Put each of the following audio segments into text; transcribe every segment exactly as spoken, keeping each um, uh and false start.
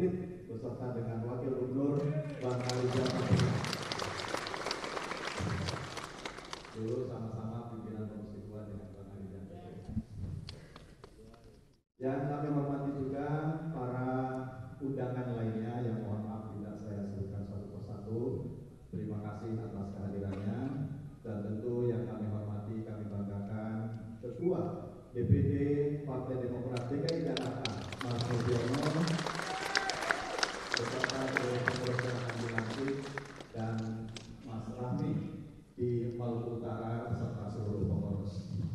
Bukit beserta dengan Wakil Gubernur Bangka Belitung. Dulu sama-sama pimpinan Komisi dua dengan Bangka Belitung. Yang kami hormati juga para undangan lainnya yang mohon maaf tidak saya sebutkan satu persatu. Terima kasih atas kehadirannya, dan tentu yang kami hormati, kami banggakan Ketua D P D Partai Demokrat D K I Jakarta Mas Murdiono beserta pengurus yang akan dilantik, dan Mas Rahmi di Maluku Utara beserta seluruh pengurus.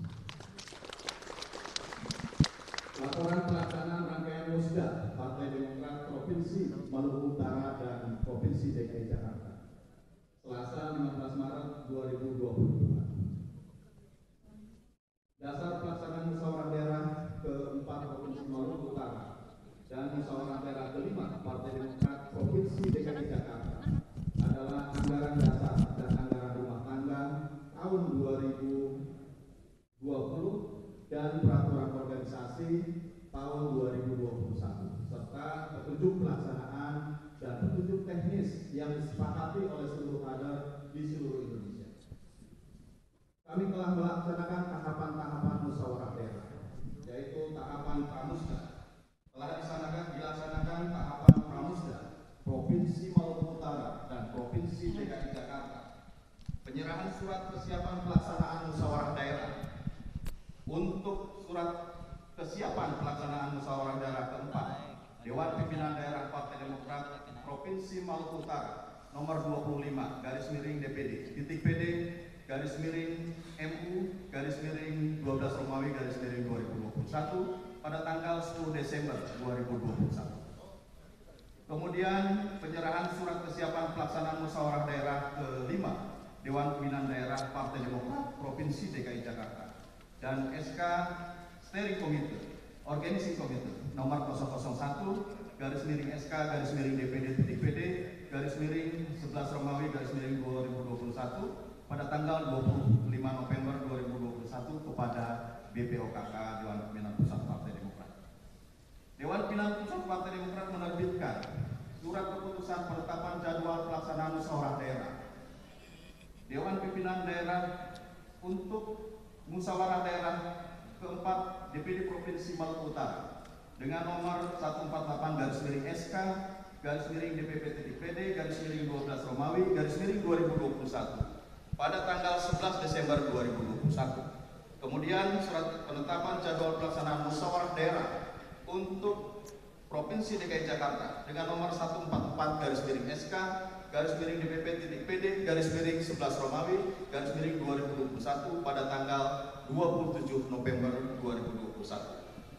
Laporan pelaksanaan rangkaian Musda Partai Demokrat Provinsi Maluku Utara dan Provinsi D K I Jakarta Selasa lima belas Maret dua ribu dua puluh dua. Dasar pelaksanaan musyawarah daerah keempat Provinsi Maluku Utara dan musyawarah daerah kelima Partai Demokrat Provinsi D K I Jakarta adalah anggaran dasar dan anggaran rumah tangga tahun dua ribu dua puluh dan peraturan organisasi tahun dua ribu dua puluh satu serta petunjuk pelaksanaan dan petunjuk teknis yang disepakati oleh seluruh kader di seluruh Indonesia. Kami telah melaksanakan tahapan-tahapan musyawarah daerah, yaitu tahapan pramusda. Telah dilaksanakan, dilaksanakan tahapan pramusda Provinsi Maluku Utara dan Provinsi D K I Jakarta. Penyerahan surat kesiapan pelaksanaan musyawarah daerah. Untuk surat kesiapan pelaksanaan musyawarah daerah keempat Dewan Pimpinan Daerah Partai Demokrat Provinsi Maluku Utara nomor dua puluh lima garis miring D P D titik P D garis miring M U garis miring dua belas Romawi garis miring dua ribu dua puluh satu pada tanggal sepuluh Desember dua ribu dua puluh satu. Kemudian penyerahan surat kesiapan pelaksanaan musyawarah daerah kelima Dewan Pimpinan Daerah Partai Demokrat Provinsi D K I Jakarta dan S K Steering Committee Organizing Committee nomor nol nol satu garis miring S K garis miring D P D titik P D garis miring sebelas Romawi garis miring dua ribu dua puluh satu pada tanggal dua puluh lima November dua ribu dua puluh satu kepada B P O K K Dewan Pimpinan Pusat Partai Demokrat. Dewan Pimpinan Pusat Partai Demokrat menerbitkan surat keputusan penetapan jadwal pelaksanaan musyawarah daerah. Dewan Pimpinan Daerah untuk musyawarah daerah keempat D P D Provinsi Maluku Utara dengan nomor seratus empat puluh delapan garis miring S K garis miring D P P titik P D garis miring dua belas Romawi garis miring dua ribu dua puluh satu pada tanggal sebelas Desember dua ribu dua puluh satu. Kemudian surat penetapan jadwal pelaksanaan musyawarah daerah untuk Provinsi D K I Jakarta dengan nomor seratus empat puluh empat garis miring S K garis miring D P P titik P D garis miring sebelas Romawi garis miring dua ribu dua puluh satu pada tanggal dua puluh tujuh November dua ribu dua puluh satu.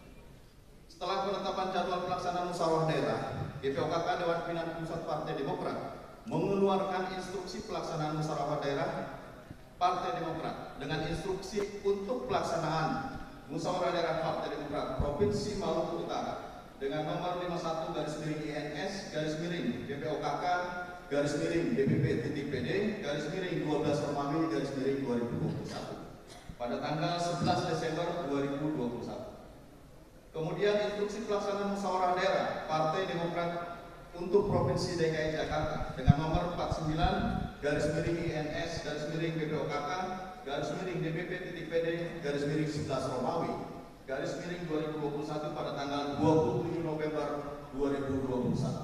Setelah penetapan jadwal pelaksanaan musyawarah daerah, B P O K K Dewan Pimpinan Pusat Partai Demokrat mengeluarkan instruksi pelaksanaan musyawarah daerah Partai Demokrat dengan instruksi untuk pelaksanaan musyawarah daerah Partai Demokrat Provinsi Maluku Utara dengan nomor lima puluh satu garis miring I N S garis miring B P O K K garis miring D P P titik P D garis miring dua belas Romawi garis miring dua ribu dua puluh satu pada tanggal sebelas Desember dua ribu dua puluh satu. Kemudian instruksi pelaksanaan musyawarah daerah Partai Demokrat untuk Provinsi D K I Jakarta dengan nomor empat puluh sembilan garis miring I N S garis miring B P O K K garis miring D P P titik P D garis miring sebelas Romawi garis miring dua ribu dua puluh satu pada tanggal dua puluh tujuh November dua ribu dua puluh satu.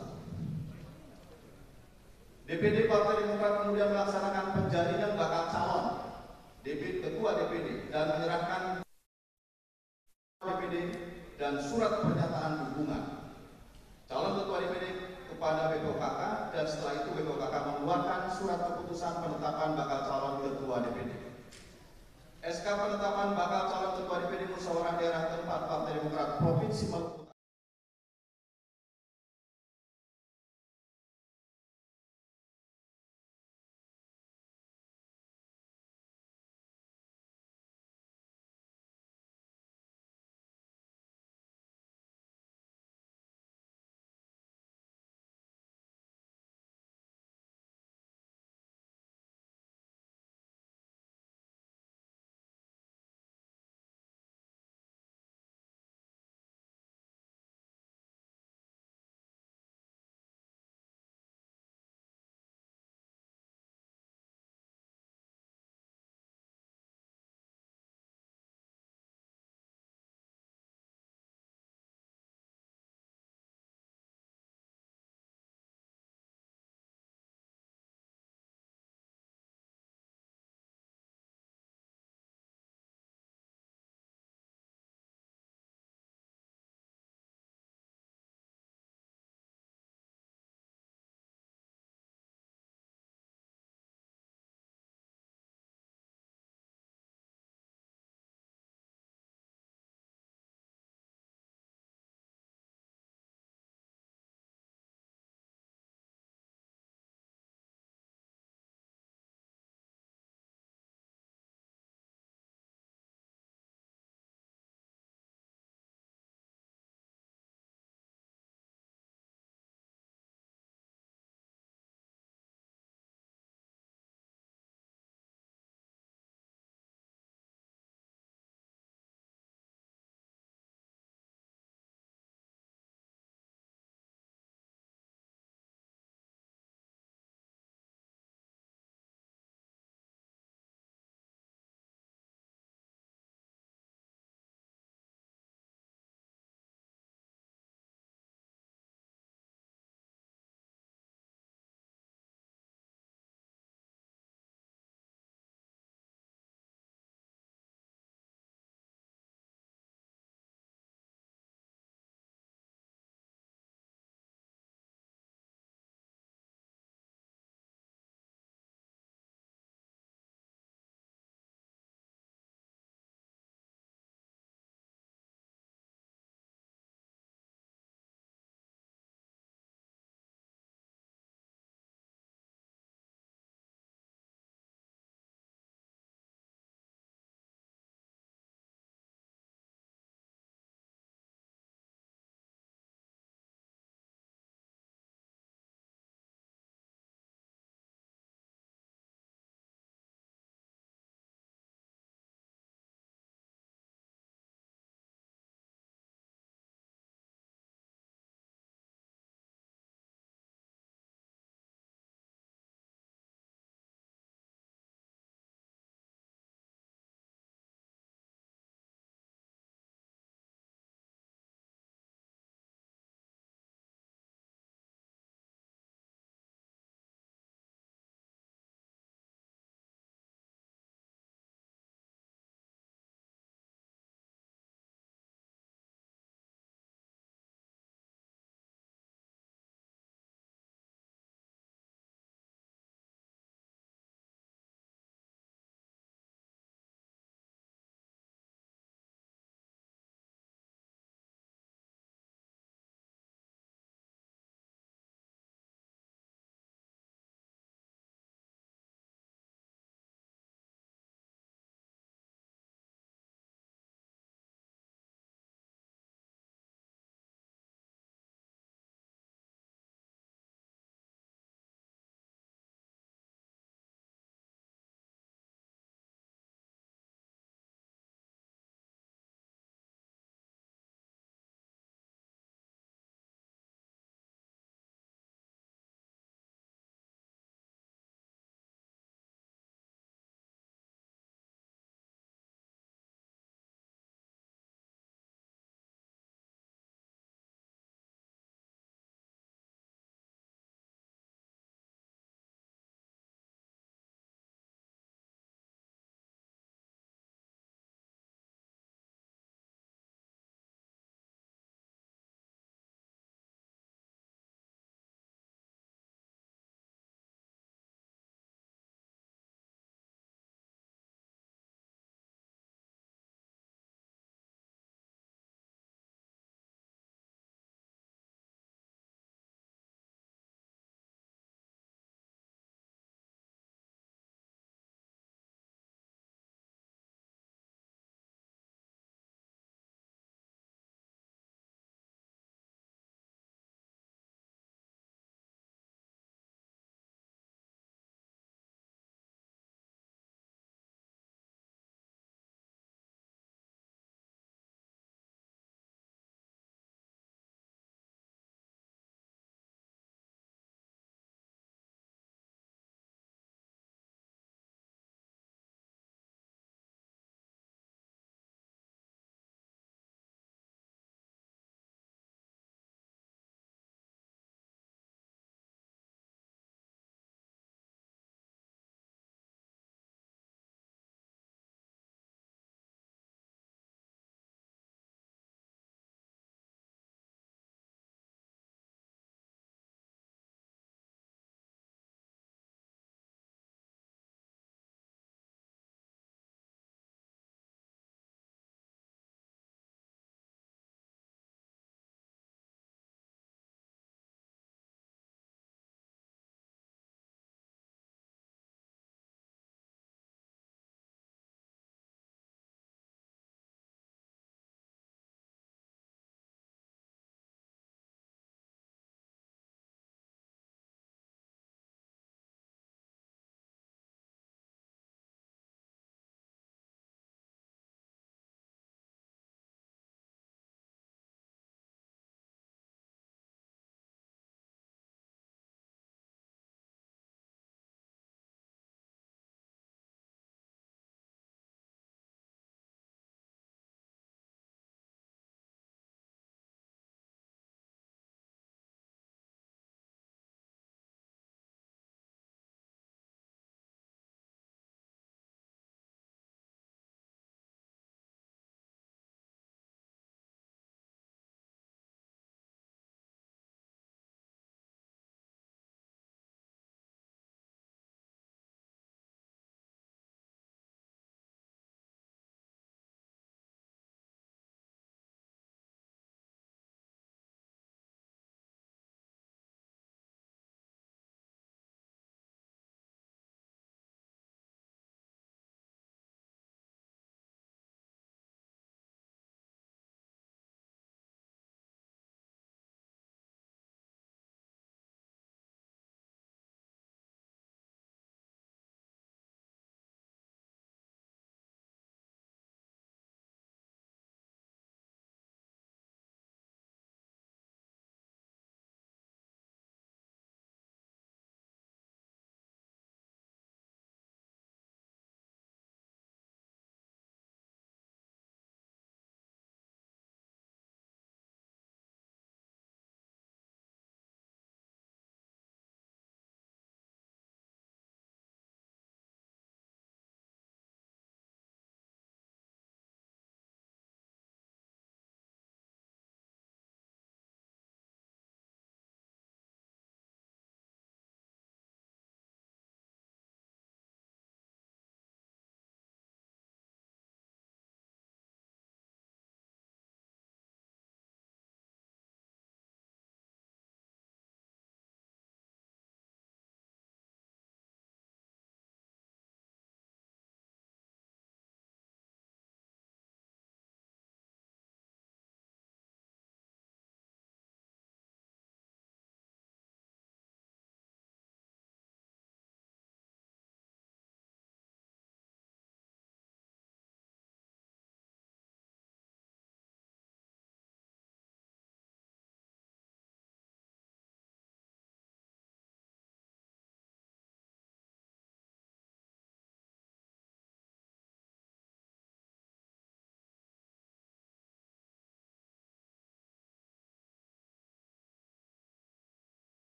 D P D Partai Demokrat kemudian melaksanakan penjaringan bakal calon D P D, Ketua D P D dan menyerahkan D P D dan surat pernyataan dukungan calon Ketua D P D kepada B P O K K, dan setelah itu B P O K K mengeluarkan surat keputusan penetapan bakal calon Ketua D P D. S K penetapan bakal calon Ketua D P D musyawarah daerah keempat Partai Demokrat Provinsi Maluku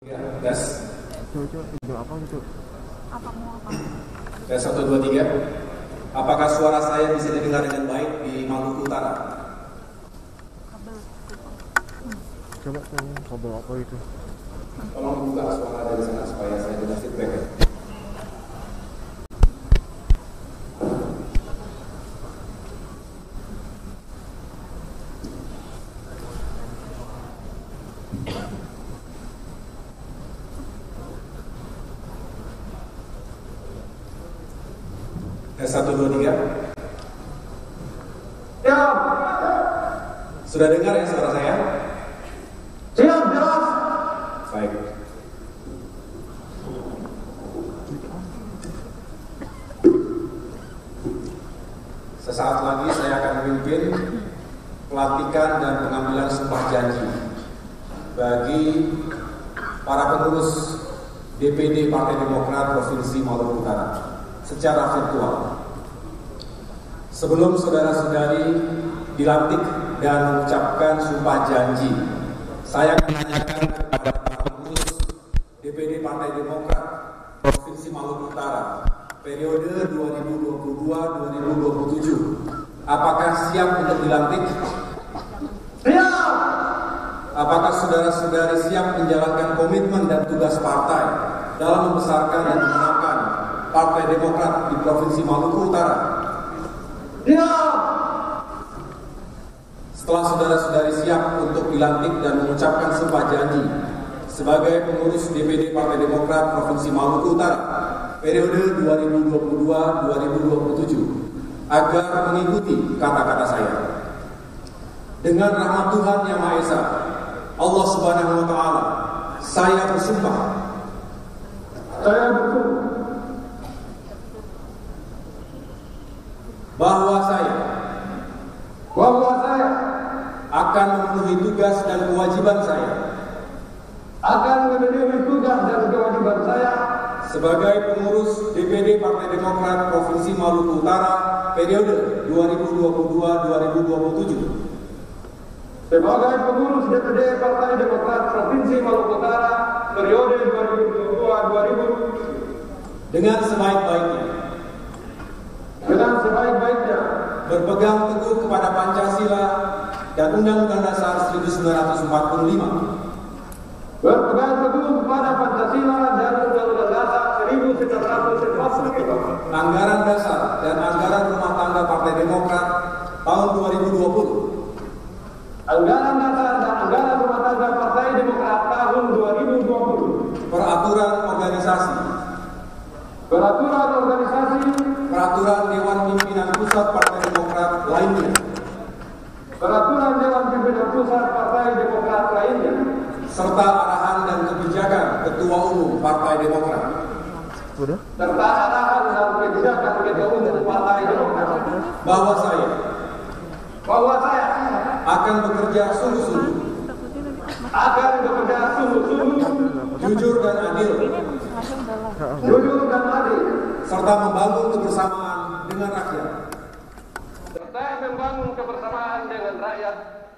Ya, tes. Coba, coba, apa gitu? Apa mau apa? Tes satu dua tiga. Apakah suara saya bisa didengar dengan baik di Maluku Utara? Kabel. Coba tanya kabel apa itu? Tolong buka suara dari sana supaya saya dengar feedback. Ya. Tes satu dua tiga. Siap. Sudah dengar ya suara saya? Siap, jelas. Baik. Sesaat lagi saya akan memimpin pelantikan dan pengambilan sumpah janji bagi para pengurus D P D Partai Demokrat Provinsi Maluku Utara secara virtual. Sebelum saudara-saudari dilantik dan mengucapkan sumpah janji, saya akan menanyakan kepada para pengurus D P D Partai Demokrat Provinsi Maluku Utara periode dua ribu dua puluh dua sampai dua ribu dua puluh tujuh, apakah siap untuk dilantik? Siap. Apakah saudara-saudari siap menjalankan komitmen dan tugas partai dalam membesarkan dan memenangkan Partai Demokrat di Provinsi Maluku Utara? Siap. Setelah saudara-saudari siap untuk dilantik dan mengucapkan sumpah janji sebagai pengurus D P D Partai Demokrat Provinsi Maluku Utara periode dua ribu dua puluh dua sampai dua ribu dua puluh tujuh, agar mengikuti kata-kata saya. Dengan rahmat Tuhan Yang Maha Esa, Allah Subhanahu wa taala, saya bersumpah Saya bersumpah bahwa saya bahwa saya akan memenuhi tugas dan kewajiban saya akan memenuhi tugas dan kewajiban saya sebagai pengurus D P D Partai Demokrat Provinsi Maluku Utara periode dua ribu dua puluh dua sampai dua ribu dua puluh tujuh sebagai pengurus D P D Partai Demokrat Provinsi Maluku Utara periode dua ribu dua puluh dua sampai dua ribu dua puluh tujuh dengan sebaik-baiknya, dengan sebaik-baiknya, berpegang teguh kepada Pancasila dan Undang-Undang Dasar seribu sembilan ratus empat puluh lima, berpegang teguh kepada Pancasila dan Undang-Undang Dasar seribu sembilan ratus empat puluh lima, anggaran dasar dan anggaran rumah tangga Partai Demokrat tahun dua ribu dua puluh, anggaran dasar dan anggaran rumah tangga Partai Demokrat tahun dua ribu dua puluh, peraturan organisasi, peraturan organisasi, peraturan Dewan Pimpinan Pusat Partai Demokrat lainnya, peraturan Dewan Pimpinan Pusat Partai Demokrat lainnya, serta arahan dan kebijakan Ketua Umum Partai Demokrat. Udah? serta arahan dan kebijakan Ketua Umum Partai Demokrat, Bahwa saya bahwa saya akan bekerja sungguh-sungguh, akan bekerja sungguh-sungguh, jujur dan adil, jujur dan adil, serta membangun kebersamaan dengan rakyat serta membangun kebersamaan dengan rakyat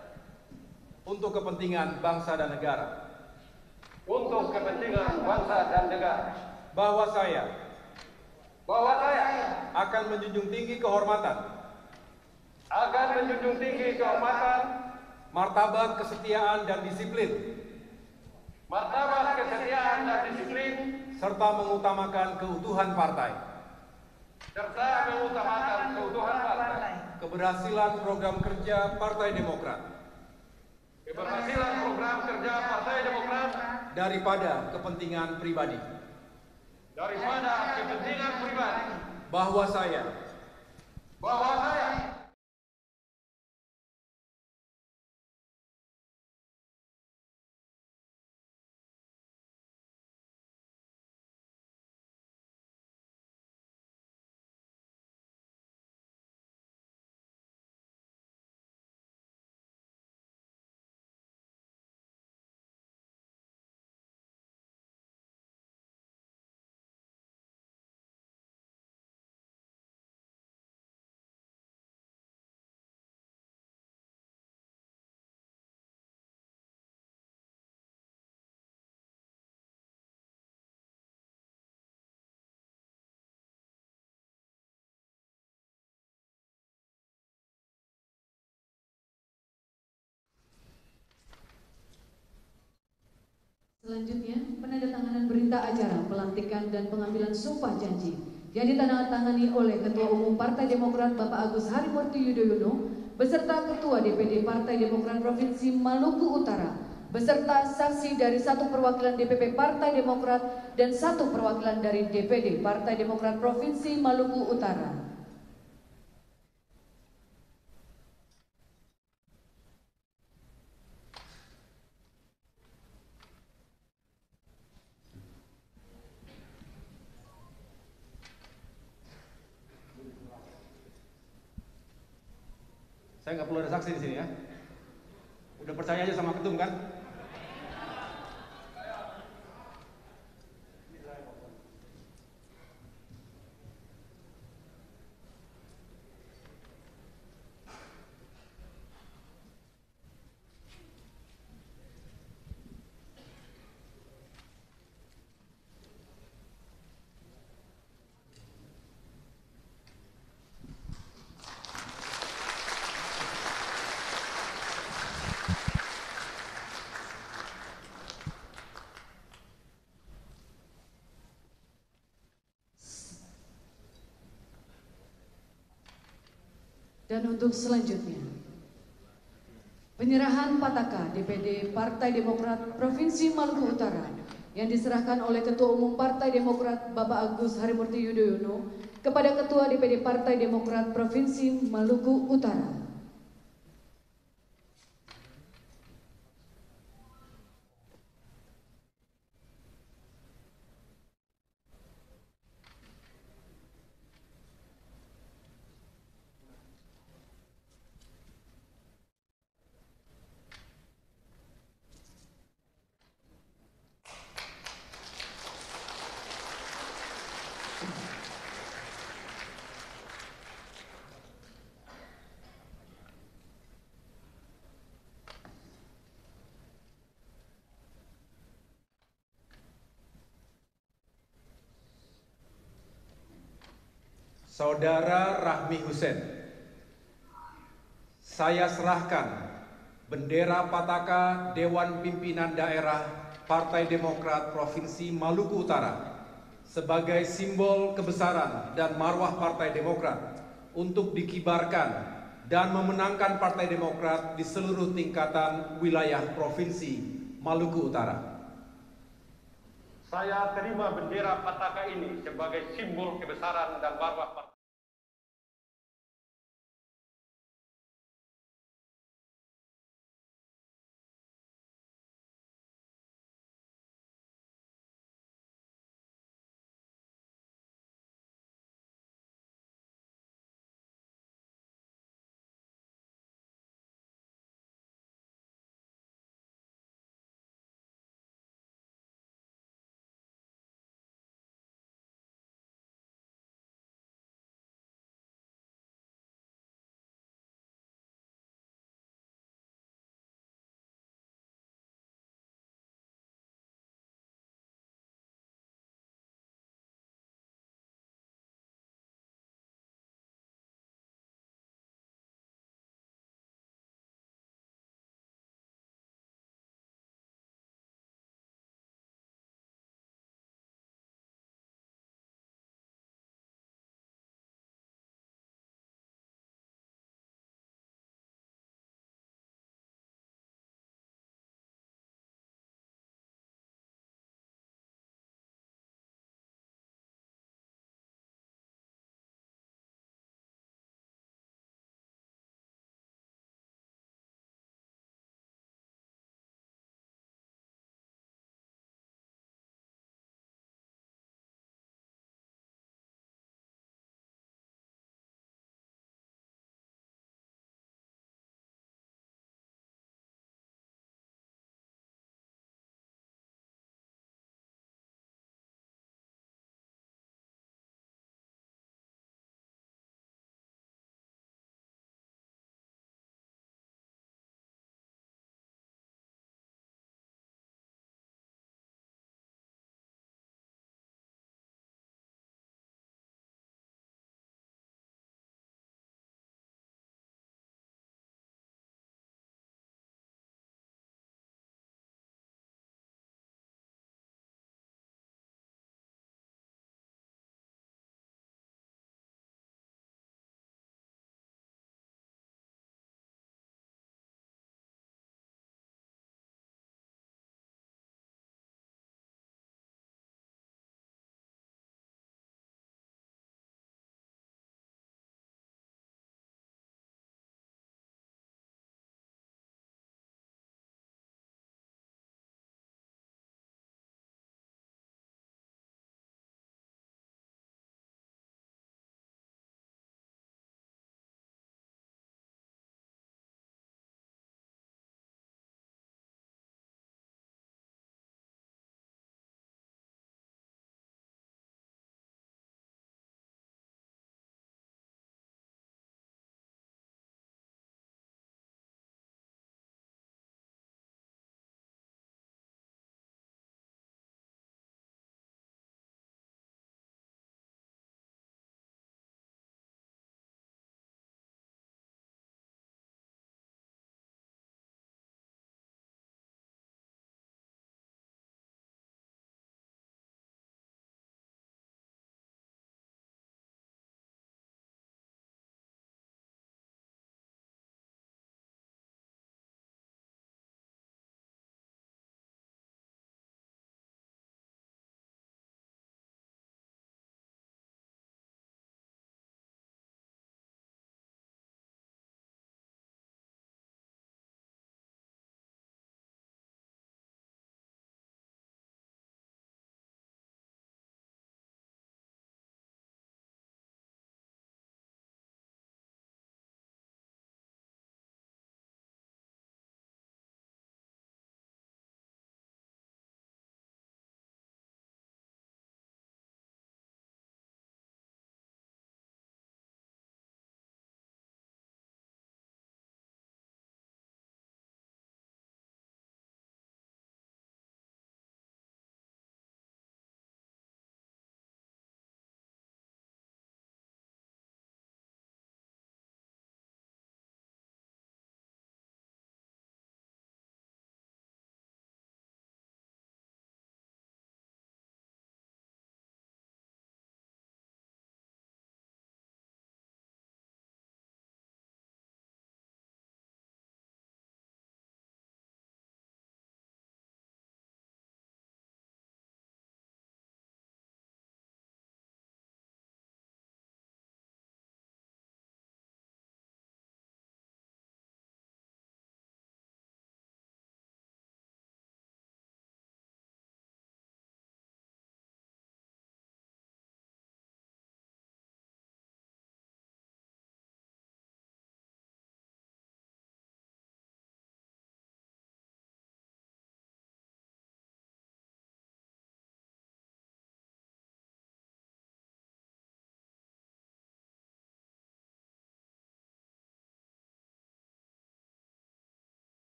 untuk kepentingan bangsa dan negara. untuk kepentingan bangsa dan negara. Bahwa saya Bahwa saya akan menjunjung tinggi kehormatan, akan menjunjung tinggi kehormatan, martabat, kesetiaan, dan disiplin, martabat, kesetiaan, dan disiplin, serta mengutamakan keutuhan partai, serta mengutamakan keutuhan partai, keberhasilan program kerja Partai Demokrat, keberhasilan program kerja Partai Demokrat, daripada kepentingan pribadi. daripada kepentingan pribadi. Bahwa saya Bahwa saya Selanjutnya, penandatanganan berita acara pelantikan dan pengambilan sumpah janji yang ditandatangani oleh Ketua Umum Partai Demokrat Bapak Agus Harimurti Yudhoyono beserta Ketua D P D Partai Demokrat Provinsi Maluku Utara beserta saksi dari satu perwakilan D P P Partai Demokrat dan satu perwakilan dari D P D Partai Demokrat Provinsi Maluku Utara. Saya nggak perlu ada saksi di sini ya. Udah percaya aja sama ketum kan? Dan untuk selanjutnya, penyerahan Pataka D P D Partai Demokrat Provinsi Maluku Utara yang diserahkan oleh Ketua Umum Partai Demokrat Bapak Agus Harimurti Yudhoyono kepada Ketua D P D Partai Demokrat Provinsi Maluku Utara. Saudara Rahmi Hussein, saya serahkan bendera Pataka Dewan Pimpinan Daerah Partai Demokrat Provinsi Maluku Utara sebagai simbol kebesaran dan marwah Partai Demokrat untuk dikibarkan dan memenangkan Partai Demokrat di seluruh tingkatan wilayah Provinsi Maluku Utara. Saya terima bendera Pataka ini sebagai simbol kebesaran dan marwah Partai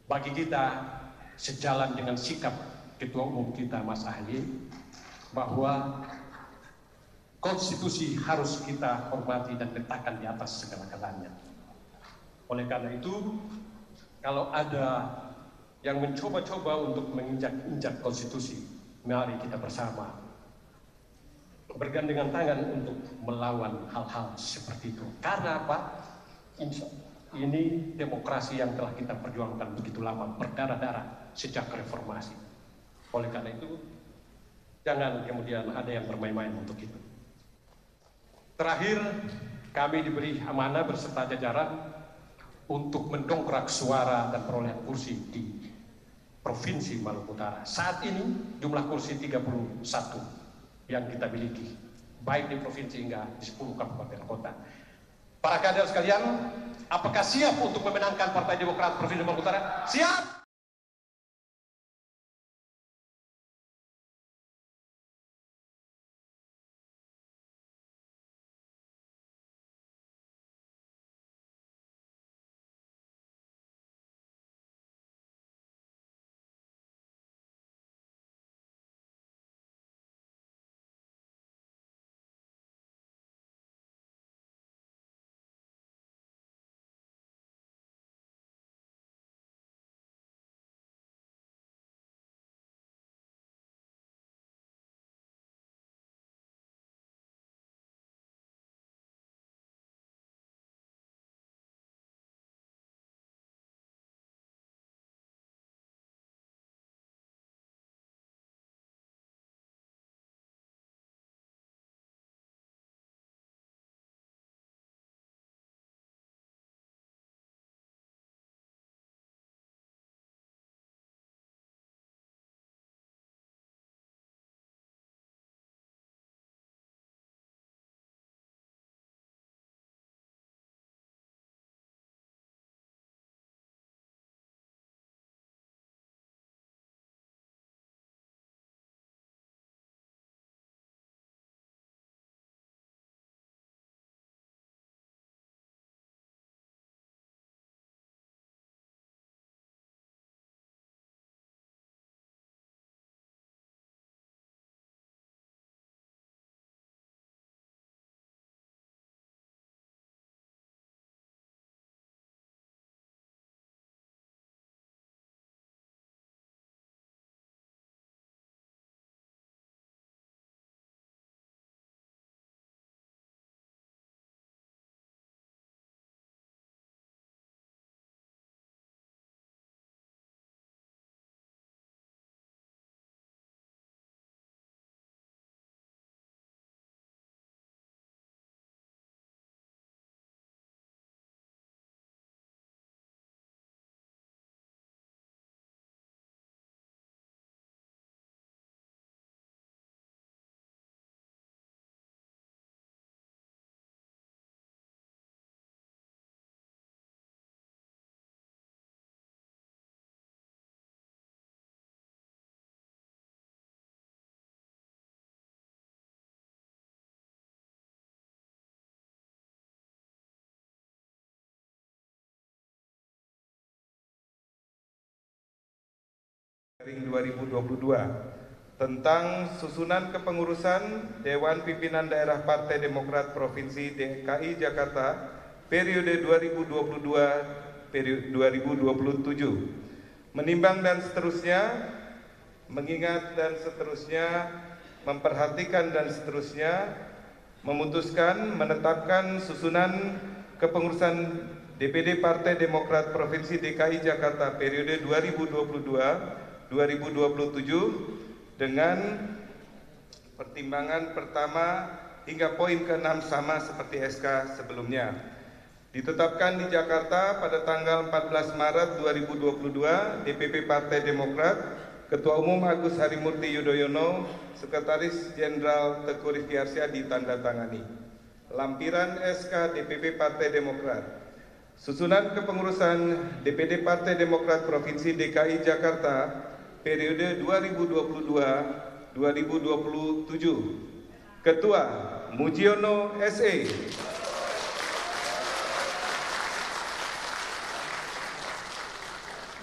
bagi kita sejalan dengan sikap Ketua Umum kita Mas Ahaye bahwa konstitusi harus kita hormati dan letakkan di atas segala-galanya. Oleh karena itu, kalau ada yang mencoba-coba untuk menginjak-injak konstitusi, mari kita bersama bergandengan tangan untuk melawan hal-hal seperti itu. Karena apa? Insya ini demokrasi yang telah kita perjuangkan begitu lama, berdarah-darah sejak reformasi. Oleh karena itu, jangan kemudian ada yang bermain-main untuk itu. Terakhir, kami diberi amanah berserta jajaran untuk mendongkrak suara dan perolehan kursi di Provinsi Maluku Utara. Saat ini jumlah kursi tiga puluh satu yang kita miliki, baik di provinsi hingga di sepuluh kabupaten kota. Para kader sekalian, apakah siap untuk memenangkan Partai Demokrat Provinsi Maluku Utara? Siap! dua ribu dua puluh dua tentang susunan kepengurusan Dewan Pimpinan Daerah Partai Demokrat Provinsi D K I Jakarta periode dua ribu dua puluh dua periode dua ribu dua puluh tujuh, menimbang dan seterusnya, mengingat dan seterusnya, memperhatikan dan seterusnya, memutuskan menetapkan susunan kepengurusan D P D Partai Demokrat Provinsi D K I Jakarta periode dua ribu dua puluh dua sampai dua ribu dua puluh tujuh dengan pertimbangan pertama hingga poin keenam sama seperti S K sebelumnya. Ditetapkan di Jakarta pada tanggal empat belas Maret dua ribu dua puluh dua, D P P Partai Demokrat, Ketua Umum Agus Harimurti Yudhoyono, Sekretaris Jenderal Teguh Rifki Harsha ditandatangani. Lampiran S K D P P Partai Demokrat. Susunan kepengurusan D P D Partai Demokrat Provinsi D K I Jakarta periode dua ribu dua puluh dua sampai dua ribu dua puluh tujuh. Ketua Mujiono S E.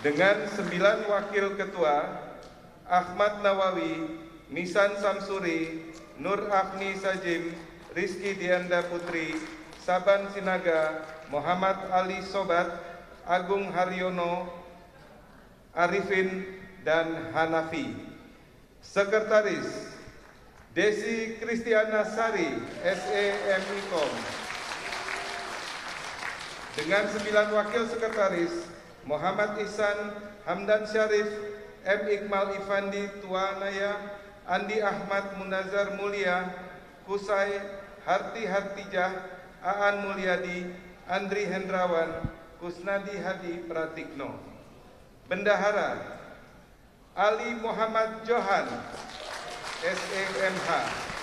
dengan sembilan wakil ketua: Ahmad Nawawi, Misan Samsuri, Nur Afni Sajim, Rizky Dianda Putri, Saban Sinaga, Muhammad Ali Sobat, Agung Haryono, Arifin, dan Hanafi. Sekretaris: Desi Kristiana Sari, S E M I Kom. Dengan sembilan wakil sekretaris: Muhammad Ihsan, Hamdan Syarif, M. Iqmal Ifandi Tuanaya, Andi Ahmad Munazar Mulia, Kusai, Harti Hartijah, Aan Mulyadi, Andri Hendrawan, Kusnadi Hadi Pratikno. Bendahara: Ali Muhammad Johan, S E M H.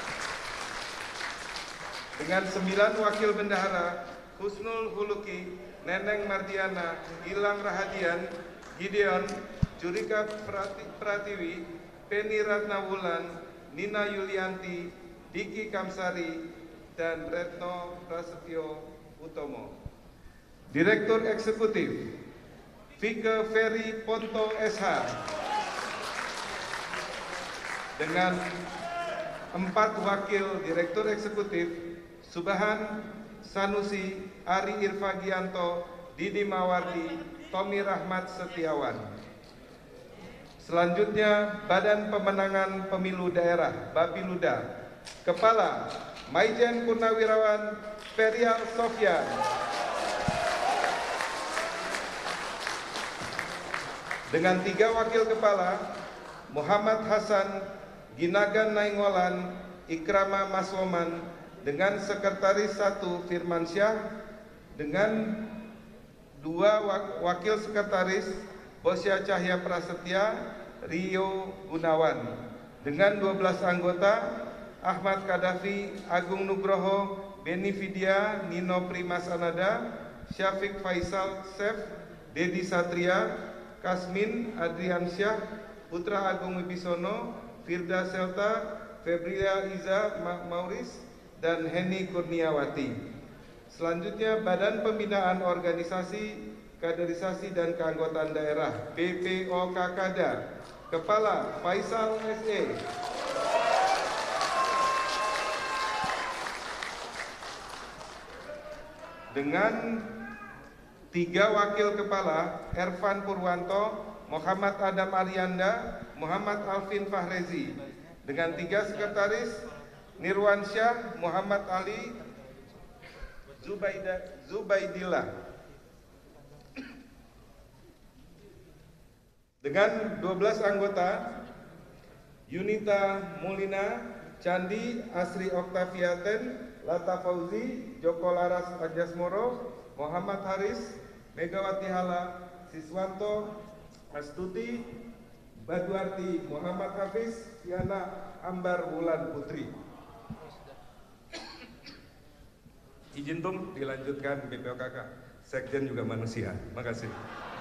Dengan sembilan wakil bendahara: Husnul Huluki, Neneng Mardiana, Gilang Rahadian, Gideon, Jurika Prati, Pratiwi, Penny Ratnawulan, Nina Yulianti, Diki Kamsari, dan Retno Prasetyo Utomo. Direktur Eksekutif: Vike Ferry Ponto S H. Dengan empat wakil Direktur Eksekutif: Subahan Sanusi, Ari Irfagianto, Didi Mawardi, Tommy Rahmat Setiawan. Selanjutnya, Badan Pemenangan Pemilu Daerah Bapiluda. Kepala: Maijen Purnawirawan Ferial Sofyan. Dengan tiga wakil kepala: Muhammad Hasan, Ginagan Nainggolan, Ikrama Masloman. Dengan sekretaris satu: Firman Syah. Dengan dua wakil sekretaris: Bosya Cahya Prasetya, Rio Gunawan. Dengan dua belas anggota: Ahmad Kadafi, Agung Nugroho, Beni Vidya, Nino Primas Anada, Syafiq Faisal Sef, Dedi Satria, Kasmin Adrian Syah, Putra Agung Wibisono, Firda Selta, Febria Iza Mauris, dan Heni Kurniawati. Selanjutnya, Badan Pembinaan Organisasi, Kaderisasi dan Keanggotaan Daerah B P O K Kada. Kepala: Faisal S E. Dengan tiga wakil kepala: Ervan Purwanto, Muhammad Adam Arianda, Muhammad Alvin Fahrezi. Dengan tiga sekretaris: Nirwan Syah, Muhammad Ali, Zubaida, Zubaidillah. Dengan dua belas anggota: Yunita Mulina, Candi Asri Oktaviaten, Lata Fauzi, Joko Laras Ajasmoro, Muhammad Haris, Megawati Hala, Siswanto, Astuti, Baduarti, Muhammad Hafiz, Yana Ambar Wulan Putri. Izin tum dilanjutkan B P O K K. Sekjen juga manusia. Makasih.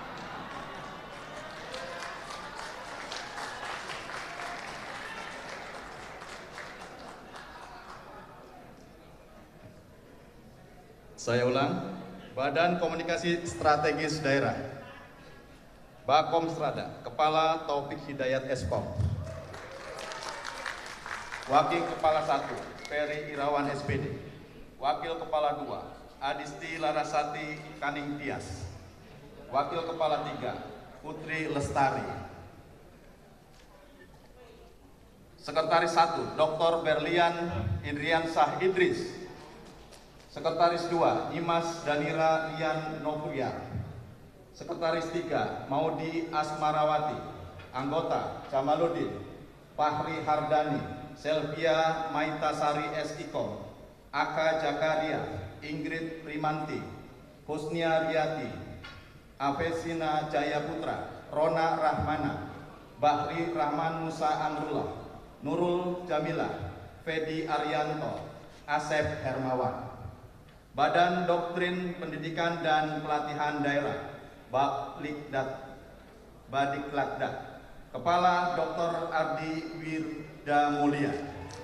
Saya ulang, Badan Komunikasi Strategis Daerah Bakom Strada, Kepala Taufik Hidayat Eskom. Wakil Kepala satu, Ferry Irawan S P D. Wakil Kepala dua, Adisti Larasati Kaning Tias. Wakil Kepala tiga, Putri Lestari. Sekretaris satu, Doktor Berlian Indrian Sah Idris. Sekretaris dua, Imas Danira Lian Novia. Sekretaris tiga, Maudi Asmarawati. Anggota, Jamaluddin, Fahri Hardani, Selvia Maitasari S. Ikom, Aka Jakaria, Ingrid Primanti, Husnia Riyati, Avesina Jayaputra, Rona Rahmana, Bahri Rahman Musa Amrullah, Nurul Jamila, Fedi Arianto, Asep Hermawan. Badan Doktrin Pendidikan dan Pelatihan Daerah Baklikdat, Badiklatda. Kepala Doktor Ardi Wirda Mulia.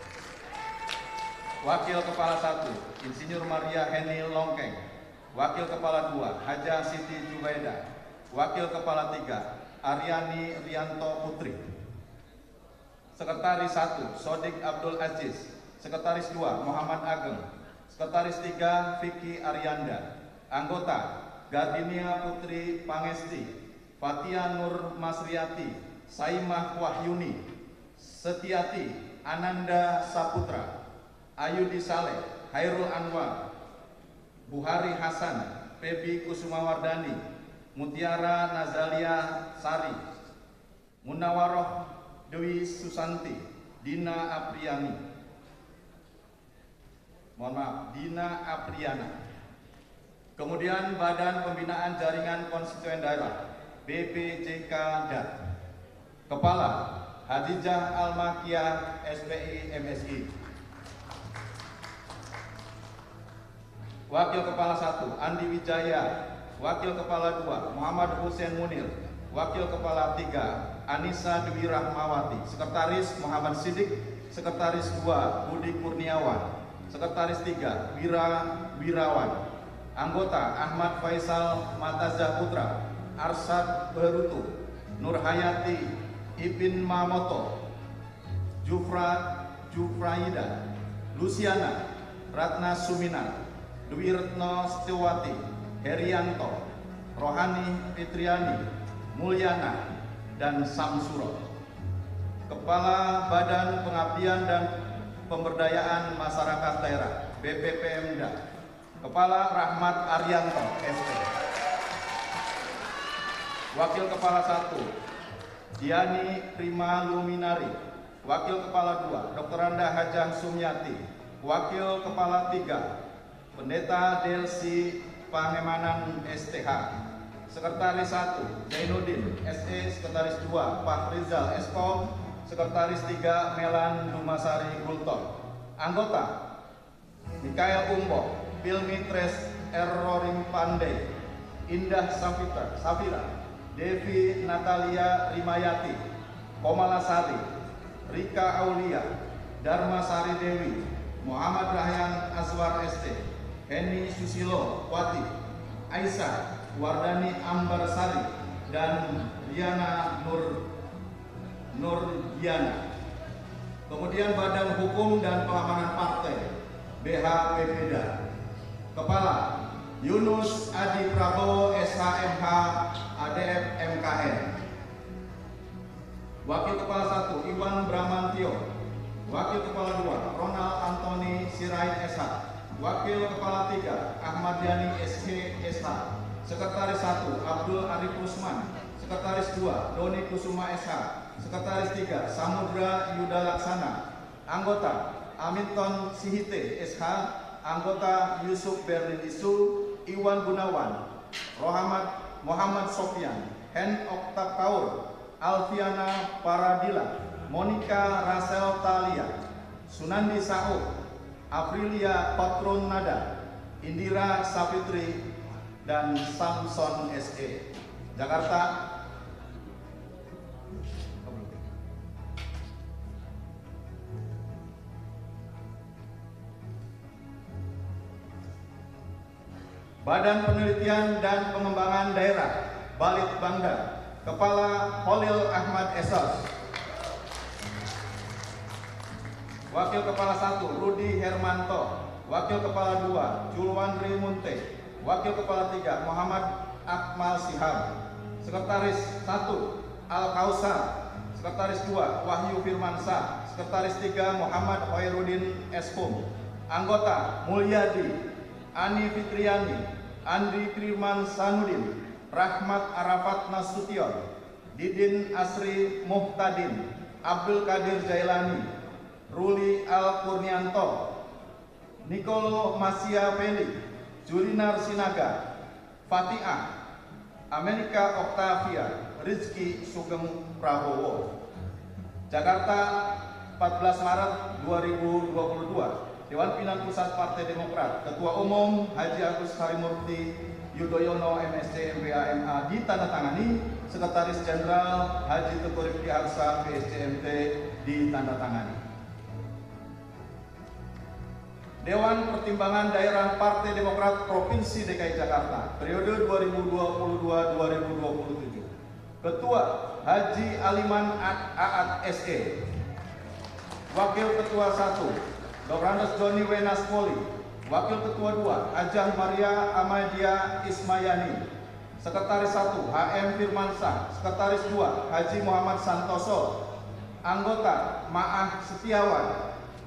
Wakil Kepala satu, Insinyur Maria Heni Longkeng. Wakil Kepala dua, Haja Siti Jubaida. Wakil Kepala tiga, Aryani Rianto Putri. Sekretaris satu, Sodik Abdul Aziz. Sekretaris dua, Muhammad Ageng. Sekretaris tiga, Vicky Aryanda. Anggota, Gardinia Putri Pangesti, Fatia Nur Masriati, Saimah Wahyuni, Setiati, Ananda Saputra, Ayudi Saleh, Hairul Anwar, Buhari Hasan, Febi Kusumawardani, Mutiara Nazalia Sari, Munawaroh Dewi Susanti, Dina Apriani, mohon maaf, Dina Apriana. Kemudian Badan Pembinaan Jaringan Konstituen Daerah, B P J K D A T. Kepala, Hadijah Almakia, S P I M S I. Wakil Kepala satu, Andi Wijaya. Wakil Kepala dua, Muhammad Hussein Munir. Wakil Kepala tiga, Anissa Dwi Rahmawati. Sekretaris Muhammad Sidik. Sekretaris dua, Budi Kurniawan. Sekretaris tiga, Wira Wirawan. Anggota, Ahmad Faisal Matazah Putra, Arsad Berutu, Nur Hayati Ipin Mamoto, Jufra Jufraida, Luciana Ratna Suminar, Dwi Retno Setiawati, Herianto, Rohani Fitriani, Mulyana, dan Samsuro. Kepala Badan Pengabdian dan Pemberdayaan Masyarakat Daerah, B P P M D A, Kepala Rahmat Arianto, S P. Wakil Kepala satu, Diani Prima Luminari. Wakil Kepala dua, Doktor Anda Hajah Sumyati. Wakil Kepala tiga, Pendeta Delsi Pangemanan S T H. Sekretaris satu, Zainuddin S E. Sekretaris dua, Pak Rizal Eskom. Sekretaris tiga, Melan Dumasari Gulton. Anggota, Mikael Umbo, Pilmitres Errorim Pandey, Indah Safitra, Safira, Devi Natalia Rimayati, Komalasari, Rika Aulia, Dharma Sari Dewi, Muhammad Rahyan Azwar S T, Henny Susilo Wati, Aisyah Wardani Ambarsari, dan Diana Nur Nur Diana. Kemudian Badan Hukum dan Pengamanan Partai, B H P P D A. Kepala, Yunus Adi Prabowo S H M H A D F M K N. Wakil Kepala satu, Iwan Bramantio. Wakil Kepala dua, Ronald Antoni Sirait S H. Wakil Kepala tiga, Ahmad Yani S K S H. Sekretaris satu, Abdul Arif Usman. Sekretaris dua, Doni Kusuma S H. Sekretaris tiga, Samudra Yuda Laksana. Anggota, Aminton Sihite S H. Anggota, Yusuf Berlin Isu, Iwan Gunawan, Rohamat Muhammad Sofyan, Hen Oktav Kaur, Alfiana Paradila, Monica Rasel Talia, Sunandi Saud, Aprilia Patron Nada, Indira Safitri, dan Samson S E. Jakarta. Badan Penelitian dan Pengembangan Daerah, Balitbangda. Kepala, Holil Ahmad Esos. Wakil Kepala satu, Rudi Hermanto. Wakil Kepala dua, Julwandri Munte. Wakil Kepala tiga, Muhammad Akmal Sihab. Sekretaris satu, Al Kausar. Sekretaris dua, Wahyu Firmansyah. Sekretaris tiga, Muhammad Hoirudin Eskum. Anggota, Mulyadi, Ani Fitriani, Andri Kriman Sanudin, Rahmat Arafat Nasution, Didin Asri Muhtadin, Abdul Qadir Jailani, Ruli Al Kurnianto, Nicolo Masia Feli, Julinar Sinaga, Fatiah, Amerika Octavia, Rizky Sugeng Prabowo. Jakarta, empat belas Maret dua ribu dua puluh dua. Dewan Pimpinan Pusat Partai Demokrat, Ketua Umum Haji Agus Harimurti Yudhoyono M S C M B A M A ditandatangani, Sekretaris Jenderal Haji Teguh Rifki Harsa B S C M T ditandatangani. Dewan Pertimbangan Daerah Partai Demokrat Provinsi D K I Jakarta periode dua ribu dua puluh dua sampai dua ribu dua puluh tujuh. Ketua Haji Aliman Aat S E. Wakil Ketua satu Doktor Andes Joni Wenas Poli. Wakil Ketua dua Ajah Maria Amadia Ismayani. Sekretaris satu H M Firmansyah. Sekretaris dua Haji Muhammad Santoso. Anggota Maah Setiawan.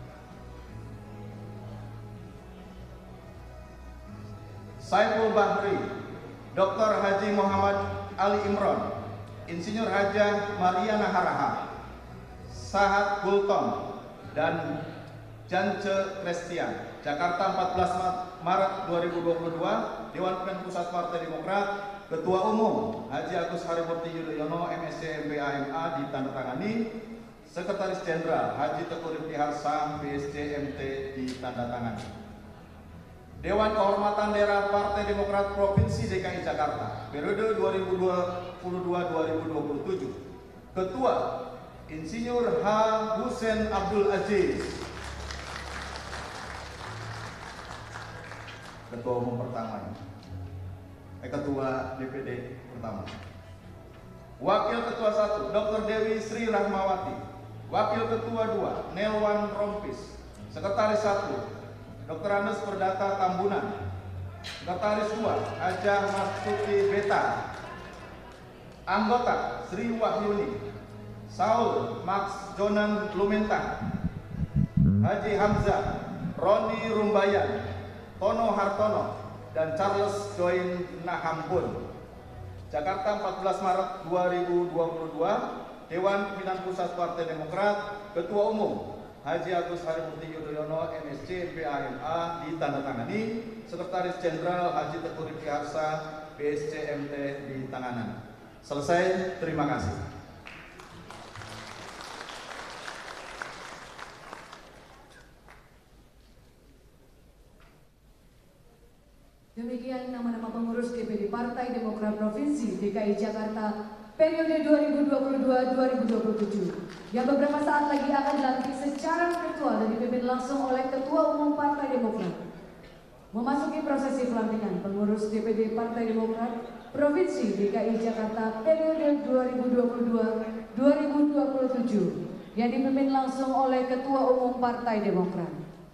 Saiful Bahri, Doktor Haji Muhammad Ali Imron, Insinyur Hajah Mariana Haraha, Sahat Gultom, dan Jance Christian. Jakarta empat belas Maret dua ribu dua puluh dua, Dewan Pimpinan Pusat Partai Demokrat, Ketua Umum Haji Agus Harimurti Yudhoyono M S C M B A M A ditandatangani, Sekretaris Jenderal Haji Teguh Rifki Harsam B S C M T ditandatangani. Dewan Kehormatan Daerah Partai Demokrat Provinsi D K I Jakarta periode dua ribu dua puluh dua sampai dua ribu dua puluh tujuh. Ketua Insinyur H. Husein Abdul Aziz. Ketua Umum pertama. Eh, Ketua D P D pertama. Wakil Ketua satu Doktor Dewi Sri Rahmawati. Wakil Ketua dua Nelwan Rompis. Sekretaris satu Doktor Andes Perdata Tambunan. Sekretaris dua Hajah Mastuti Beta. Anggota Sri Wahyuni, Saul Max Jonan Lumentang, Haji Hamzah, Roni Rumbayan, Tono Hartono, dan Charles Join Nahambun. Jakarta empat belas Maret dua ribu dua puluh dua, Dewan Pimpinan Pusat Partai Demokrat, Ketua Umum Haji Agus Harimurti Yudhoyono M S C M B A M A ditandatangani, Sekretaris Jenderal Haji Teguh Rifki Harsam B S C M T ditandatangani. Selesai, terima kasih. Demikian nama-nama pengurus D P D Partai Demokrat Provinsi D K I Jakarta periode dua ribu dua puluh dua sampai dua ribu dua puluh tujuh yang beberapa saat lagi akan dilantik secara virtual dan dipimpin langsung oleh Ketua Umum Partai Demokrat. Memasuki prosesi pelantikan pengurus D P D Partai Demokrat Provinsi D K I Jakarta periode dua ribu dua puluh dua sampai dua ribu dua puluh tujuh yang dipimpin langsung oleh Ketua Umum Partai Demokrat.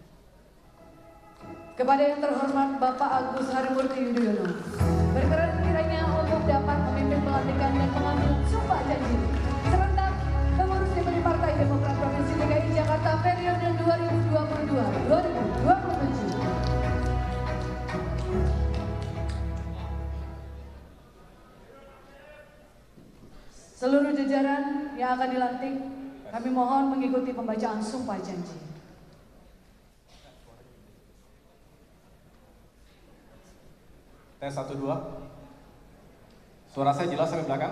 Kepada yang terhormat Bapak Agus Harimurti Yudhoyono, berkenan kiranya untuk dapat memimpin pelantikan dan pengambilan sumpah janji serentak pengurus D P D Partai Demokrat Provinsi D K I Jakarta periode dua ribu dua puluh dua sampai dua ribu dua puluh tujuh. Seluruh jajaran yang akan dilantik, kami mohon mengikuti pembacaan sumpah janji. Tes satu dua. Suara saya jelas sampai belakang?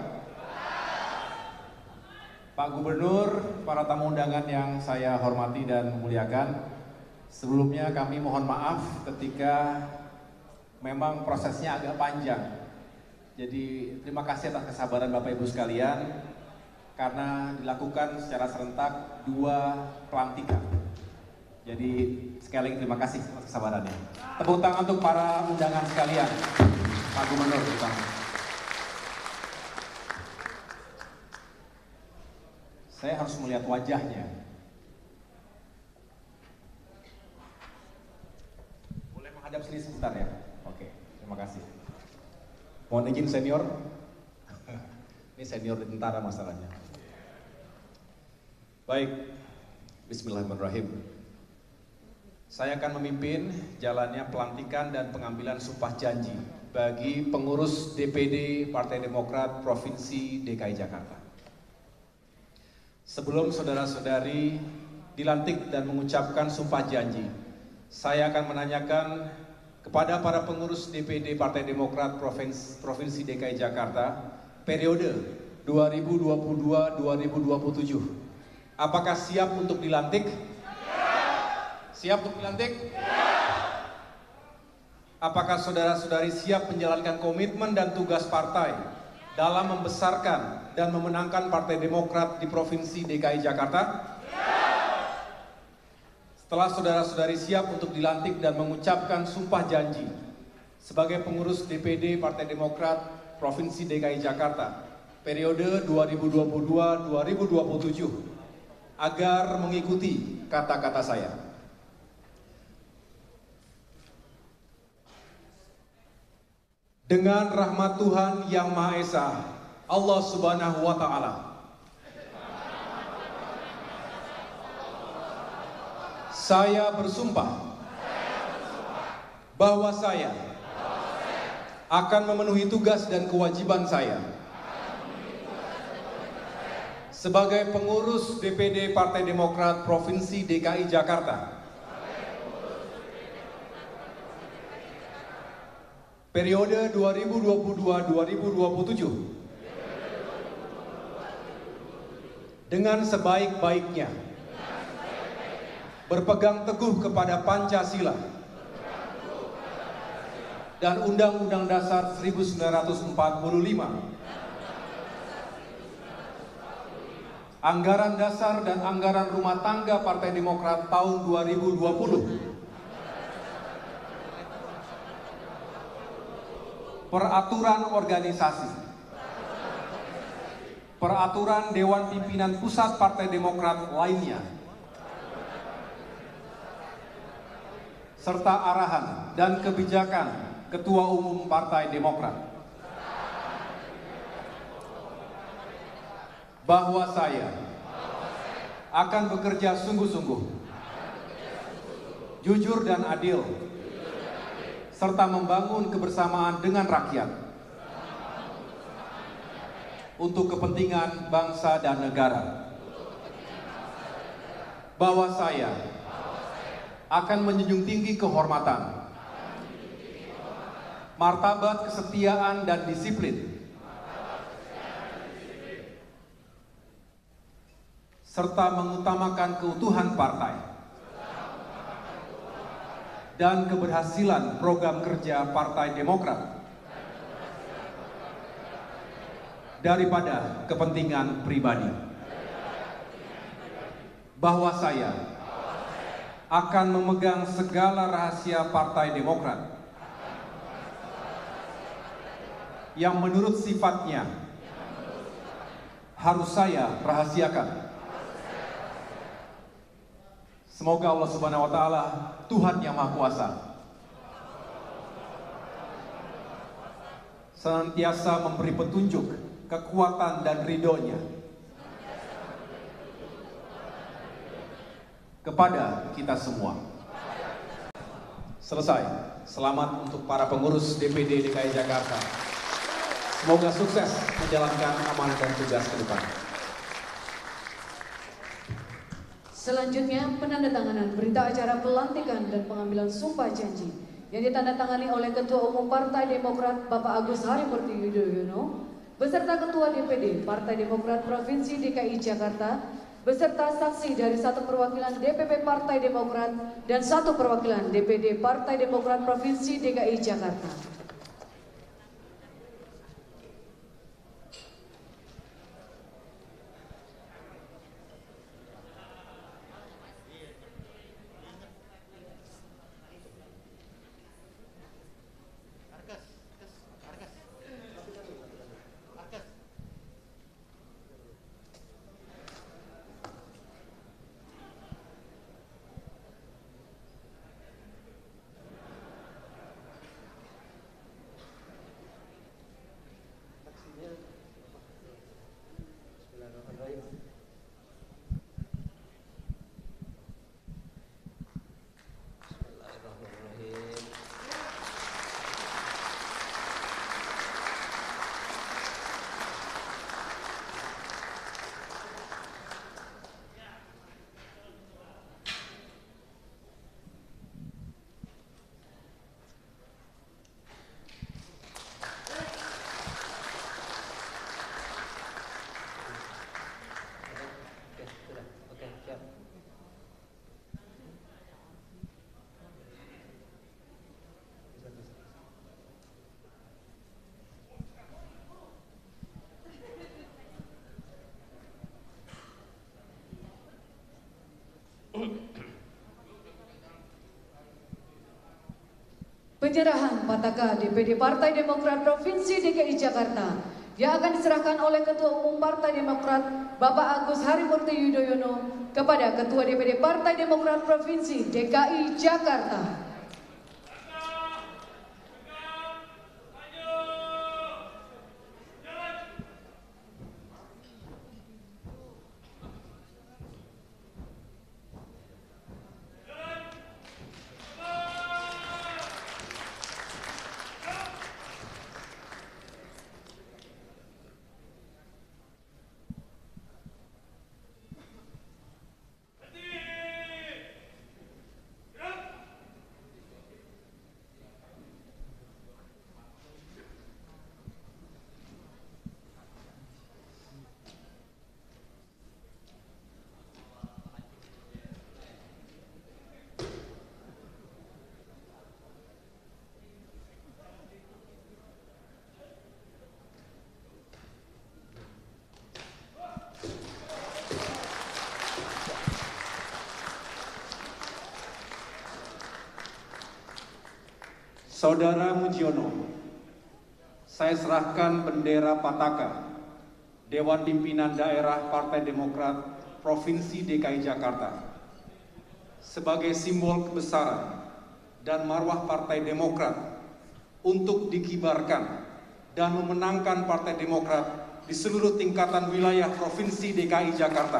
Pak Gubernur, para tamu undangan yang saya hormati dan muliakan, sebelumnya kami mohon maaf ketika memang prosesnya agak panjang. Jadi terima kasih atas kesabaran Bapak Ibu sekalian karena dilakukan secara serentak dua pelantikan. Jadi sekali lagi terima kasih atas kesabarannya. Tepuk tangan untuk para undangan sekalian. Pak Gubernur, tepuk tangan. Saya harus melihat wajahnya. Boleh menghadap sini sebentar ya? Oke, terima kasih. Mohon izin senior. Ini senior di tentara masalahnya. Baik, bismillahirrahmanirrahim. Saya akan memimpin jalannya pelantikan dan pengambilan sumpah janji bagi pengurus D P D Partai Demokrat Provinsi D K I Jakarta. Sebelum saudara-saudari dilantik dan mengucapkan sumpah janji, saya akan menanyakan kepada para pengurus D P D Partai Demokrat Provinsi, Provinsi D K I Jakarta periode dua ribu dua puluh dua sampai dua ribu dua puluh tujuh, apakah siap untuk dilantik? Siap untuk dilantik? Apakah saudara-saudari siap menjalankan komitmen dan tugas partai dalam membesarkan dan memenangkan Partai Demokrat di Provinsi D K I Jakarta? Setelah saudara-saudari siap untuk dilantik dan mengucapkan sumpah janji sebagai pengurus D P D Partai Demokrat Provinsi D K I Jakarta periode dua ribu dua puluh dua sampai dua ribu dua puluh tujuh, agar mengikuti kata-kata saya. Dengan rahmat Tuhan Yang Maha Esa, Allah Subhanahu wa Ta'ala, saya bersumpah bahwa saya akan memenuhi tugas dan kewajiban saya sebagai pengurus D P D Partai Demokrat Provinsi D K I Jakarta periode dua ribu dua puluh dua sampai dua ribu dua puluh tujuh dengan sebaik-baiknya, berpegang teguh kepada Pancasila dan Undang-Undang Dasar seribu sembilan ratus empat puluh lima, Anggaran Dasar dan Anggaran Rumah Tangga Partai Demokrat tahun dua ribu dua puluh, Peraturan Organisasi, Peraturan Dewan Pimpinan Pusat Partai Demokrat lainnya, serta arahan dan kebijakan Ketua Umum Partai Demokrat, bahwa saya akan bekerja sungguh-sungguh, jujur dan adil, serta membangun kebersamaan dengan rakyat untuk kepentingan bangsa dan negara. Bahwa saya akan menjunjung tinggi kehormatan, martabat, kesetiaan, dan disiplin, serta mengutamakan keutuhan partai dan keberhasilan program kerja Partai Demokrat daripada kepentingan pribadi. Bahwa saya akan memegang segala rahasia Partai Demokrat yang menurut sifatnya harus saya rahasiakan. Semoga Allah Subhanahu wa Ta'ala, Tuhan Yang Maha Kuasa, senantiasa memberi petunjuk, kekuatan, dan ridhonya kepada kita semua. Selesai. Selamat untuk para pengurus D P D D K I Jakarta. Semoga sukses menjalankan amanah dan tugas ke depan. Selanjutnya, penandatanganan berita acara pelantikan dan pengambilan sumpah janji yang ditandatangani oleh Ketua Umum Partai Demokrat Bapak Agus Harimurti Yudhoyono beserta Ketua D P D Partai Demokrat Provinsi D K I Jakarta beserta saksi dari satu perwakilan D P P Partai Demokrat dan satu perwakilan D P D Partai Demokrat Provinsi D K I Jakarta. Penyerahan Pataka D P D Partai Demokrat Provinsi D K I Jakarta yang akan diserahkan oleh Ketua Umum Partai Demokrat Bapak Agus Harimurti Yudhoyono kepada Ketua D P D Partai Demokrat Provinsi D K I Jakarta. Saudara Mujiono, saya serahkan bendera Pataka Dewan Pimpinan Daerah Partai Demokrat Provinsi D K I Jakarta sebagai simbol kebesaran dan marwah Partai Demokrat untuk dikibarkan dan memenangkan Partai Demokrat di seluruh tingkatan wilayah Provinsi D K I Jakarta.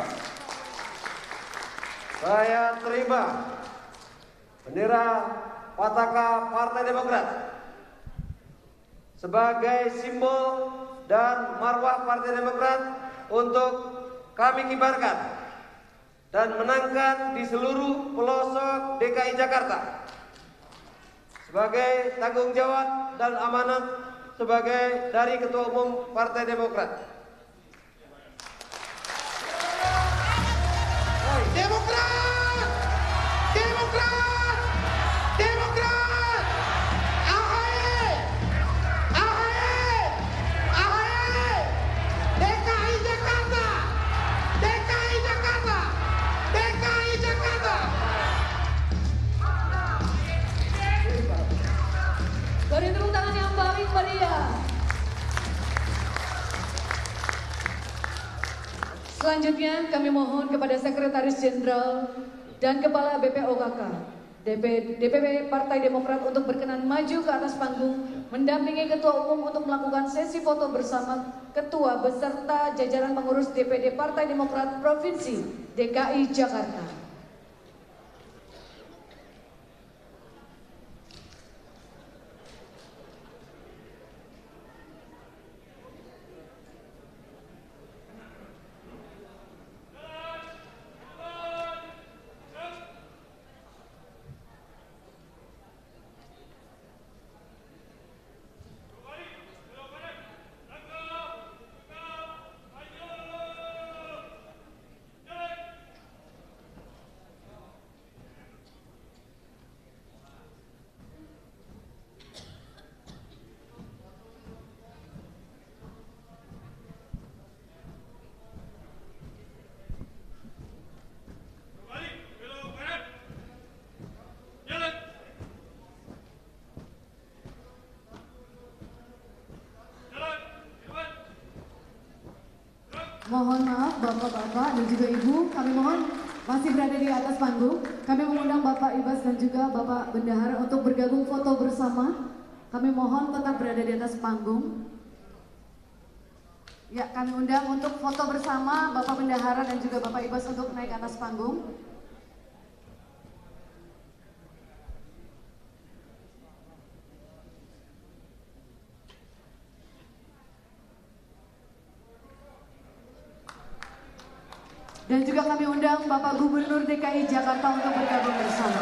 Saya terima bendera Pataka Partai Demokrat sebagai simbol dan marwah Partai Demokrat untuk kami kibarkan dan menangkan di seluruh pelosok D K I Jakarta sebagai tanggung jawab dan amanat sebagai dari Ketua Umum Partai Demokrat. Demokrat! Demokrat! Demokrat! A H Y! A H Y! A H Y! D K I Jakarta! D K I Jakarta! D K I Jakarta! Beri tepuk tangan yang paling meriah. Selanjutnya kami mohon kepada Sekretaris Jenderal dan Kepala B P O K K D P D Partai Demokrat untuk berkenan maju ke atas panggung mendampingi Ketua Umum untuk melakukan sesi foto bersama Ketua beserta jajaran pengurus D P D Partai Demokrat Provinsi D K I Jakarta. Mohon maaf Bapak-Bapak dan juga Ibu, kami mohon masih berada di atas panggung. Kami mengundang Bapak Ibas dan juga Bapak Bendahara untuk bergabung foto bersama. Kami mohon tetap berada di atas panggung. Ya, kami undang untuk foto bersama Bapak Bendahara dan juga Bapak Ibas untuk naik ke atas panggung. Dan juga kami undang Bapak Gubernur D K I Jakarta untuk bergabung bersama.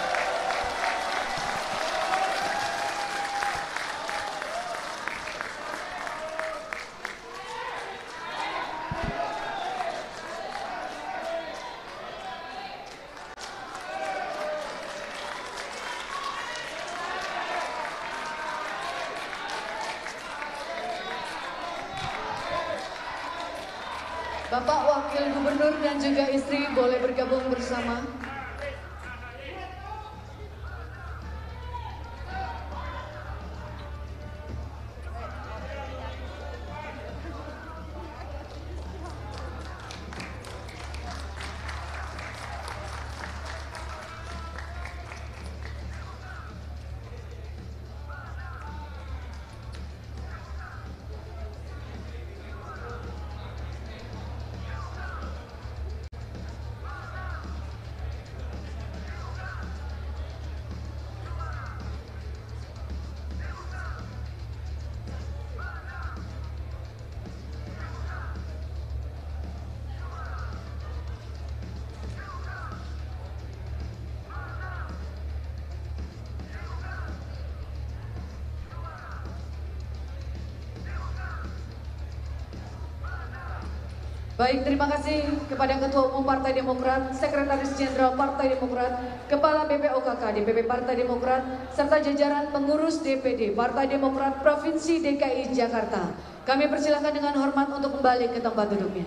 Bapak Wakil Gubernur dan juga istri boleh bergabung bersama. Baik, terima kasih kepada Ketua Umum Partai Demokrat, Sekretaris Jenderal Partai Demokrat, Kepala B P O K K D P P Partai Demokrat, serta jajaran pengurus D P D Partai Demokrat Provinsi D K I Jakarta. Kami persilakan dengan hormat untuk kembali ke tempat duduknya.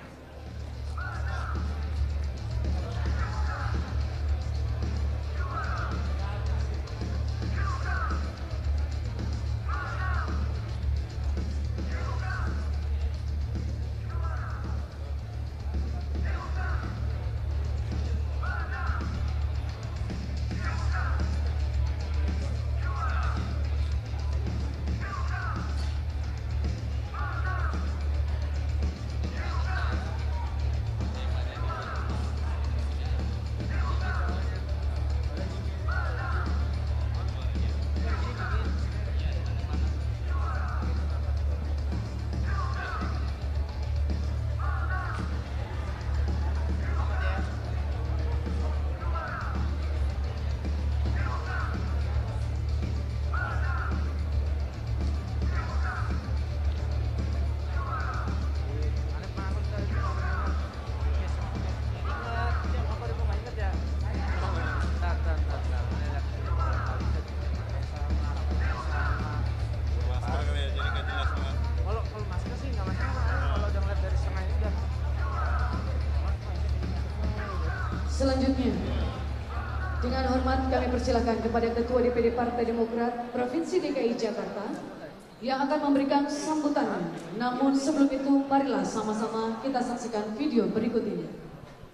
Selanjutnya, dengan hormat kami persilakan kepada Ketua D P D Partai Demokrat Provinsi D K I Jakarta yang akan memberikan sambutannya. Namun sebelum itu, marilah sama-sama kita saksikan video berikut ini.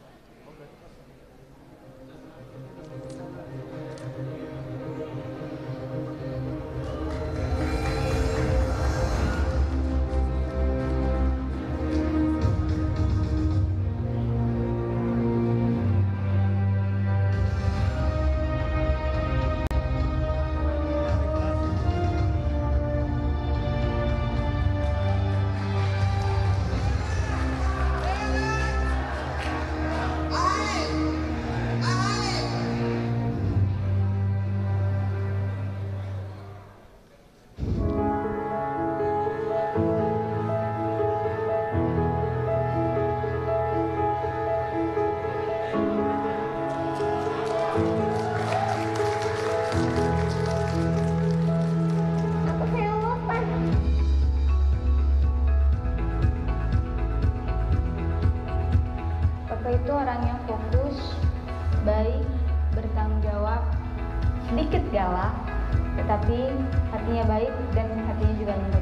Itu orang yang fokus, baik, bertanggung jawab, sedikit galak, tetapi hatinya baik dan hatinya juga lembut.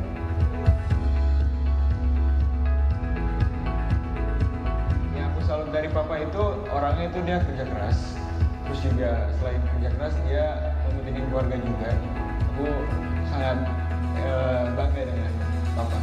Yang aku salut dari Papa itu orangnya itu dia kerja keras, terus juga selain kerja keras dia mementingin keluarga juga. Aku sangat eh, bangga dengan Papa.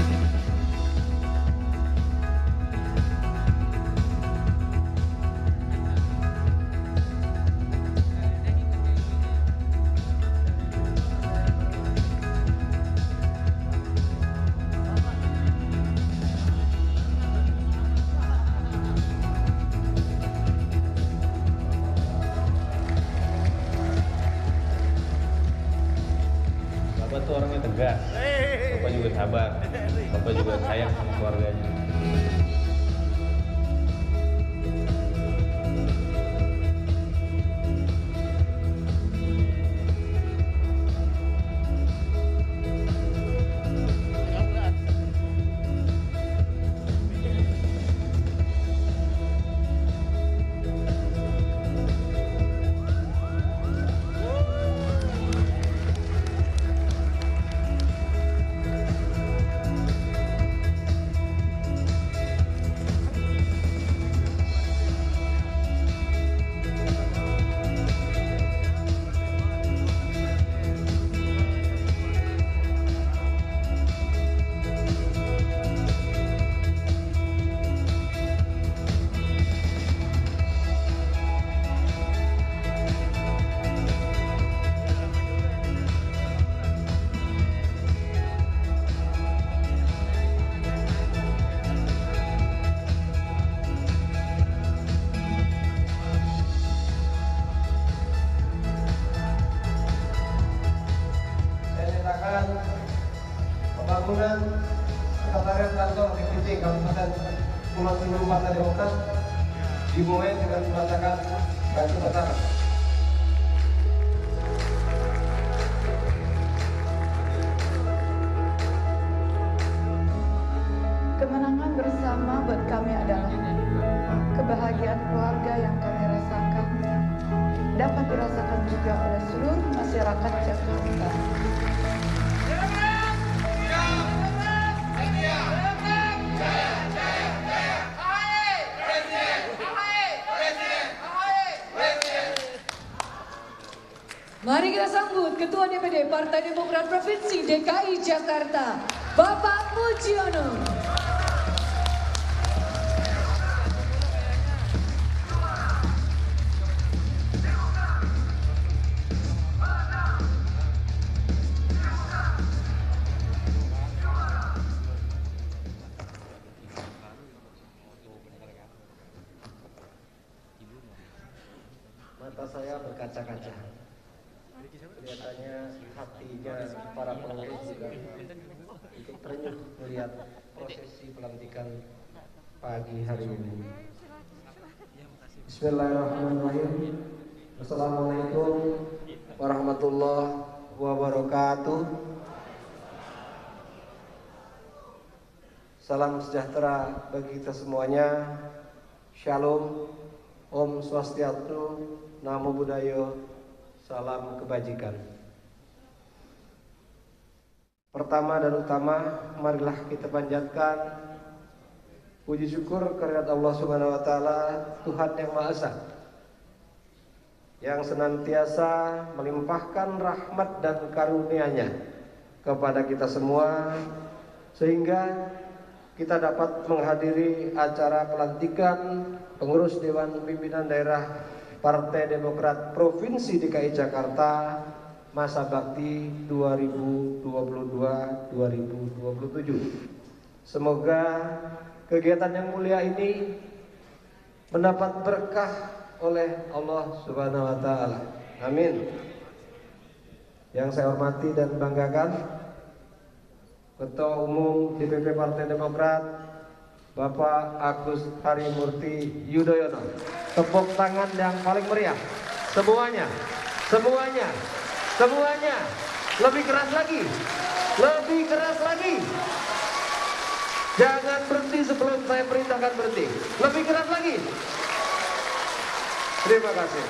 Bapak tuh orangnya tegas, Bapak juga sabar, Bapak juga sayang sama keluarganya. Pembangunan Sekretariat Kantor D P D Kabupaten Pulau seluruh Partai Demokrat dimulai dengan merasakan baju pertama. Kemenangan bersama buat kami adalah kebahagiaan keluarga yang kami rasakan dapat dirasakan juga oleh seluruh masyarakat Jakarta. Mari kita sambut Ketua D P D Partai Demokrat Provinsi D K I Jakarta, Bapak Mujiono. Mata saya berkaca-kaca. Kelihatannya hatinya para pengurus juga ikut terenyuh melihat prosesi pelantikan pagi hari ini. Bismillahirrahmanirrahim. Assalamualaikum warahmatullahi wabarakatuh. Salam sejahtera bagi kita semuanya. Shalom, Om Swastiastu, Namo Buddhaya, salam kebajikan. Pertama dan utama, marilah kita panjatkan puji syukur kehadirat Allah Subhanahu wa taala, Tuhan yang Maha Esa, yang senantiasa melimpahkan rahmat dan karunia-Nya kepada kita semua sehingga kita dapat menghadiri acara pelantikan pengurus Dewan Pimpinan Daerah Partai Demokrat Provinsi D K I Jakarta masa bakti dua ribu dua puluh dua sampai dua ribu dua puluh tujuh. Semoga kegiatan yang mulia ini mendapat berkah oleh Allah Subhanahu wa taala. Amin. Yang saya hormati dan banggakan Ketua Umum D P P Partai Demokrat Bapak Agus Harimurti Yudhoyono. Tepuk tangan yang paling meriah. Semuanya, semuanya, semuanya. Lebih keras lagi, lebih keras lagi. Jangan berhenti sebelum saya perintahkan berhenti. Lebih keras lagi. Terima kasih.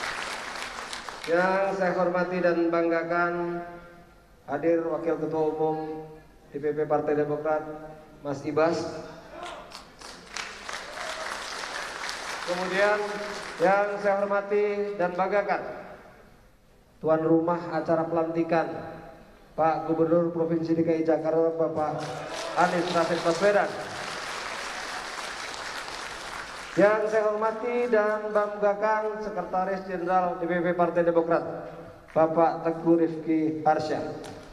Yang saya hormati dan banggakan, hadir Wakil Ketua Umum D P P Partai Demokrat Mas Ibas. Kemudian yang saya hormati dan banggakan, tuan rumah acara pelantikan Pak Gubernur Provinsi D K I Jakarta Bapak Anies Rashid Baswedan. Yang saya hormati dan banggakan Sekretaris Jenderal D P P Partai Demokrat Bapak Teguh Rifki Harsha.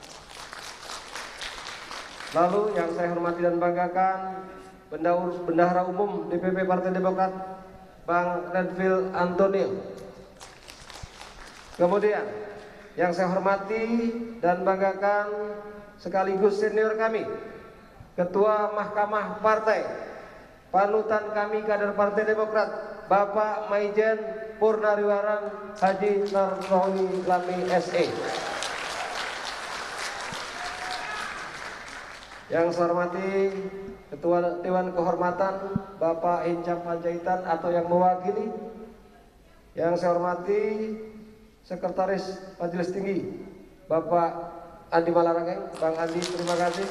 Lalu yang saya hormati dan banggakan Bendahara Umum D P P Partai Demokrat Bang Redfield Antonio. Kemudian yang saya hormati dan banggakan sekaligus senior kami, Ketua Mahkamah Partai, panutan kami kader Partai Demokrat, Bapak Maijen Purnariwaran Haji Narrohoni Lami S E. Yang saya hormati Ketua Dewan Kehormatan Bapak Hinca Panjaitan atau yang mewakili. Yang saya hormati Sekretaris Majelis Tinggi Bapak Andi Malarangeng. Bang Andi, terima kasih.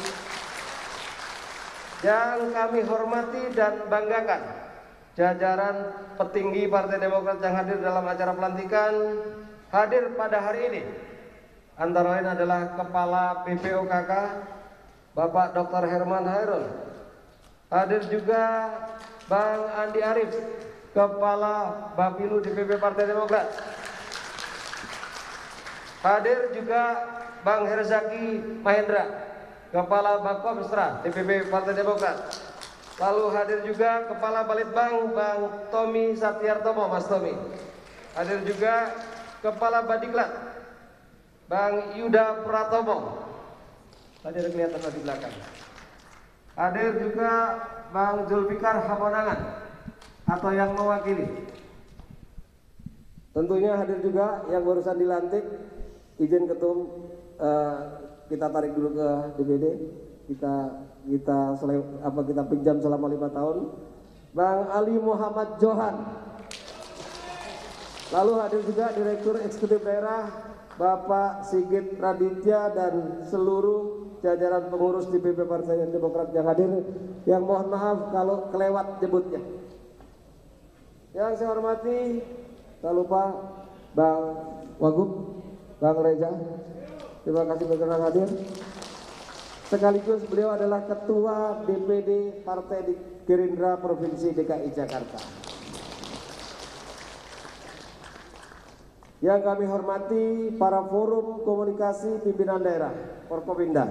Yang kami hormati dan banggakan jajaran petinggi Partai Demokrat yang hadir dalam acara pelantikan. Hadir pada hari ini antara lain adalah Kepala B P O K K Bapak Doktor Herman Hairul. Hadir juga Bang Andi Arief, Kepala Bapilu D P P Partai Demokrat. Hadir juga Bang Herzaki Mahendra, Kepala Bakomstra D P P Partai Demokrat. Lalu hadir juga Kepala Balitbang Bang Tommy Satyartomo, Mas Tommy. Hadir juga Kepala Badiklat Bang Yuda Pratomo. Tadi ada kelihatan di belakang. Hadir juga Bang Zulfikar Hamonangan atau yang mewakili. Tentunya hadir juga yang barusan dilantik. Izin ketum uh, kita tarik dulu ke D P D. Kita kita sele- apa kita pinjam selama lima tahun. Bang Ali Muhammad Johan. Lalu hadir juga Direktur Eksekutif Daerah Bapak Sigit Raditya dan seluruh jajaran pengurus D P P Partai Demokrat yang hadir. Yang mohon maaf kalau kelewat nyebutnya. Yang saya hormati, tak lupa Bang Wagub, Bang Reza, terima kasih berkenan hadir. Sekaligus beliau adalah Ketua D P D Partai Gerindra Provinsi D K I Jakarta. Yang kami hormati para forum komunikasi pimpinan daerah Forkopimda.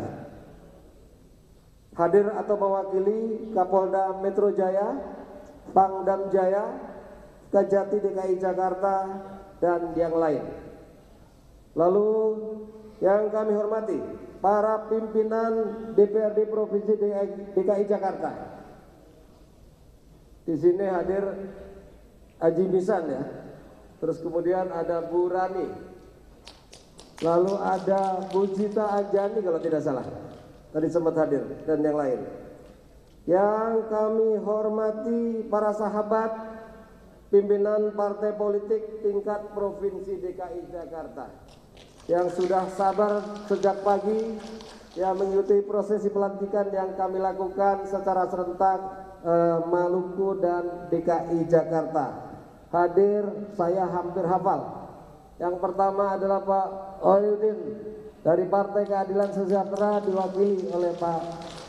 Hadir atau mewakili Kapolda Metro Jaya, Pangdam Jaya, Kejati D K I Jakarta, dan yang lain. Lalu yang kami hormati para pimpinan D P R D Provinsi D K I Jakarta. Di sini hadir Haji Misan ya. Terus kemudian ada Bu Rani. Lalu ada Bu Zita Anjani kalau tidak salah. Tadi sempat hadir dan yang lain. Yang kami hormati para sahabat pimpinan partai politik tingkat Provinsi D K I Jakarta yang sudah sabar sejak pagi yang mengikuti prosesi pelantikan yang kami lakukan secara serentak eh, Maluku dan D K I Jakarta. Hadir saya hampir hafal. Yang pertama adalah Pak Oyudin dari Partai Keadilan Sejahtera diwakili oleh Pak.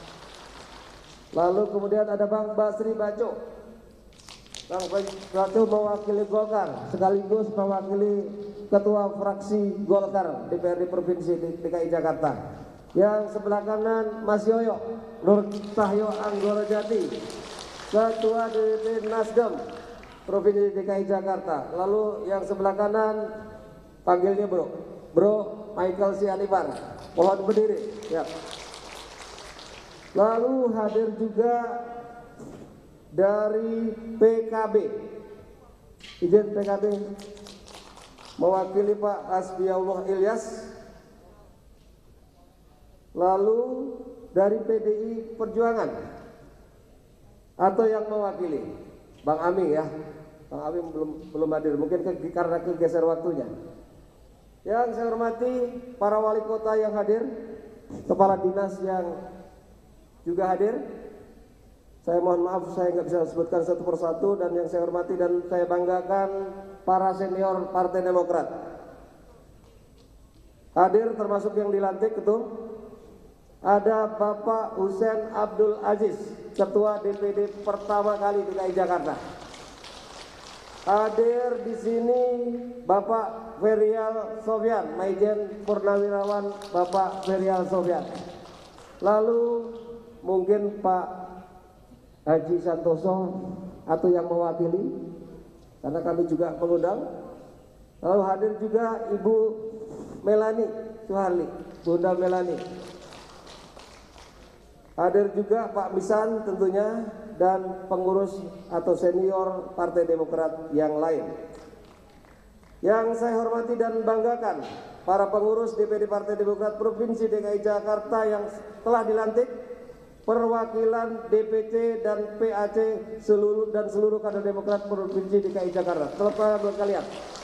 Lalu kemudian ada Bang Basri Baco. Bang Baco mewakili Golkar sekaligus mewakili Ketua Fraksi Golkar D P R D Provinsi D K I Jakarta. Yang sebelah kanan Mas Yoyo Nur Cahyo Anggoro Jati, Ketua D P P Nasdem Provinsi D K I Jakarta. Lalu yang sebelah kanan panggilnya Bro, Bro Michael Sianipar. Mohon berdiri. Ya. Lalu hadir juga dari P K B. Izin P K B mewakili Pak Hasbiallah Ilyas. Lalu dari P D I Perjuangan atau yang mewakili Bang Ami ya. Bang Ami belum belum hadir, mungkin ke, karena kegeser waktunya. Yang saya hormati para wali kota yang hadir, kepala dinas yang juga hadir. Saya mohon maaf saya nggak bisa sebutkan satu persatu, dan yang saya hormati dan saya banggakan para senior Partai Demokrat. Hadir termasuk yang dilantik ketum. Ada Bapak Husein Abdul Aziz, Ketua D P D pertama kali D K I Jakarta. Hadir di sini Bapak Ferial Sofyan, Maijen Purnawirawan Bapak Ferial Sofyan. Lalu mungkin Pak Haji Santoso atau yang mewakili, karena kami juga mengundang. Lalu hadir juga Ibu Melani Suharli, Bunda Melani. Hadir juga Pak Misan tentunya, dan pengurus atau senior Partai Demokrat yang lain. Yang saya hormati dan banggakan para pengurus D P D Partai Demokrat Provinsi D K I Jakarta yang telah dilantik, perwakilan D P C dan P A C seluruh dan seluruh kader Demokrat Provinsi D K I Jakarta. Selamat buat kalian.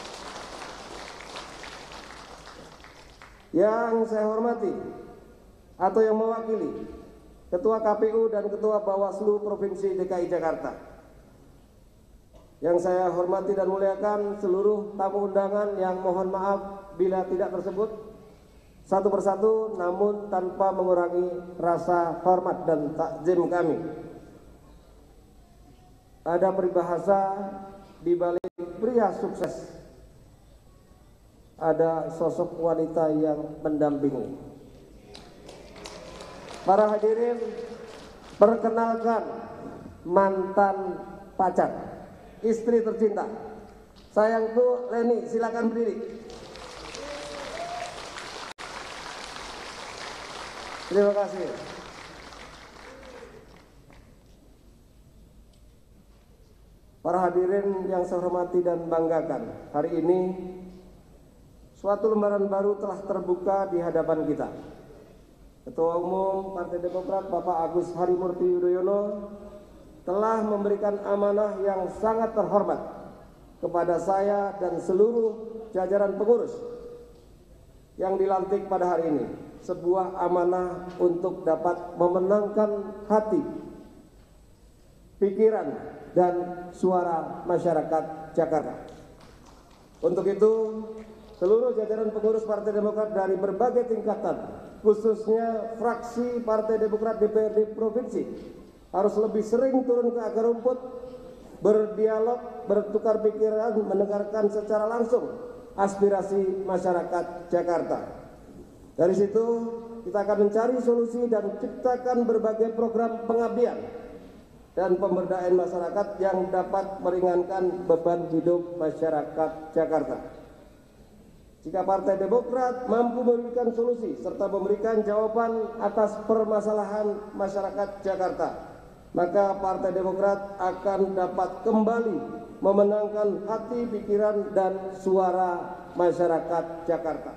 Yang saya hormati atau yang mewakili Ketua K P U dan Ketua Bawaslu Provinsi D K I Jakarta. Yang saya hormati dan muliakan seluruh tamu undangan yang mohon maaf bila tidak tersebut satu persatu, namun tanpa mengurangi rasa hormat dan takzim kami. Ada peribahasa di balik pria sukses, ada sosok wanita yang mendampingi. Para hadirin, perkenalkan mantan pacar, istri tercinta. Sayangku Leni, silakan berdiri. Terima kasih. para hadirin yang saya hormati dan banggakan, hari ini suatu lembaran baru telah terbuka di hadapan kita. Ketua Umum Partai Demokrat Bapak Agus Harimurti Yudhoyono telah memberikan amanah yang sangat terhormat kepada saya dan seluruh jajaran pengurus yang dilantik pada hari ini. Sebuah amanah untuk dapat memenangkan hati, pikiran, dan suara masyarakat Jakarta. Untuk itu, seluruh jajaran pengurus Partai Demokrat dari berbagai tingkatan, khususnya fraksi Partai Demokrat D P R D Provinsi, harus lebih sering turun ke akar rumput, berdialog, bertukar pikiran, mendengarkan secara langsung aspirasi masyarakat Jakarta. Dari situ kita akan mencari solusi dan ciptakan berbagai program pengabdian dan pemberdayaan masyarakat yang dapat meringankan beban hidup masyarakat Jakarta. Jika Partai Demokrat mampu memberikan solusi serta memberikan jawaban atas permasalahan masyarakat Jakarta, maka Partai Demokrat akan dapat kembali memenangkan hati, pikiran, dan suara masyarakat Jakarta.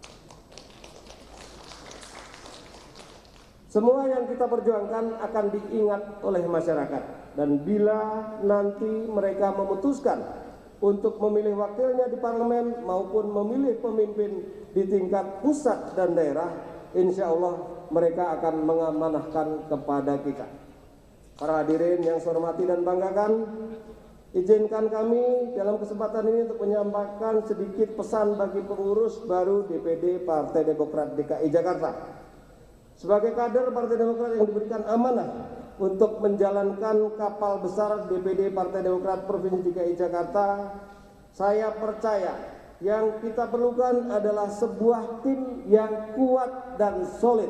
Semua yang kita perjuangkan akan diingat oleh masyarakat, dan bila nanti mereka memutuskan untuk memilih wakilnya di parlemen maupun memilih pemimpin di tingkat pusat dan daerah, insya Allah mereka akan mengamanahkan kepada kita. Para hadirin yang saya hormati dan banggakan, izinkan kami dalam kesempatan ini untuk menyampaikan sedikit pesan bagi pengurus baru D P D Partai Demokrat D K I Jakarta. Sebagai kader Partai Demokrat yang diberikan amanah untuk menjalankan kapal besar D P D Partai Demokrat Provinsi D K I Jakarta, saya percaya yang kita perlukan adalah sebuah tim yang kuat dan solid.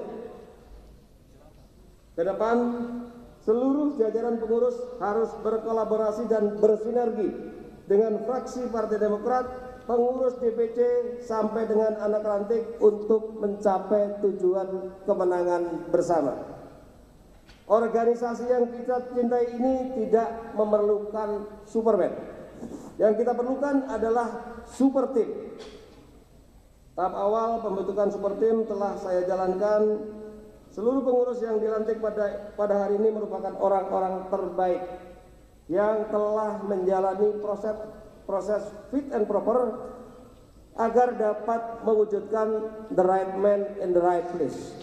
Ke depan, seluruh jajaran pengurus harus berkolaborasi dan bersinergi dengan fraksi Partai Demokrat, pengurus D P C sampai dengan anak ranting untuk mencapai tujuan kemenangan bersama. Organisasi yang kita cintai ini tidak memerlukan Superman. Yang kita perlukan adalah super team. Tahap awal pembentukan super team telah saya jalankan. Seluruh pengurus yang dilantik pada pada hari ini merupakan orang-orang terbaik yang telah menjalani proses proses fit and proper agar dapat mewujudkan the right man in the right place.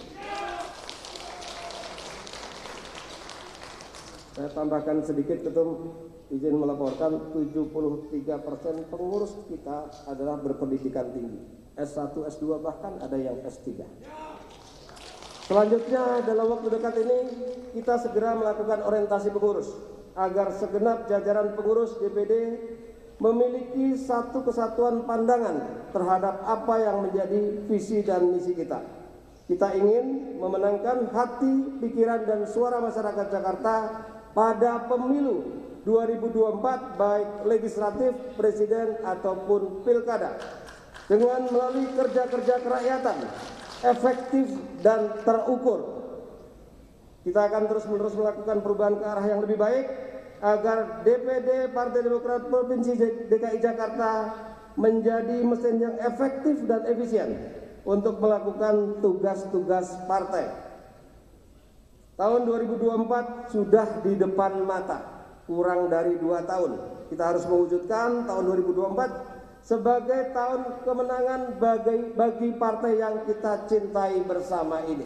Saya tambahkan sedikit, Ketum, izin melaporkan tujuh puluh tiga persen pengurus kita adalah berpendidikan tinggi, S satu, S dua, bahkan ada yang S tiga. Selanjutnya dalam waktu dekat ini kita segera melakukan orientasi pengurus agar segenap jajaran pengurus D P D memiliki satu kesatuan pandangan terhadap apa yang menjadi visi dan misi kita. Kita ingin memenangkan hati, pikiran, dan suara masyarakat Jakarta pada pemilu dua ribu dua puluh empat baik legislatif, presiden, ataupun pilkada dengan melalui kerja-kerja kerakyatan efektif dan terukur. Kita akan terus-menerus melakukan perubahan ke arah yang lebih baik agar D P D Partai Demokrat Provinsi D K I Jakarta menjadi mesin yang efektif dan efisien untuk melakukan tugas-tugas partai. Tahun dua ribu dua puluh empat sudah di depan mata, kurang dari dua tahun. Kita harus mewujudkan tahun dua ribu dua puluh empat sebagai tahun kemenangan bagi, bagi partai yang kita cintai bersama ini.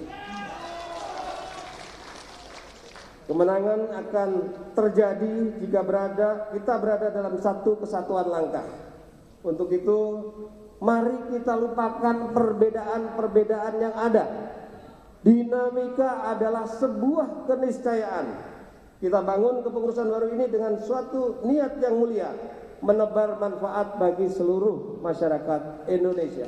Kemenangan akan terjadi jika berada kita berada dalam satu kesatuan langkah. Untuk itu, mari kita lupakan perbedaan-perbedaan yang ada. Dinamika adalah sebuah keniscayaan. Kita bangun kepengurusan baru ini dengan suatu niat yang mulia, menebar manfaat bagi seluruh masyarakat Indonesia.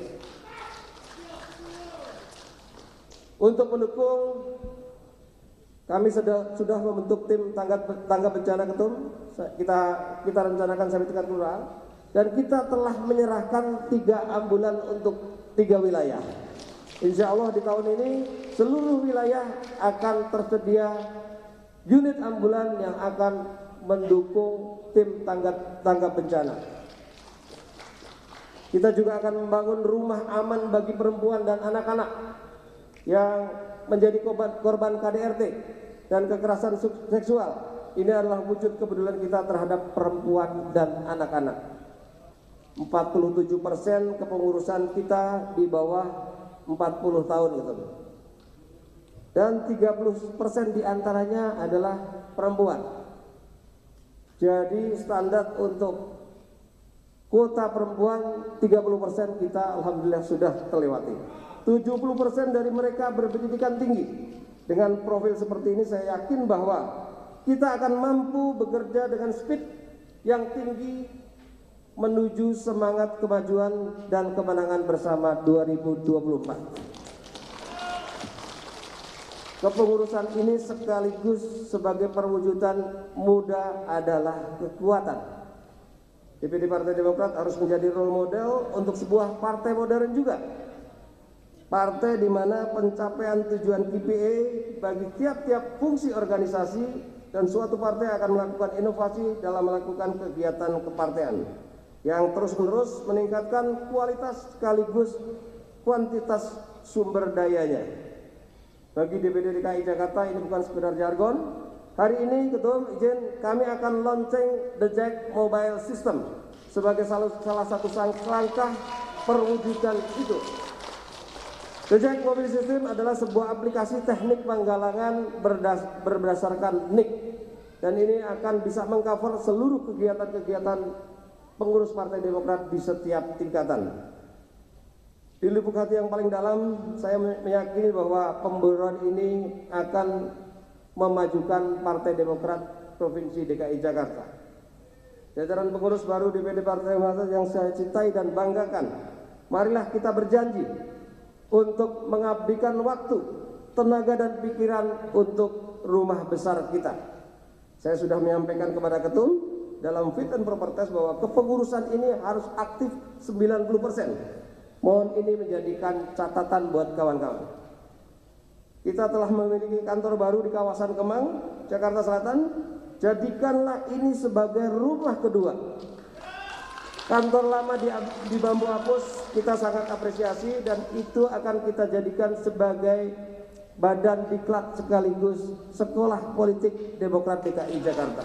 Untuk mendukung, kami sudah sudah membentuk tim tanggap tanggap bencana, Ketum. Kita kita rencanakan sampai tingkat kelurahan, dan kita telah menyerahkan tiga ambulan untuk tiga wilayah. Insya Allah di tahun ini seluruh wilayah akan tersedia unit ambulan yang akan mendukung tim tanggap tanggap bencana. Kita juga akan membangun rumah aman bagi perempuan dan anak-anak yang menjadi korban, korban K D R T dan kekerasan seksual. Ini adalah wujud kepedulian kita terhadap perempuan dan anak-anak. empat puluh tujuh persen kepengurusan kita di bawah empat puluh tahun gitu. Dan tiga puluh persen diantaranya adalah perempuan. Jadi standar untuk kuota perempuan tiga puluh persen kita alhamdulillah sudah terlewati. tujuh puluh persen dari mereka berpendidikan tinggi. Dengan profil seperti ini saya yakin bahwa kita akan mampu bekerja dengan speed yang tinggi menuju semangat kemajuan dan kemenangan bersama dua ribu dua puluh empat. Kepengurusan ini sekaligus sebagai perwujudan muda adalah kekuatan. D P D Partai Demokrat harus menjadi role model untuk sebuah partai modern juga. Partai di mana pencapaian tujuan K P I bagi tiap-tiap fungsi organisasi dan suatu partai akan melakukan inovasi dalam melakukan kegiatan kepartean yang terus-menerus meningkatkan kualitas sekaligus kuantitas sumber dayanya. Bagi D P D D K I Jakarta ini bukan sekedar jargon. Hari ini Ketum izin kami akan launching The Jack Mobile System sebagai salah, salah satu langkah perwujudan itu. The Jack Mobile System adalah sebuah aplikasi teknik penggalangan berdas, berdasarkan nik dan ini akan bisa mengcover seluruh kegiatan-kegiatan pengurus Partai Demokrat di setiap tingkatan. Di lubuk hati yang paling dalam, saya meyakini bahwa pemburuan ini akan memajukan Partai Demokrat Provinsi D K I Jakarta. Jajaran pengurus baru D P D Partai Demokrat yang saya cintai dan banggakan, marilah kita berjanji untuk mengabdikan waktu, tenaga dan pikiran untuk rumah besar kita. Saya sudah menyampaikan kepada Ketum dalam fit and proper test bahwa kepengurusan ini harus aktif sembilan puluh persen. Mohon ini menjadikan catatan buat kawan-kawan. Kita telah memiliki kantor baru di kawasan Kemang, Jakarta Selatan. Jadikanlah ini sebagai rumah kedua. Kantor lama di, di Bambu Apus kita sangat apresiasi dan itu akan kita jadikan sebagai badan diklat sekaligus sekolah politik Demokrat D K I Jakarta.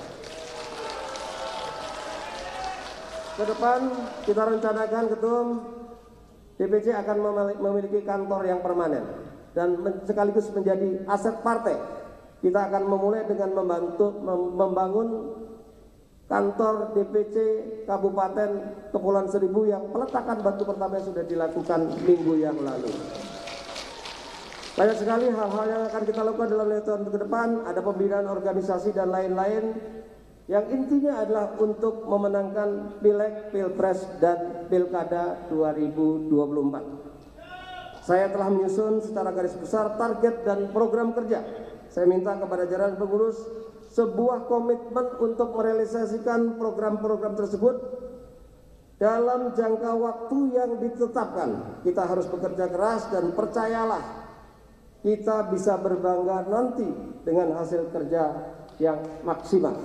Ke depan kita rencanakan Ketum D P C akan memiliki kantor yang permanen dan sekaligus menjadi aset partai. Kita akan memulai dengan membantu membangun kantor D P C Kabupaten Kepulauan Seribu yang peletakan batu pertama sudah dilakukan minggu yang lalu. Banyak sekali hal-hal yang akan kita lakukan dalam lima tahun ke depan, ada pembinaan organisasi dan lain-lain yang intinya adalah untuk memenangkan Pileg, Pilpres, dan Pilkada dua ribu dua puluh empat. Saya telah menyusun secara garis besar target dan program kerja. Saya minta kepada jajaran pengurus sebuah komitmen untuk merealisasikan program-program tersebut dalam jangka waktu yang ditetapkan. Kita harus bekerja keras dan percayalah kita bisa berbangga nanti dengan hasil kerja yang maksimal.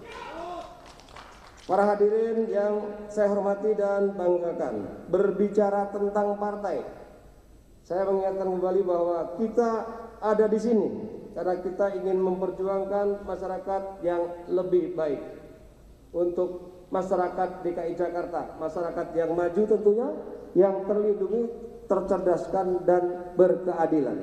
Para hadirin yang saya hormati dan banggakan, berbicara tentang partai, saya mengingatkan kembali bahwa kita ada di sini karena kita ingin memperjuangkan masyarakat yang lebih baik untuk masyarakat D K I Jakarta, masyarakat yang maju tentunya, yang terlindungi, tercerdaskan dan berkeadilan.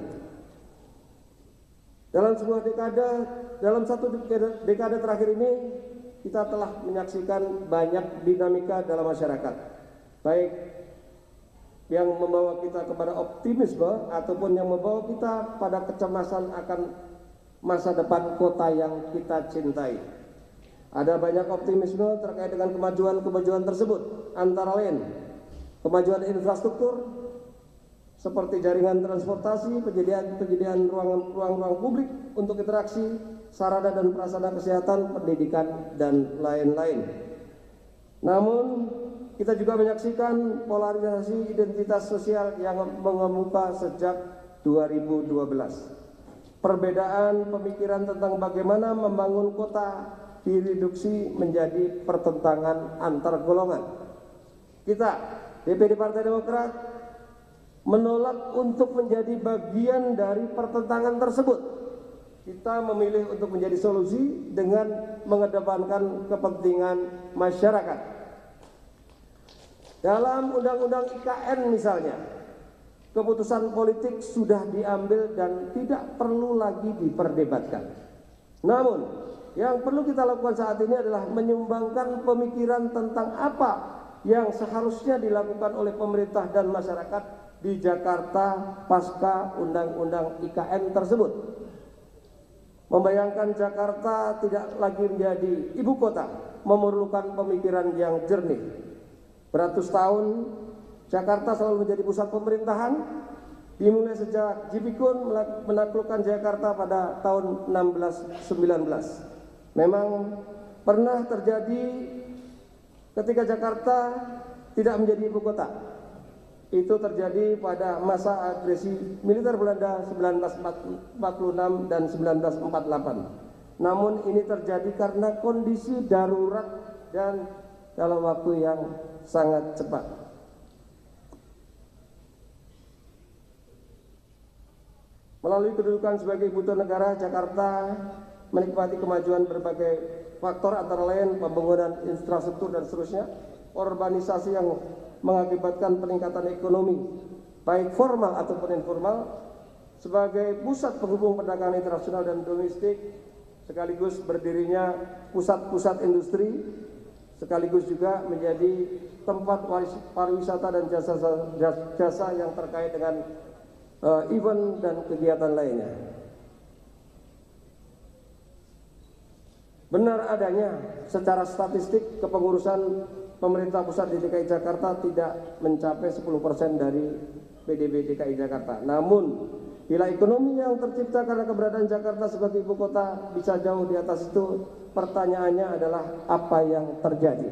Dalam sebuah dekade, dalam satu dekade, dekade terakhir ini kita telah menyaksikan banyak dinamika dalam masyarakat, baik yang membawa kita kepada optimisme ataupun yang membawa kita pada kecemasan akan masa depan kota yang kita cintai. Ada banyak optimisme terkait dengan kemajuan-kemajuan tersebut, antara lain kemajuan infrastruktur seperti jaringan transportasi, penyediaan-penyediaan ruang-ruang publik untuk interaksi, sarana dan prasarana kesehatan, pendidikan, dan lain-lain. Namun kita juga menyaksikan polarisasi identitas sosial yang mengemuka sejak dua ribu dua belas. Perbedaan pemikiran tentang bagaimana membangun kota direduksi menjadi pertentangan antar golongan. Kita, D P D Partai Demokrat, menolak untuk menjadi bagian dari pertentangan tersebut. Kita memilih untuk menjadi solusi dengan mengedepankan kepentingan masyarakat. Dalam Undang-Undang I K N misalnya, keputusan politik sudah diambil dan tidak perlu lagi diperdebatkan. Namun, yang perlu kita lakukan saat ini adalah menyumbangkan pemikiran tentang apa yang seharusnya dilakukan oleh pemerintah dan masyarakat di Jakarta pasca Undang-Undang I K N tersebut. Membayangkan Jakarta tidak lagi menjadi ibu kota memerlukan pemikiran yang jernih. Beratus tahun Jakarta selalu menjadi pusat pemerintahan, dimulai sejak J P Kuhn menaklukkan Jakarta pada tahun enam belas sembilan belas. Memang pernah terjadi ketika Jakarta tidak menjadi ibu kota. Itu terjadi pada masa agresi militer Belanda seribu sembilan ratus empat puluh enam dan seribu sembilan ratus empat puluh delapan. Namun ini terjadi karena kondisi darurat dan dalam waktu yang sangat cepat. Melalui kedudukan sebagai ibu kota negara, Jakarta menikmati kemajuan berbagai faktor antara lain pembangunan infrastruktur dan seterusnya, urbanisasi yang mengakibatkan peningkatan ekonomi baik formal ataupun informal sebagai pusat penghubung perdagangan internasional dan domestik, sekaligus berdirinya pusat-pusat industri, sekaligus juga menjadi tempat pariwisata dan jasa-jasa yang terkait dengan uh, event dan kegiatan lainnya. Benar adanya secara statistik kepengurusan pemerintah pusat di D K I Jakarta tidak mencapai sepuluh persen dari P D B D K I Jakarta. Namun, bila ekonomi yang tercipta karena keberadaan Jakarta sebagai ibu kota bisa jauh di atas itu, pertanyaannya adalah apa yang terjadi?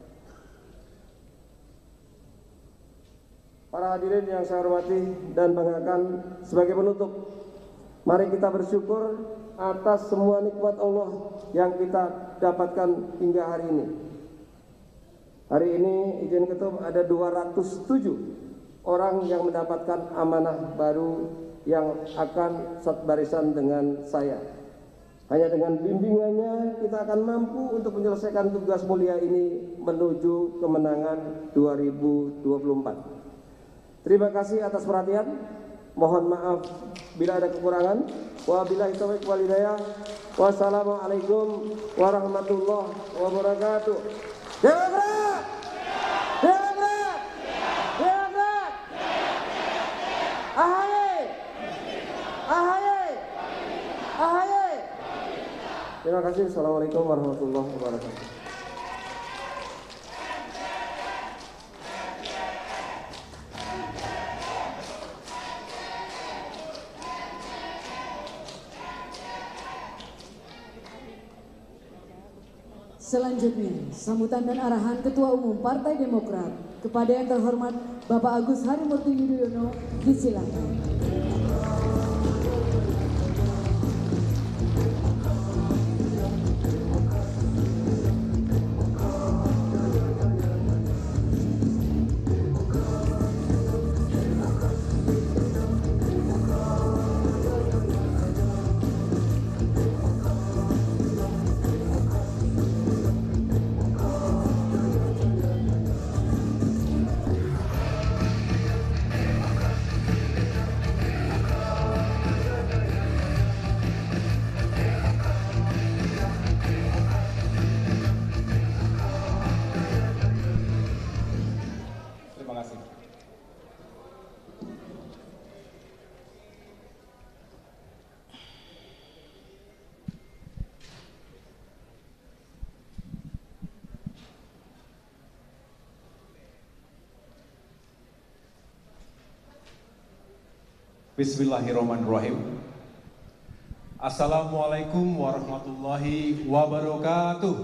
Para hadirin yang saya hormati dan banggakan, sebagai penutup, mari kita bersyukur atas semua nikmat Allah yang kita dapatkan hingga hari ini. Hari ini izin ketum ada dua ratus tujuh orang yang mendapatkan amanah baru yang akan barisan dengan saya. Hanya dengan bimbingannya kita akan mampu untuk menyelesaikan tugas mulia ini menuju kemenangan dua ribu dua puluh empat. Terima kasih atas perhatian. Mohon maaf bila ada kekurangan. Wabillahi taufiq wal hidayah. Wassalamualaikum warahmatullahi wabarakatuh. Demokrat! Demokrat! Demokrat! Ahaye! Ahaye! Ahaye! Terima kasih. Assalamualaikum warahmatullahi wabarakatuh. Selanjutnya, sambutan dan arahan Ketua Umum Partai Demokrat kepada yang terhormat Bapak Agus Harimurti Yudhoyono disilakan. Bismillahirrahmanirrahim. Assalamualaikum warahmatullahi wabarakatuh.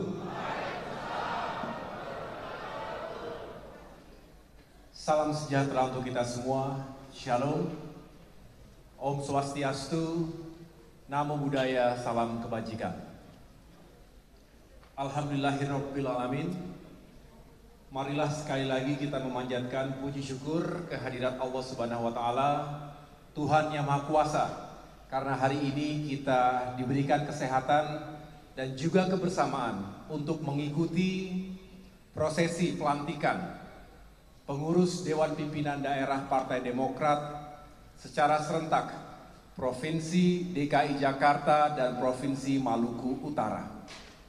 Salam sejahtera untuk kita semua. Shalom. Om Swastiastu. Namo Buddhaya. Salam kebajikan. Alhamdulillahirabbil alamin. Marilah sekali lagi kita memanjatkan puji syukur kehadirat Allah Subhanahu wa taala, Tuhan yang Maha Kuasa, karena hari ini kita diberikan kesehatan dan juga kebersamaan untuk mengikuti prosesi pelantikan pengurus Dewan Pimpinan Daerah Partai Demokrat secara serentak Provinsi D K I Jakarta dan Provinsi Maluku Utara.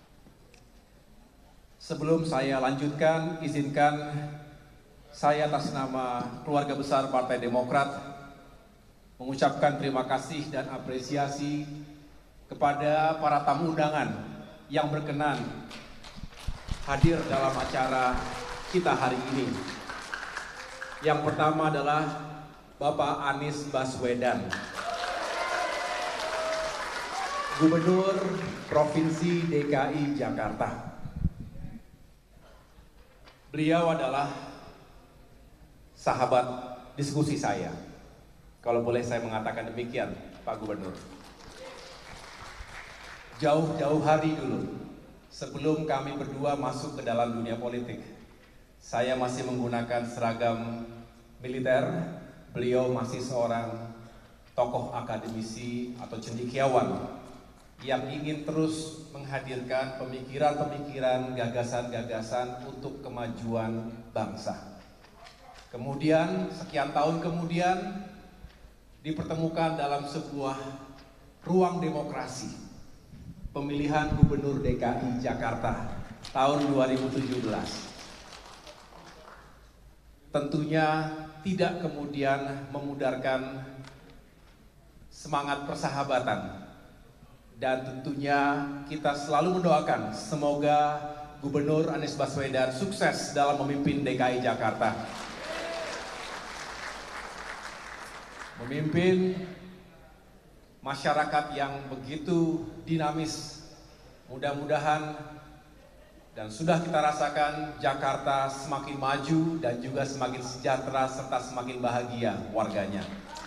Sebelum saya lanjutkan, izinkan saya atas nama keluarga besar Partai Demokrat mengucapkan terima kasih dan apresiasi kepada para tamu undangan yang berkenan hadir dalam acara kita hari ini. Yang pertama adalah Bapak Anies Baswedan, Gubernur Provinsi D K I Jakarta. Beliau adalah sahabat diskusi saya, kalau boleh saya mengatakan demikian, Pak Gubernur. Jauh-jauh hari dulu, sebelum kami berdua masuk ke dalam dunia politik, saya masih menggunakan seragam militer, beliau masih seorang tokoh akademisi atau cendekiawan yang ingin terus menghadirkan pemikiran-pemikiran, gagasan-gagasan untuk kemajuan bangsa. Kemudian, sekian tahun kemudian, dipertemukan dalam sebuah ruang demokrasi, pemilihan Gubernur D K I Jakarta tahun dua ribu tujuh belas. Tentunya tidak kemudian memudarkan semangat persahabatan. Dan tentunya kita selalu mendoakan semoga Gubernur Anies Baswedan sukses dalam memimpin D K I Jakarta. Memimpin masyarakat yang begitu dinamis. Mudah-mudahan dan sudah kita rasakan Jakarta semakin maju dan juga semakin sejahtera serta semakin bahagia warganya.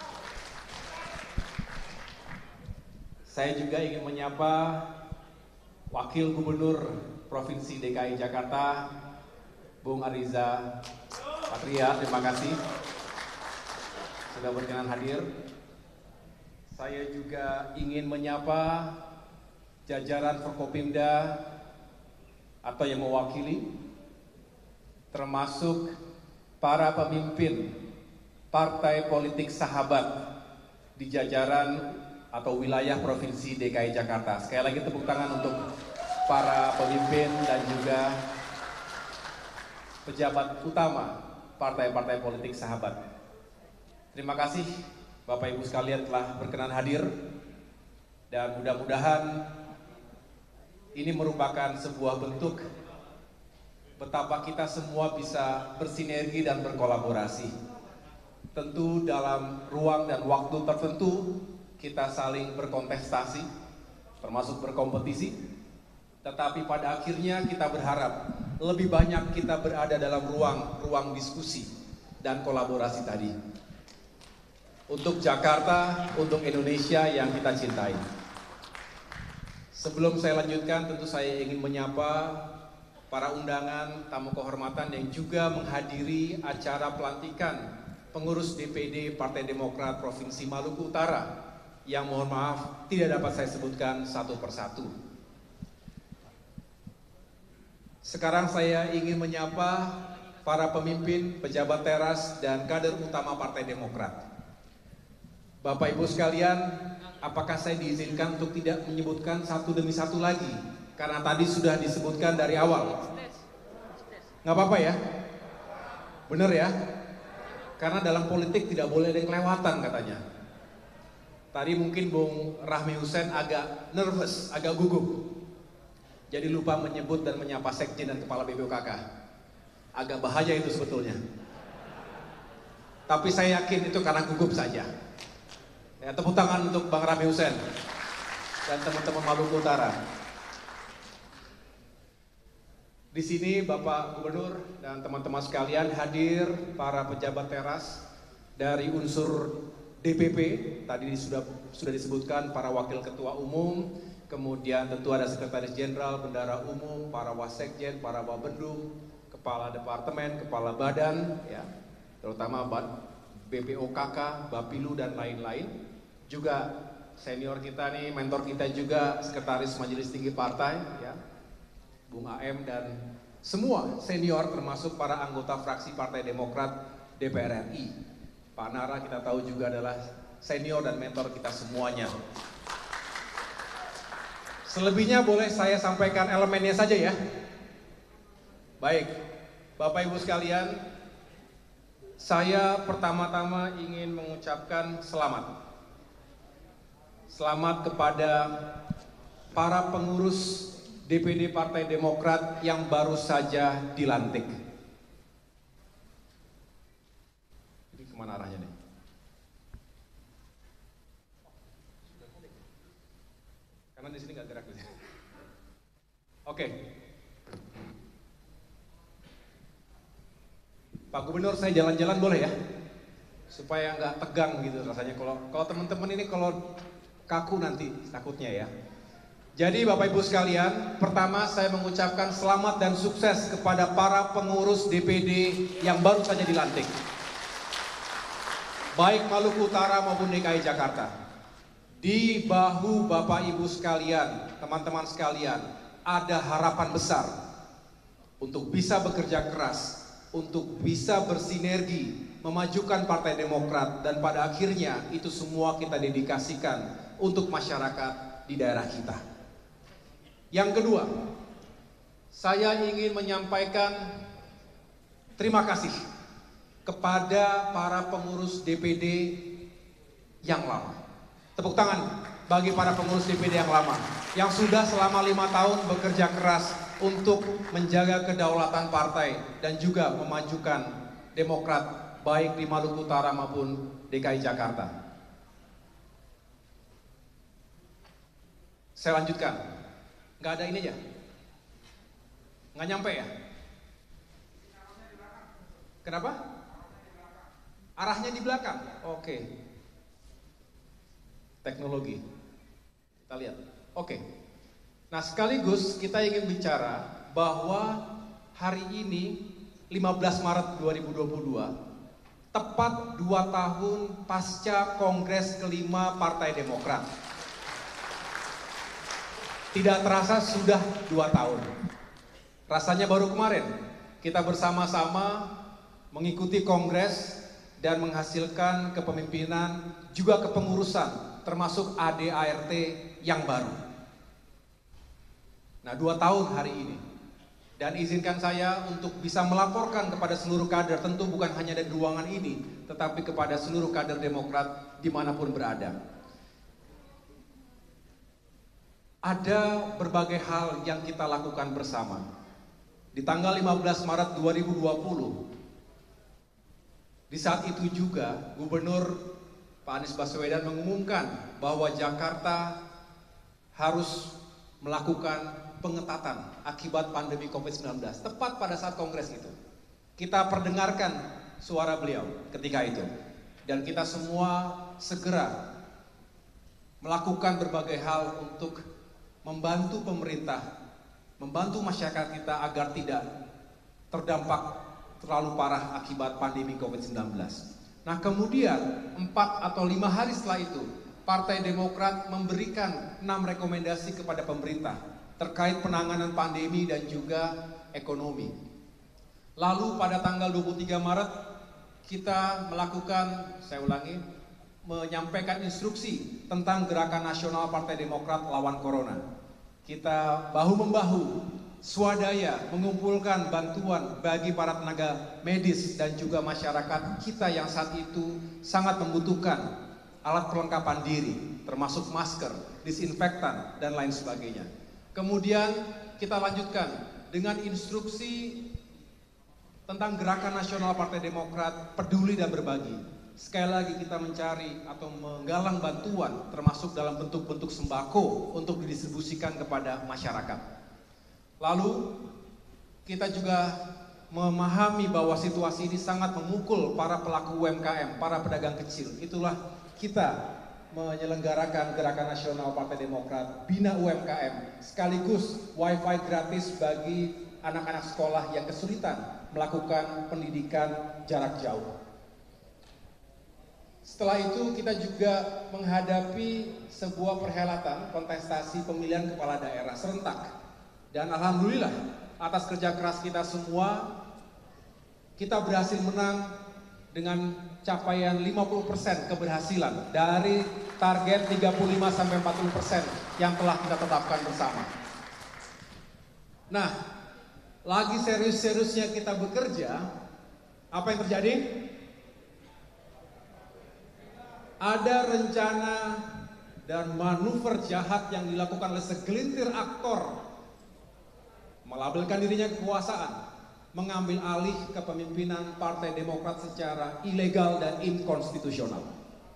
Saya juga ingin menyapa Wakil Gubernur Provinsi D K I Jakarta, Bung Ariza Patria, terima kasih sudah berkenan hadir. Saya juga ingin menyapa jajaran Forkopimda atau yang mewakili, termasuk para pemimpin partai politik sahabat di jajaran atau wilayah Provinsi D K I Jakarta. Sekali lagi tepuk tangan untuk para pemimpin dan juga pejabat utama partai-partai politik sahabat. Terima kasih Bapak Ibu sekalian telah berkenan hadir, dan mudah-mudahan ini merupakan sebuah bentuk betapa kita semua bisa bersinergi dan berkolaborasi. Tentu dalam ruang dan waktu tertentu kita saling berkontestasi, termasuk berkompetisi, tetapi pada akhirnya kita berharap lebih banyak kita berada dalam ruang-ruang diskusi dan kolaborasi tadi. Untuk Jakarta, untuk Indonesia yang kita cintai. Sebelum saya lanjutkan, tentu saya ingin menyapa para undangan, tamu kehormatan yang juga menghadiri acara pelantikan pengurus D P D Partai Demokrat Provinsi Maluku Utara, yang mohon maaf tidak dapat saya sebutkan satu persatu. Sekarang saya ingin menyapa para pemimpin, pejabat teras, dan kader utama Partai Demokrat. Bapak Ibu sekalian, apakah saya diizinkan untuk tidak menyebutkan satu demi satu lagi? Karena tadi sudah disebutkan dari awal. Nggak apa-apa ya? Bener ya? Karena dalam politik tidak boleh ada yang kelewatan katanya. Tadi mungkin Bung Rahmi Hussein agak nervous, agak gugup. Jadi lupa menyebut dan menyapa sekjen dan kepala B P O K K. Agak bahaya itu sebetulnya. Tapi saya yakin itu karena gugup saja. Ya, tepuk tangan untuk Bang Rahmi Hussein dan teman-teman Maluku Utara. Di sini Bapak Gubernur dan teman-teman sekalian hadir, para pejabat teras dari unsur D P P, tadi sudah sudah disebutkan para wakil ketua umum, kemudian tentu ada Sekretaris Jenderal, Bendara Umum, para Wasekjen, para Wabendu, Kepala Departemen, Kepala Badan, ya, terutama B P O K K, Bapilu dan lain-lain. Juga senior kita nih, mentor kita juga Sekretaris Majelis Tinggi Partai, ya, Bung A M dan semua senior termasuk para anggota fraksi Partai Demokrat D P R R I. Pak Nara kita tahu juga adalah senior dan mentor kita semuanya. Selebihnya boleh saya sampaikan elemennya saja ya. Baik, Bapak Ibu sekalian, saya pertama-tama ingin mengucapkan selamat. Selamat kepada para pengurus D P D Partai Demokrat yang baru saja dilantik. Ini kemana arahnya nih? Karena di sini nggak gerak. Oke, Pak Gubernur, saya jalan-jalan boleh ya, supaya nggak tegang gitu rasanya. Kalau kalau teman-teman ini kalau kaku nanti takutnya ya. Jadi Bapak Ibu sekalian, pertama saya mengucapkan selamat dan sukses kepada para pengurus D P D yang baru saja dilantik, baik Maluku Utara maupun D K I Jakarta. Di bahu Bapak Ibu sekalian, teman-teman sekalian, ada harapan besar untuk bisa bekerja keras, untuk bisa bersinergi, memajukan Partai Demokrat, dan pada akhirnya itu semua kita dedikasikan untuk masyarakat di daerah kita. Yang kedua, saya ingin menyampaikan terima kasih kepada para pengurus D P D yang lama. Tepuk tangan bagi para pengurus D P D yang lama, yang sudah selama lima tahun bekerja keras untuk menjaga kedaulatan partai dan juga memajukan Demokrat baik di Maluku Utara maupun D K I Jakarta. Saya lanjutkan, nggak ada ini aja, nggak nyampe ya? Kenapa? Arahnya di belakang, oke. Teknologi, kita lihat, oke. Nah sekaligus kita ingin bicara bahwa hari ini lima belas Maret dua ribu dua puluh dua, tepat dua tahun pasca Kongres kelima Partai Demokrat. Tidak terasa sudah dua tahun. Rasanya baru kemarin kita bersama-sama mengikuti Kongres dan menghasilkan kepemimpinan juga kepengurusan termasuk A D A R T yang baru. Nah, dua tahun hari ini. Dan izinkan saya untuk bisa melaporkan kepada seluruh kader, tentu bukan hanya dari ruangan ini, tetapi kepada seluruh kader Demokrat dimanapun berada. Ada berbagai hal yang kita lakukan bersama. Di tanggal lima belas Maret dua ribu dua puluh, di saat itu juga Gubernur Pak Anies Baswedan mengumumkan bahwa Jakarta harus melakukan pengetatan akibat pandemi covid sembilan belas. Tepat pada saat kongres itu, kita perdengarkan suara beliau ketika itu. Dan kita semua segera melakukan berbagai hal untuk membantu pemerintah, membantu masyarakat kita agar tidak terdampak terlalu parah akibat pandemi covid sembilan belas. Nah kemudian empat atau lima hari setelah itu, Partai Demokrat memberikan enam rekomendasi kepada pemerintah terkait penanganan pandemi dan juga ekonomi. Lalu pada tanggal dua puluh tiga Maret kita melakukan, saya ulangi, menyampaikan instruksi tentang gerakan nasional Partai Demokrat lawan Corona. Kita bahu-membahu, swadaya mengumpulkan bantuan bagi para tenaga medis dan juga masyarakat kita yang saat itu sangat membutuhkan alat perlengkapan diri, termasuk masker, disinfektan, dan lain sebagainya. Kemudian kita lanjutkan dengan instruksi tentang gerakan nasional Partai Demokrat peduli dan berbagi. Sekali lagi kita mencari atau menggalang bantuan termasuk dalam bentuk-bentuk sembako untuk didistribusikan kepada masyarakat. Lalu kita juga memahami bahwa situasi ini sangat memukul para pelaku U M K M, para pedagang kecil. Itulah kita menyelenggarakan Gerakan Nasional Partai Demokrat Bina U M K M sekaligus wifi gratis bagi anak-anak sekolah yang kesulitan melakukan pendidikan jarak jauh. Setelah itu kita juga menghadapi sebuah perhelatan kontestasi pemilihan kepala daerah serentak. Dan alhamdulillah atas kerja keras kita semua, kita berhasil menang dengan capaian lima puluh persen keberhasilan dari target tiga puluh lima sampai empat puluh persen yang telah kita tetapkan bersama. Nah, lagi serius-seriusnya kita bekerja, apa yang terjadi? Ada rencana dan manuver jahat yang dilakukan oleh segelintir aktor melabelkan dirinya kekuasaan, mengambil alih kepemimpinan Partai Demokrat secara ilegal dan inkonstitusional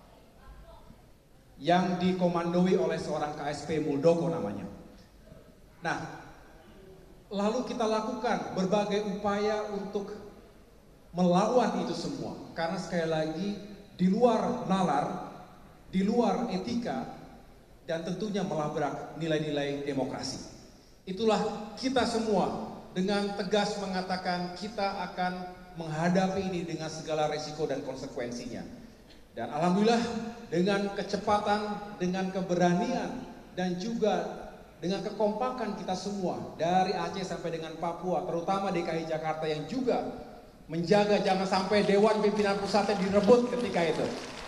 yang dikomandoi oleh seorang K S P Muldoko namanya. Nah, lalu kita lakukan berbagai upaya untuk melawan itu semua, karena sekali lagi di luar nalar, di luar etika, dan tentunya melabrak nilai-nilai demokrasi. Itulah kita semua dengan tegas mengatakan kita akan menghadapi ini dengan segala resiko dan konsekuensinya. Dan alhamdulillah dengan kecepatan, dengan keberanian, dan juga dengan kekompakan kita semua dari Aceh sampai dengan Papua, terutama D K I Jakarta yang juga menjaga jangan sampai Dewan Pimpinan Pusatnya direbut ketika itu.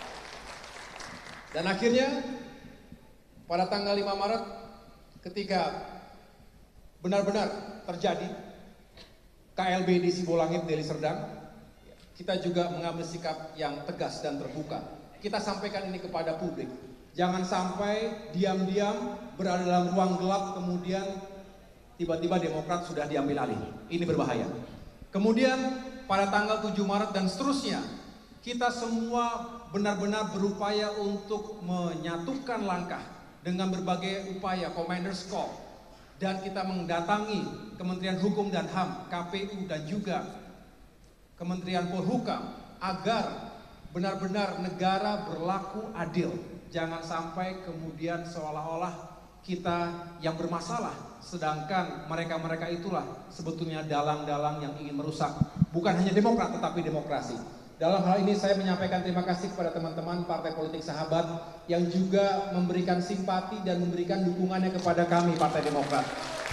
Dan akhirnya pada tanggal lima Maret ketika benar-benar terjadi K L B di Sibolangit, Deli Serdang, kita juga mengambil sikap yang tegas dan terbuka. Kita sampaikan ini kepada publik. Jangan sampai diam-diam berada dalam ruang gelap kemudian tiba-tiba Demokrat sudah diambil alih. Ini berbahaya. Kemudian pada tanggal tujuh Maret dan seterusnya, kita semua benar-benar berupaya untuk menyatukan langkah dengan berbagai upaya Commander's Call. Dan kita mendatangi Kementerian Hukum dan H A M, K P U dan juga Kementerian Polhukam agar benar-benar negara berlaku adil. Jangan sampai kemudian seolah-olah kita yang bermasalah, sedangkan mereka-mereka itulah sebetulnya dalang-dalang yang ingin merusak bukan hanya Demokrat tetapi demokrasi. Dalam hal ini saya menyampaikan terima kasih kepada teman-teman partai politik sahabat yang juga memberikan simpati dan memberikan dukungannya kepada kami Partai Demokrat.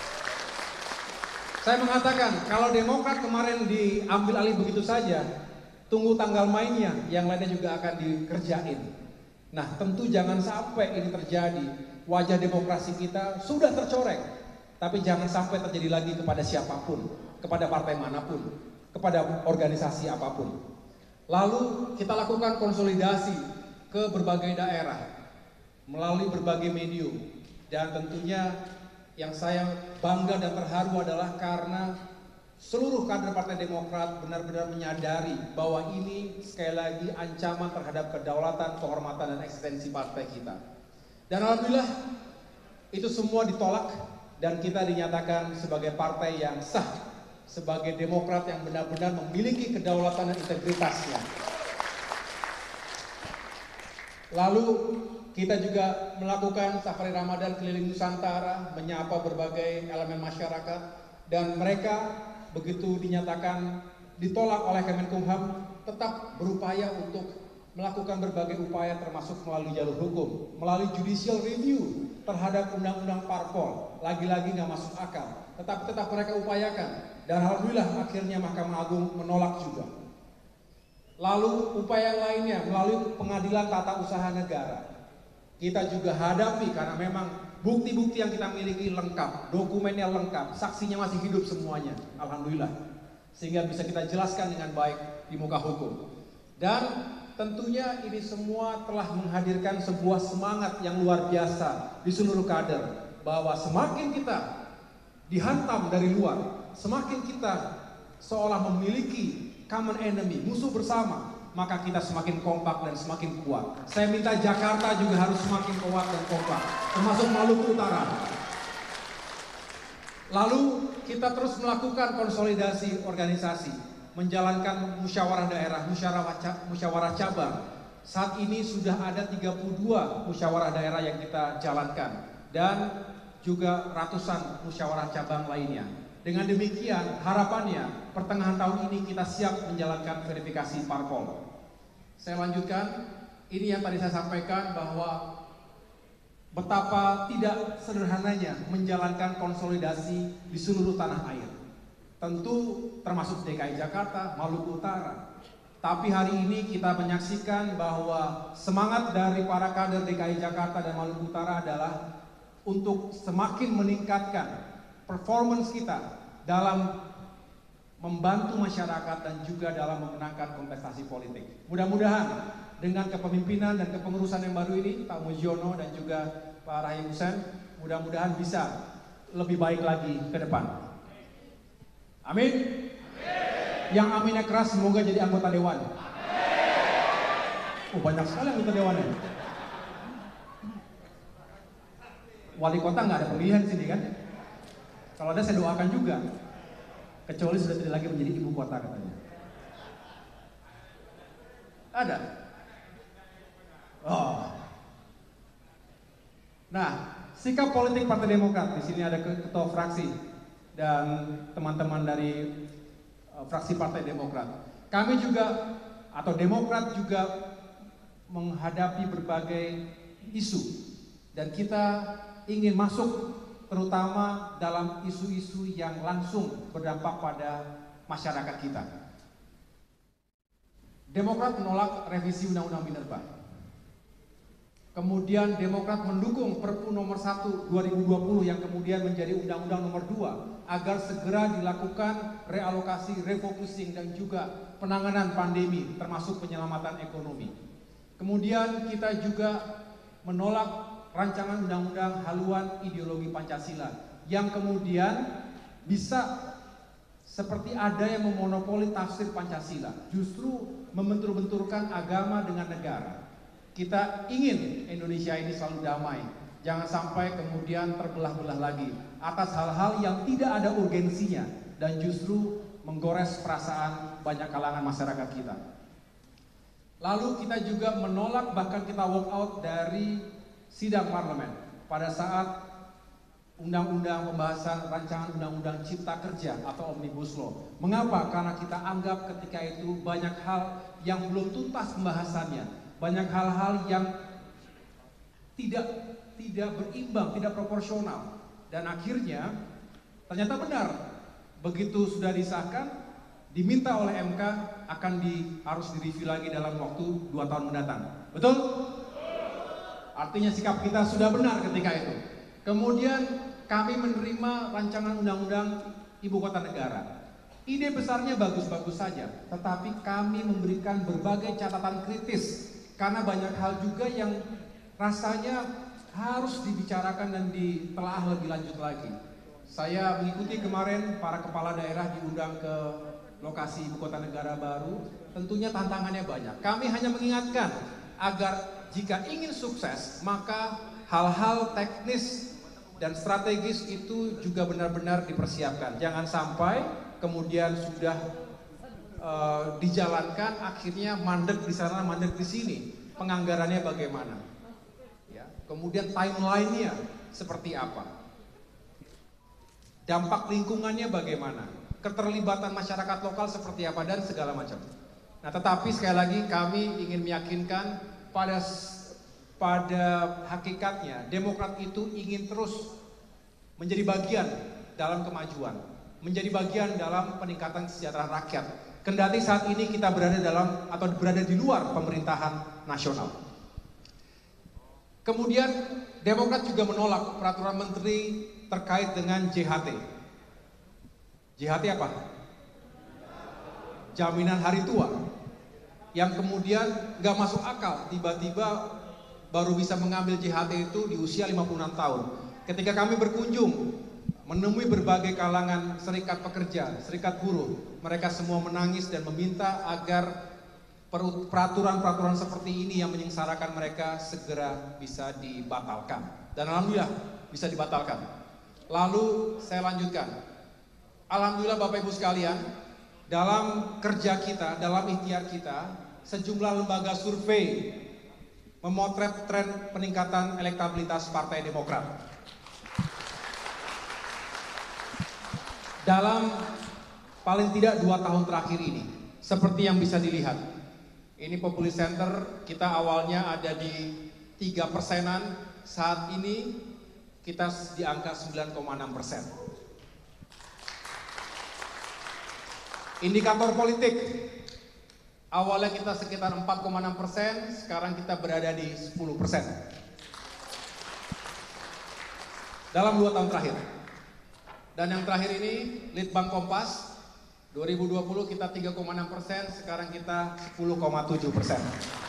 Saya mengatakan kalau Demokrat kemarin diambil alih begitu saja, tunggu tanggal mainnya, yang lainnya juga akan dikerjain. Nah, tentu jangan sampai ini terjadi. Wajah demokrasi kita sudah tercoreng, tapi jangan sampai terjadi lagi kepada siapapun, kepada partai manapun, kepada organisasi apapun. Lalu kita lakukan konsolidasi ke berbagai daerah melalui berbagai medium, dan tentunya yang saya bangga dan terharu adalah karena seluruh kader Partai Demokrat benar-benar menyadari bahwa ini sekali lagi ancaman terhadap kedaulatan, kehormatan, dan eksistensi partai kita. Dan alhamdulillah itu semua ditolak dan kita dinyatakan sebagai partai yang sah, sebagai Demokrat yang benar-benar memiliki kedaulatan dan integritasnya. Lalu kita juga melakukan safari Ramadan keliling Nusantara, menyapa berbagai elemen masyarakat, dan mereka begitu dinyatakan ditolak oleh Kemenkumham tetap berupaya untuk melakukan berbagai upaya termasuk melalui jalur hukum, melalui judicial review terhadap undang-undang parpol. Lagi-lagi nggak masuk akal, tetapi tetap mereka upayakan. Dan alhamdulillah akhirnya Mahkamah Agung menolak juga. Lalu upaya lainnya melalui Pengadilan Tata Usaha Negara. Kita juga hadapi karena memang bukti-bukti yang kita miliki lengkap, dokumennya lengkap, saksinya masih hidup semuanya. Alhamdulillah. Sehingga bisa kita jelaskan dengan baik di muka hukum. Dan tentunya ini semua telah menghadirkan sebuah semangat yang luar biasa di seluruh kader. Bahwa semakin kita dihantam dari luar, semakin kita seolah memiliki common enemy, musuh bersama, maka kita semakin kompak dan semakin kuat. Saya minta Jakarta juga harus semakin kuat dan kompak, termasuk Maluku Utara. Lalu kita terus melakukan konsolidasi organisasi, menjalankan musyawarah daerah, musyawarah, musyawarah cabang, Saat ini sudah ada tiga puluh dua musyawarah daerah yang kita jalankan dan juga ratusan musyawarah cabang lainnya. Dengan demikian, harapannya pertengahan tahun ini kita siap menjalankan verifikasi parpol. Saya lanjutkan, ini yang tadi saya sampaikan bahwa betapa tidak sederhananya menjalankan konsolidasi di seluruh tanah air. Tentu termasuk D K I Jakarta, Maluku Utara. Tapi hari ini kita menyaksikan bahwa semangat dari para kader D K I Jakarta dan Maluku Utara adalah untuk semakin meningkatkan performance kita dalam membantu masyarakat dan juga dalam memenangkan kontestasi politik. Mudah-mudahan dengan kepemimpinan dan kepengurusan yang baru ini, Pak Mujiono dan juga Pak Rahim Hussein, mudah-mudahan bisa lebih baik lagi ke depan. Amin. Yang aminnya keras semoga jadi anggota dewan. Oh, banyak sekali anggota dewannya. Wali kota nggak ada pilihan di sini kan? Kalau ada saya doakan juga. Kecuali sudah tidak lagi menjadi ibu kota katanya. Ada. Oh. Nah, sikap politik Partai Demokrat, di sini ada ketua fraksi dan teman-teman dari fraksi Partai Demokrat. Kami juga atau Demokrat juga menghadapi berbagai isu dan kita ingin masuk terutama dalam isu-isu yang langsung berdampak pada masyarakat kita. Demokrat menolak revisi Undang-Undang Minerba. Kemudian Demokrat mendukung Perpu nomor satu dua ribu dua puluh yang kemudian menjadi Undang-Undang nomor dua agar segera dilakukan realokasi, refocusing dan juga penanganan pandemi termasuk penyelamatan ekonomi. Kemudian kita juga menolak rancangan undang-undang haluan ideologi Pancasila yang kemudian bisa seperti ada yang memonopoli tafsir Pancasila, justru membentur-benturkan agama dengan negara. Kita ingin Indonesia ini selalu damai, jangan sampai kemudian terbelah-belah lagi atas hal-hal yang tidak ada urgensinya dan justru menggores perasaan banyak kalangan masyarakat kita. Lalu kita juga menolak, bahkan kita walk out dari sidang parlemen pada saat undang-undang pembahasan rancangan undang-undang Cipta Kerja atau Omnibus Law. Mengapa? Karena kita anggap ketika itu banyak hal yang belum tuntas pembahasannya, banyak hal-hal yang tidak tidak berimbang, tidak proporsional, dan akhirnya ternyata benar begitu sudah disahkan, diminta oleh M K akan di harus direview lagi dalam waktu dua tahun mendatang. Betul? Artinya sikap kita sudah benar ketika itu. Kemudian kami menerima rancangan undang-undang ibu kota negara. Ide besarnya bagus-bagus saja, tetapi kami memberikan berbagai catatan kritis karena banyak hal juga yang rasanya harus dibicarakan dan ditelaah lebih lanjut lagi. Saya mengikuti kemarin para kepala daerah diundang ke lokasi ibu kota negara baru, tentunya tantangannya banyak. Kami hanya mengingatkan agar jika ingin sukses, maka hal-hal teknis dan strategis itu juga benar-benar dipersiapkan. Jangan sampai kemudian sudah uh, dijalankan, akhirnya mandek di sana, mandek di sini. Penganggarannya bagaimana? Ya. Kemudian timeline-nya seperti apa? Dampak lingkungannya bagaimana? Keterlibatan masyarakat lokal seperti apa dan segala macam. Nah, tetapi sekali lagi kami ingin meyakinkan pada pada hakikatnya Demokrat itu ingin terus menjadi bagian dalam kemajuan, menjadi bagian dalam peningkatan kesejahteraan rakyat. Kendati saat ini kita berada dalam atau berada di luar pemerintahan nasional. Kemudian Demokrat juga menolak peraturan menteri terkait dengan J H T. J H T apa? Jaminan hari tua. Yang kemudian nggak masuk akal, tiba-tiba baru bisa mengambil J H T itu di usia lima puluh enam tahun. Ketika kami berkunjung menemui berbagai kalangan serikat pekerja, serikat buruh, mereka semua menangis dan meminta agar peraturan-peraturan seperti ini yang menyengsarakan mereka segera bisa dibatalkan. Dan alhamdulillah bisa dibatalkan. Lalu saya lanjutkan. Alhamdulillah Bapak Ibu sekalian, dalam kerja kita, dalam ikhtiar kita, sejumlah lembaga survei memotret tren peningkatan elektabilitas Partai Demokrat. Dalam paling tidak dua tahun terakhir ini, seperti yang bisa dilihat, ini Populi Center kita awalnya ada di tiga persenan, saat ini kita di angka sembilan koma enam persen. Indikator politik, awalnya kita sekitar empat koma enam persen, sekarang kita berada di sepuluh persen. Dalam dua tahun terakhir. Dan yang terakhir ini, Litbang Kompas, dua ribu dua puluh kita tiga koma enam persen, sekarang kita sepuluh koma tujuh persen.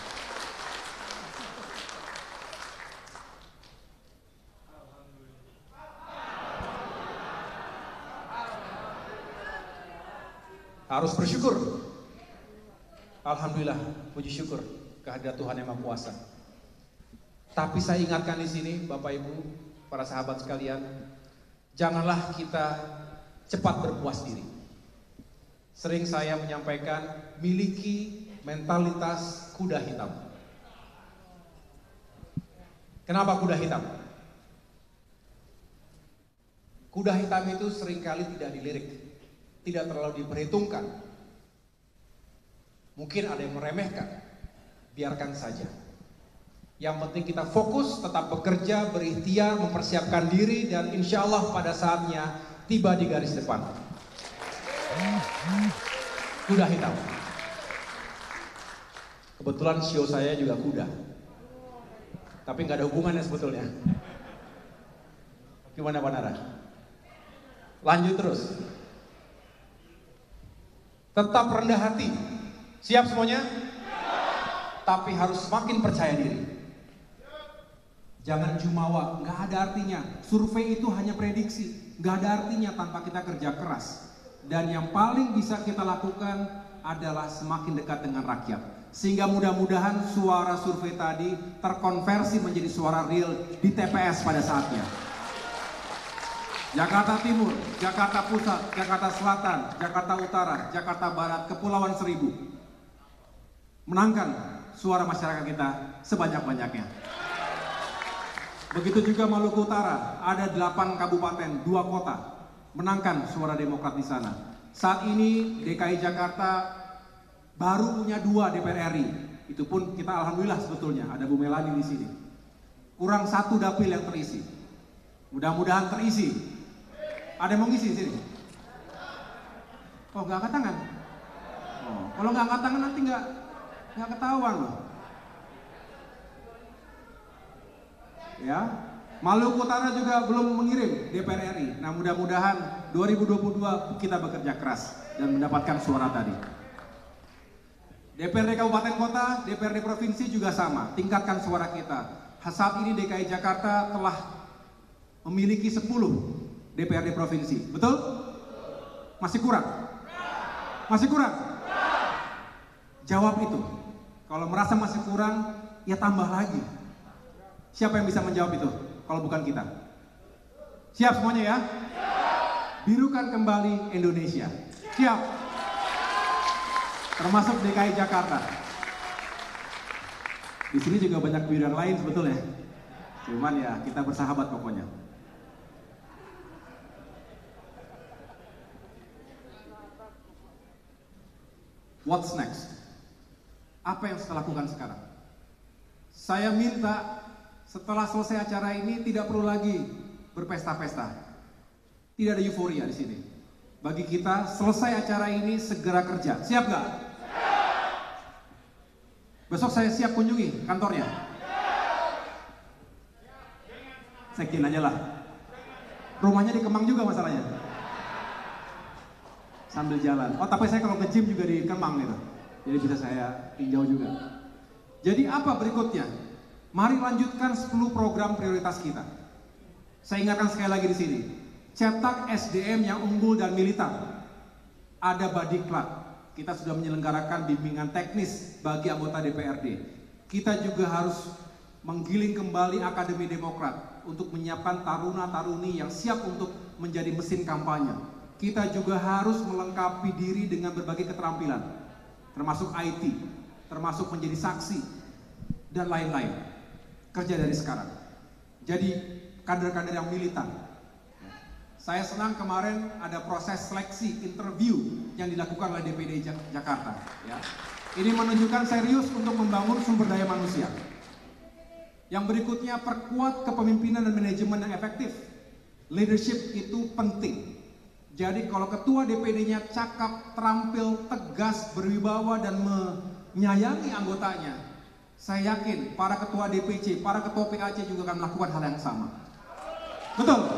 Harus bersyukur. Alhamdulillah, puji syukur kehadirat Tuhan Yang Maha Kuasa. Tapi saya ingatkan di sini, Bapak Ibu, para sahabat sekalian, janganlah kita cepat berpuas diri. Sering saya menyampaikan, miliki mentalitas kuda hitam. Kenapa kuda hitam? Kuda hitam itu seringkali tidak dilirik, tidak terlalu diperhitungkan. Mungkin ada yang meremehkan, biarkan saja. Yang penting kita fokus, tetap bekerja, berikhtiar, mempersiapkan diri, dan insya Allah pada saatnya tiba di garis depan. Kuda hitam. Kebetulan show saya juga kuda, tapi nggak ada hubungannya sebetulnya. Gimana Pak Nara? Lanjut terus. Tetap rendah hati. Siap semuanya? Tapi harus semakin percaya diri. Jangan jumawa, nggak ada artinya. Survei itu hanya prediksi, nggak ada artinya tanpa kita kerja keras. Dan yang paling bisa kita lakukan adalah semakin dekat dengan rakyat. Sehingga mudah-mudahan suara survei tadi terkonversi menjadi suara real di T P S pada saatnya. Jakarta Timur, Jakarta Pusat, Jakarta Selatan, Jakarta Utara, Jakarta Barat, Kepulauan Seribu. Menangkan suara masyarakat kita sebanyak-banyaknya. Begitu juga Maluku Utara, ada delapan kabupaten, dua kota. Menangkan suara Demokrat di sana. Saat ini D K I Jakarta baru punya dua D P R R I. Itu pun kita alhamdulillah sebetulnya ada Bu Melani di sini. Kurang satu dapil yang terisi. Mudah-mudahan terisi. Ada yang mau ngisi di sini? Oh, nggak angkat tangan? Oh, kalau nggak angkat tangan nanti nggak nggak ketahuan loh. Ya, Maluku Utara juga belum mengirim D P R R I. Nah, mudah-mudahan dua ribu dua puluh dua kita bekerja keras dan mendapatkan suara tadi. D P R D Kabupaten Kota, D P R D Provinsi juga sama. Tingkatkan suara kita. Saat ini D K I Jakarta telah memiliki sepuluh D P R D Provinsi. Betul? Masih kurang? Masih kurang? Jawab itu. Kalau merasa masih kurang, ya tambah lagi. Siapa yang bisa menjawab itu? Kalau bukan kita. Siap semuanya ya? Birukan kembali Indonesia. Siap? Termasuk D K I Jakarta. Di sini juga banyak biru yang lain sebetulnya. Cuman ya kita bersahabat pokoknya. What's next? Apa yang saya lakukan sekarang? Saya minta setelah selesai acara ini tidak perlu lagi berpesta-pesta. Tidak ada euforia di sini. Bagi kita selesai acara ini segera kerja. Siap nggak? Besok saya siap kunjungi kantornya. Sekin aja lah. Rumahnya di Kemang juga masalahnya. Sambil jalan. Oh, tapi saya kalau ke gym juga di Kemang gitu. Jadi bisa saya tinjau juga. Jadi apa berikutnya? Mari lanjutkan sepuluh program prioritas kita. Saya ingatkan sekali lagi di sini. Cetak S D M yang unggul dan militan. Ada Badiklat. Kita sudah menyelenggarakan bimbingan teknis bagi anggota D P R D. Kita juga harus menggiling kembali Akademi Demokrat untuk menyiapkan taruna-taruni yang siap untuk menjadi mesin kampanye. Kita juga harus melengkapi diri dengan berbagai keterampilan, termasuk I T. termasuk menjadi saksi dan lain-lain. Kerja dari sekarang. Jadi kader-kader yang militan. Saya senang kemarin ada proses seleksi interview yang dilakukan oleh D P D Jakarta. Ya. Ini menunjukkan serius untuk membangun sumber daya manusia. Yang berikutnya, perkuat kepemimpinan dan manajemen yang efektif. Leadership itu penting. Jadi kalau ketua D P D-nya cakap, terampil, tegas, berwibawa dan menyayangi anggotanya, saya yakin para ketua D P C, para ketua P A C juga akan melakukan hal yang sama. Betul.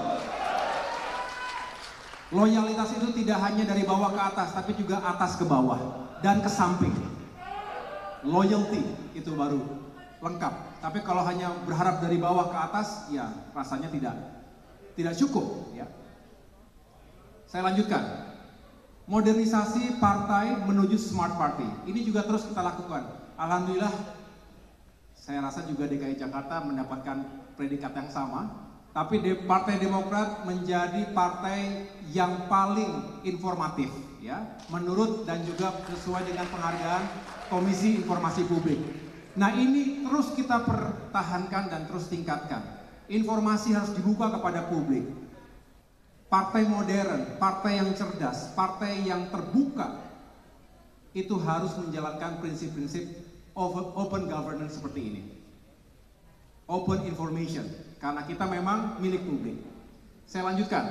Loyalitas itu tidak hanya dari bawah ke atas, tapi juga atas ke bawah dan ke samping. Loyalty itu baru lengkap. Tapi kalau hanya berharap dari bawah ke atas, ya rasanya tidak tidak cukup. Ya. Saya lanjutkan. Modernisasi partai menuju smart party. Ini juga terus kita lakukan. Alhamdulillah, saya rasa juga D K I Jakarta mendapatkan predikat yang sama. Tapi Partai Demokrat menjadi partai yang paling informatif, ya, menurut dan juga sesuai dengan penghargaan Komisi Informasi Publik. Nah, ini terus kita pertahankan dan terus tingkatkan. Informasi harus dibuka kepada publik. Partai modern, partai yang cerdas, partai yang terbuka, itu harus menjalankan prinsip-prinsip open governance seperti ini. Open information, karena kita memang milik publik. Saya lanjutkan.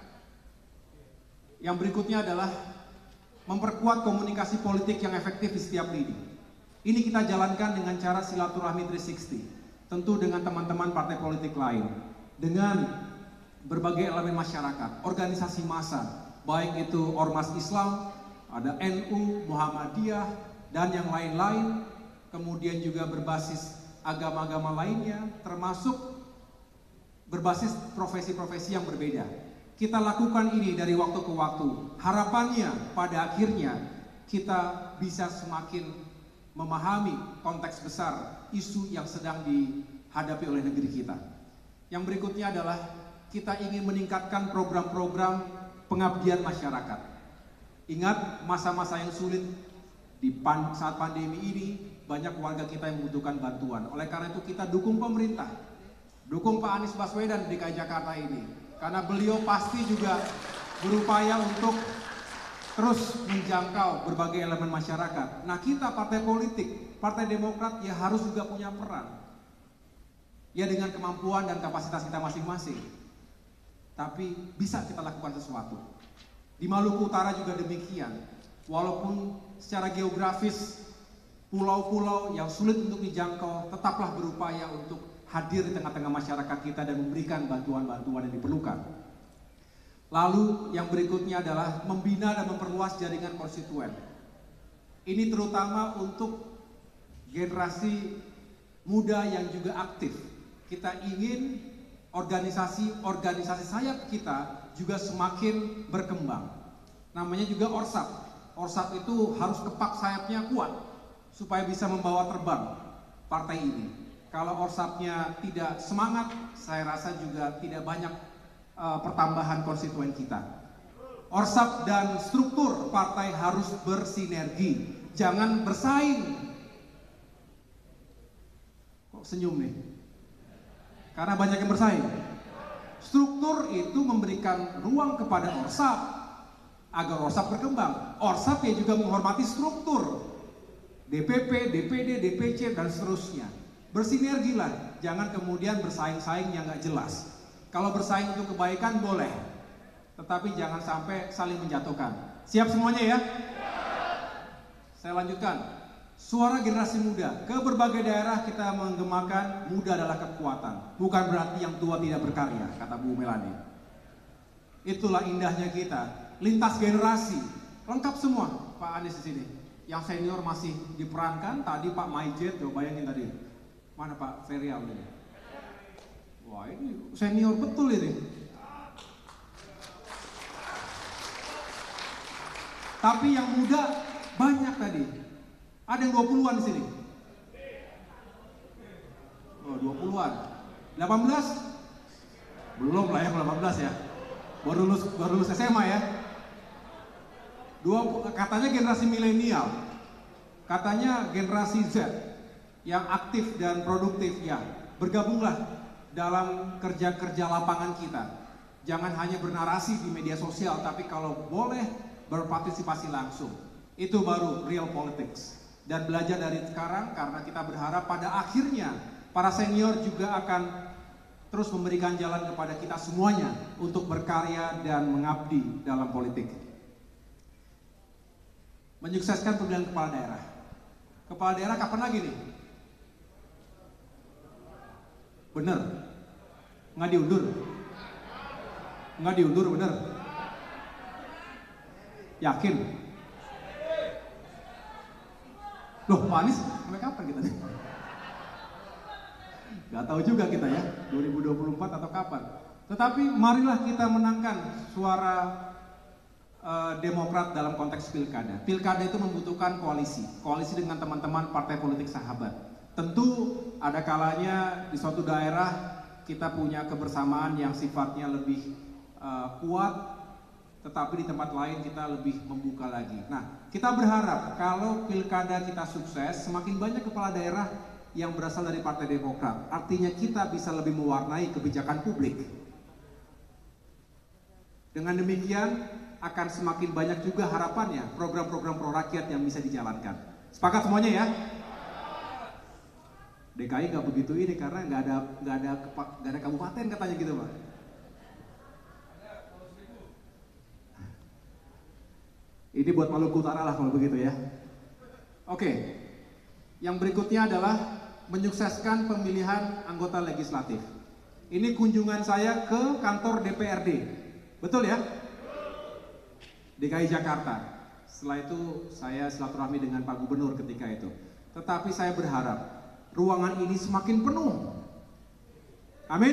Yang berikutnya adalah memperkuat komunikasi politik yang efektif di setiap lini. Ini kita jalankan dengan cara silaturahmi tiga enam puluh, tentu dengan teman-teman partai politik lain, dengan berbagai elemen masyarakat, organisasi massa, baik itu Ormas Islam, ada N U, Muhammadiyah, dan yang lain-lain, kemudian juga berbasis agama-agama lainnya, termasuk berbasis profesi-profesi yang berbeda. Kita lakukan ini dari waktu ke waktu. Harapannya pada akhirnya kita bisa semakin memahami konteks besar isu yang sedang dihadapi oleh negeri kita. Yang berikutnya adalah kita ingin meningkatkan program-program pengabdian masyarakat. Ingat masa-masa yang sulit di pan, saat pandemi ini, banyak warga kita yang membutuhkan bantuan. Oleh karena itu kita dukung pemerintah, dukung Pak Anies Baswedan di D K I Jakarta ini, karena beliau pasti juga berupaya untuk terus menjangkau berbagai elemen masyarakat. Nah, kita partai politik, Partai Demokrat ya harus juga punya peran, ya dengan kemampuan dan kapasitas kita masing-masing. Tapi bisa kita lakukan sesuatu. Di Maluku Utara juga demikian. Walaupun secara geografis pulau-pulau yang sulit untuk dijangkau, tetaplah berupaya untuk hadir di tengah-tengah masyarakat kita dan memberikan bantuan-bantuan yang diperlukan. Lalu yang berikutnya adalah membina dan memperluas jaringan konstituen. Ini terutama untuk generasi muda yang juga aktif. Kita ingin organisasi-organisasi sayap kita juga semakin berkembang. Namanya juga Orsap. Orsap itu harus kepak sayapnya kuat supaya bisa membawa terbang partai ini. Kalau Orsapnya tidak semangat, saya rasa juga tidak banyak uh, pertambahan konstituen kita. Orsap dan struktur partai harus bersinergi, jangan bersaing. Kok senyum nih? Karena banyak yang bersaing. Struktur itu memberikan ruang kepada Orsap agar Orsap berkembang. Orsap ya juga menghormati struktur D P P, D P D, D P C, dan seterusnya. Bersinergilah, jangan kemudian bersaing-saing yang nggak jelas. Kalau bersaing untuk kebaikan boleh, tetapi jangan sampai saling menjatuhkan. Siap semuanya ya? Saya lanjutkan. Suara generasi muda. Ke berbagai daerah kita menggemakan muda adalah kekuatan. Bukan berarti yang tua tidak berkarya, kata Bu Melani. Itulah indahnya kita. Lintas generasi, lengkap semua. Pak Anies di sini. Yang senior masih diperankan, tadi Pak Maijet, coba bayangin tadi. Mana Pak Ferial ini? Wah, ini senior betul ini. Tapi yang muda banyak tadi. Ada yang dua puluhan di sini. Oh, dua puluhan. delapan belas? Belum lah ya, delapan belas ya. Baru lulus, baru lulus S M A ya. Dua, katanya generasi milenial. Katanya generasi Z yang aktif dan produktif, ya, bergabunglah dalam kerja-kerja lapangan kita. Jangan hanya bernarasi di media sosial, tapi kalau boleh berpartisipasi langsung. Itu baru real politics. Dan belajar dari sekarang, karena kita berharap pada akhirnya para senior juga akan terus memberikan jalan kepada kita semuanya untuk berkarya dan mengabdi dalam politik. Menyukseskan pemilihan kepala daerah. Kepala daerah kapan lagi nih? Bener? Nggak diundur? Nggak diundur, bener? Yakin? Loh, Pak Anies, sampai kapan kita nih? Gak tahu juga kita ya, dua ribu dua puluh empat atau kapan. Tetapi marilah kita menangkan suara uh, Demokrat dalam konteks pilkada. Pilkada itu membutuhkan koalisi, koalisi dengan teman-teman partai politik sahabat. Tentu ada kalanya di suatu daerah kita punya kebersamaan yang sifatnya lebih uh, kuat, tetapi di tempat lain kita lebih membuka lagi. Nah, kita berharap kalau pilkada kita sukses, semakin banyak kepala daerah yang berasal dari Partai Demokrat. Artinya kita bisa lebih mewarnai kebijakan publik. Dengan demikian akan semakin banyak juga harapannya program-program pro rakyat yang bisa dijalankan. Sepakat semuanya ya? D K I nggak begitu ini karena nggak ada nggak ada nggak ada kabupaten katanya gitu, Pak. Ini buat Maluku Utara lah kalau begitu ya. Oke, yang berikutnya adalah menyukseskan pemilihan anggota legislatif. Ini kunjungan saya ke kantor D P R D, betul ya? D K I Jakarta. Setelah itu saya silaturahmi dengan Pak Gubernur ketika itu. Tetapi saya berharap ruangan ini semakin penuh. Amin.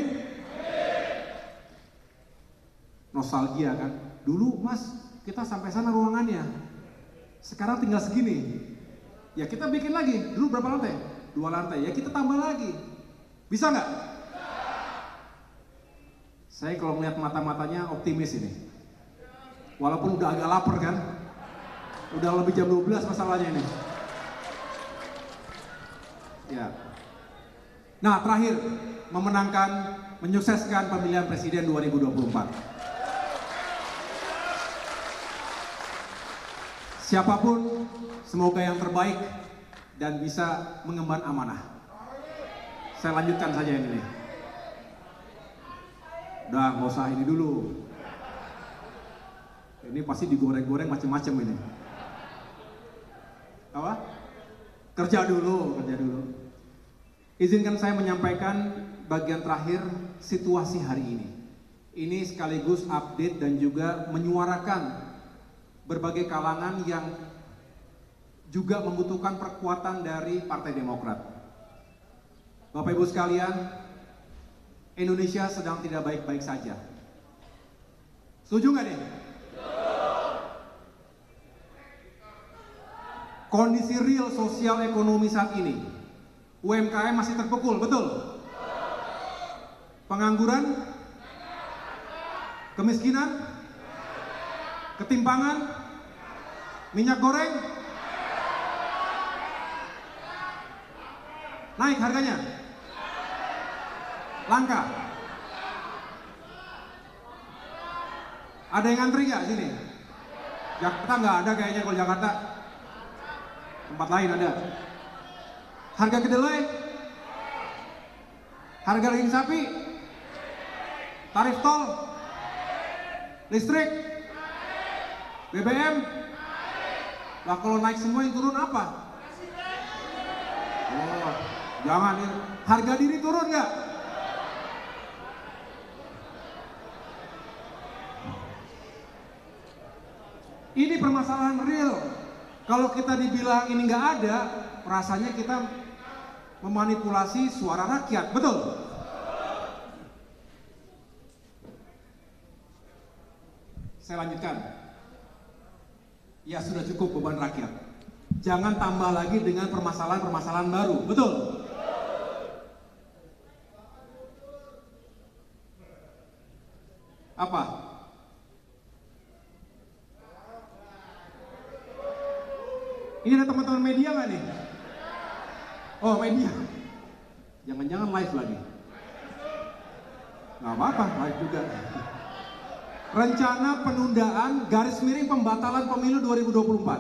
Nostalgia kan? Dulu Mas, kita sampai sana ruangannya. Sekarang tinggal segini. Ya kita bikin lagi. Dulu berapa lantai? Dua lantai, ya kita tambah lagi. Bisa nggak? Saya kalau melihat mata-matanya optimis ini. Walaupun udah agak lapar kan. Udah lebih jam dua belas masalahnya ini. Ya. Nah, terakhir, memenangkan, menyukseskan pemilihan presiden dua ribu dua puluh empat. Siapapun, semoga yang terbaik dan bisa mengemban amanah. Saya lanjutkan saja ini. Udah, nggak usah ini dulu. Ini pasti digoreng-goreng macam-macam ini. Apa? Kerja dulu, kerja dulu. Izinkan saya menyampaikan bagian terakhir situasi hari ini. Ini sekaligus update dan juga menyuarakan berbagai kalangan yang juga membutuhkan perkuatan dari Partai Demokrat. Bapak Ibu sekalian, Indonesia sedang tidak baik-baik saja. Setuju nggak nih? Kondisi real sosial ekonomi saat ini, U M K M masih terpukul, betul? Pengangguran, kemiskinan, ketimpangan, minyak goreng, naik harganya, langka. Ada yang ngantri nggak sini? Jakarta nggak ada kayaknya. Kalau Jakarta, tempat lain ada. Harga kedelai, harga daging sapi, tarif tol, listrik, B B M. Lah kalau naik semua yang turun apa? Oh, jangan. Harga diri turun nggak? Ini permasalahan real. Kalau kita dibilang ini nggak ada, rasanya kita memanipulasi suara rakyat, betul? Saya lanjutkan. Ya sudah cukup beban rakyat. Jangan tambah lagi dengan permasalahan-permasalahan baru, betul? Apa? Ini ada teman-teman media nggak nih? Oh, media. Jangan-jangan live lagi. Nggak apa-apa, live juga. Rencana penundaan garis miring pembatalan pemilu dua ribu dua puluh empat.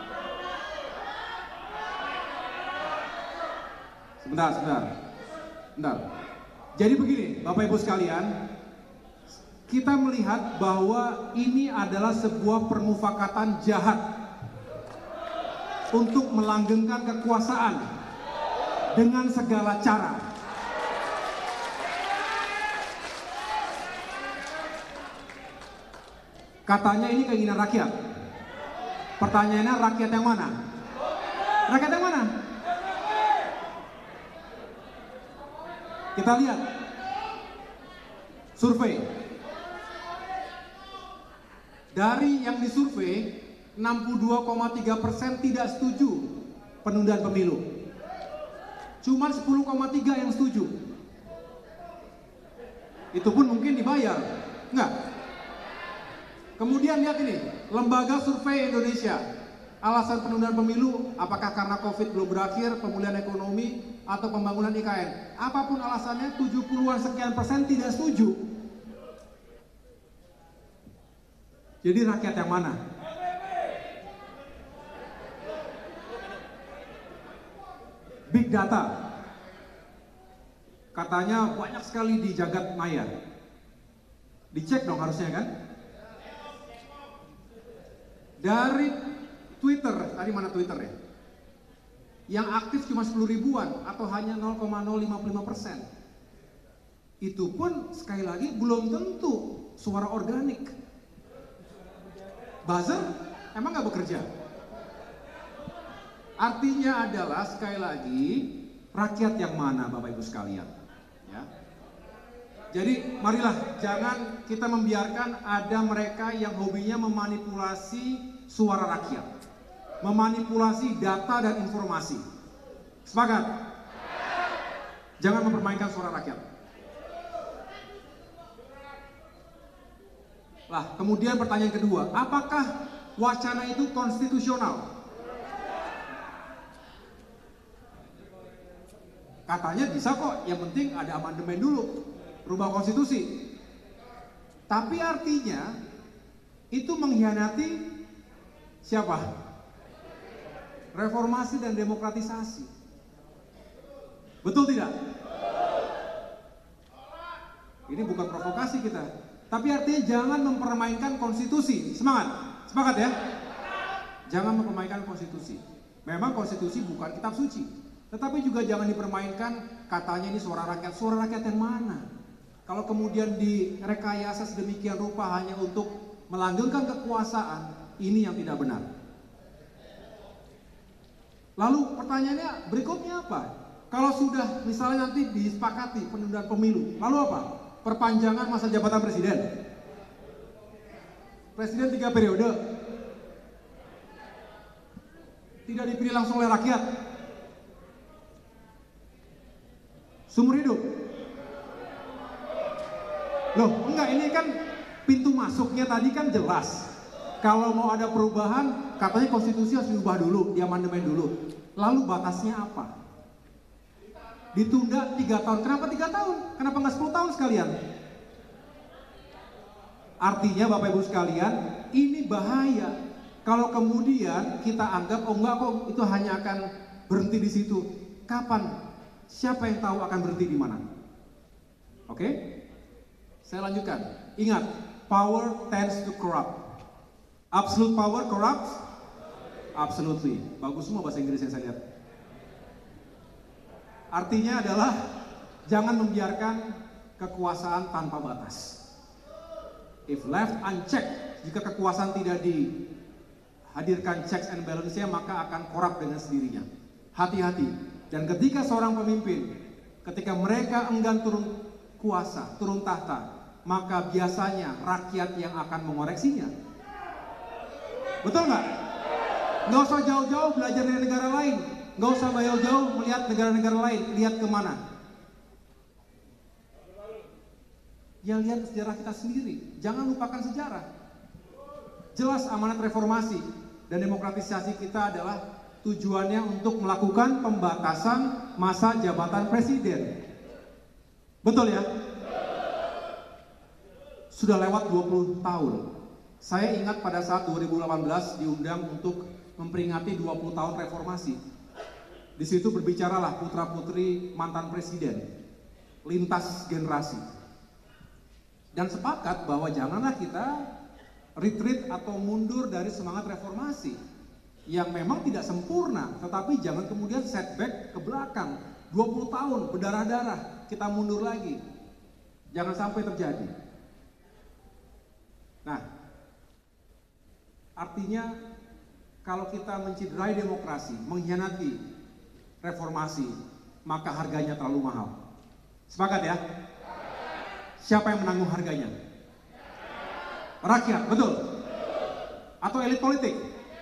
Sebentar, sebentar. Sebentar. Jadi begini, Bapak Ibu sekalian, kita melihat bahwa ini adalah sebuah permufakatan jahat untuk melanggengkan kekuasaan dengan segala cara. Katanya ini keinginan rakyat. Pertanyaannya, rakyat yang mana? Rakyat yang mana? Kita lihat survei. Dari yang disurvei, enam puluh dua koma tiga persen tidak setuju penundaan pemilu. Cuma sepuluh koma tiga yang setuju. Itu pun mungkin dibayar. Enggak. Kemudian lihat ini, Lembaga Survei Indonesia. Alasan penundaan pemilu, apakah karena COVID belum berakhir, pemulihan ekonomi, atau pembangunan I K N. Apapun alasannya, tujuh puluhan sekian persen tidak setuju. Jadi rakyat yang mana? Big data. Katanya banyak sekali di jagat maya. Dicek dong harusnya kan? Dari Twitter, tadi mana Twitter ya? Yang aktif cuma sepuluh ribuan atau hanya nol koma nol lima lima persen. Itu pun sekali lagi belum tentu suara organik. Buzzer emang nggak bekerja. Artinya adalah sekali lagi rakyat yang mana Bapak Ibu sekalian. Ya. Jadi marilah jangan kita membiarkan ada mereka yang hobinya memanipulasi suara rakyat, memanipulasi data dan informasi. Sepakat? Jangan mempermainkan suara rakyat. Lah, kemudian pertanyaan kedua, apakah wacana itu konstitusional? Katanya bisa kok, yang penting ada amandemen dulu, rubah konstitusi. Tapi artinya itu mengkhianati siapa? Reformasi dan demokratisasi. Betul tidak? Ini bukan provokasi kita, tapi artinya jangan mempermainkan konstitusi. Semangat, semangat ya. Jangan mempermainkan konstitusi. Memang konstitusi bukan kitab suci, tetapi juga jangan dipermainkan. Katanya ini suara rakyat. Suara rakyat yang mana? Kalau kemudian direkayasa sedemikian rupa hanya untuk melanggengkan kekuasaan, ini yang tidak benar. Lalu pertanyaannya berikutnya apa? Kalau sudah misalnya nanti disepakati penundaan pemilu, lalu apa? Perpanjangan masa jabatan presiden. Presiden tiga periode. Tidak dipilih langsung oleh rakyat. Seumur hidup. Loh, enggak, ini kan pintu masuknya tadi kan jelas. Kalau mau ada perubahan, katanya konstitusi harus diubah dulu, diamandemen dulu. Lalu batasnya apa? Ditunda tiga tahun. Kenapa tiga tahun? Kenapa nggak sepuluh tahun sekalian? Artinya Bapak Ibu sekalian, ini bahaya. Kalau kemudian kita anggap, oh enggak kok, itu hanya akan berhenti di situ. Kapan? Siapa yang tahu akan berhenti di mana? Oke? Saya lanjutkan. Ingat, power tends to corrupt. Absolute power corrupts? Absolutely. Bagus semua bahasa Inggris yang saya lihat. Artinya adalah jangan membiarkan kekuasaan tanpa batas. If left unchecked, jika kekuasaan tidak dihadirkan checks and balance-nya, maka akan korup dengan sendirinya. Hati-hati. Dan ketika seorang pemimpin, ketika mereka enggan turun kuasa, turun tahta, maka biasanya rakyat yang akan mengoreksinya. Betul nggak? Nggak usah jauh-jauh belajar dari negara lain. Nggak usah jauh-jauh melihat negara-negara lain. Lihat kemana? Ya lihat sejarah kita sendiri. Jangan lupakan sejarah. Jelas amanat reformasi dan demokratisasi kita adalah tujuannya untuk melakukan pembatasan masa jabatan presiden. Betul ya? Sudah lewat dua puluh tahun. Saya ingat pada saat dua ribu delapan belas diundang untuk memperingati dua puluh tahun reformasi. Di situ berbicaralah putra-putri mantan presiden, lintas generasi. Dan sepakat bahwa janganlah kita retreat atau mundur dari semangat reformasi yang memang tidak sempurna, tetapi jangan kemudian setback ke belakang. dua puluh tahun berdarah-darah, kita mundur lagi. Jangan sampai terjadi. Nah, artinya kalau kita menciderai demokrasi, mengkhianati reformasi, maka harganya terlalu mahal. Sepakat ya? Siapa yang menanggung harganya? Rakyat, betul? Atau elit politik?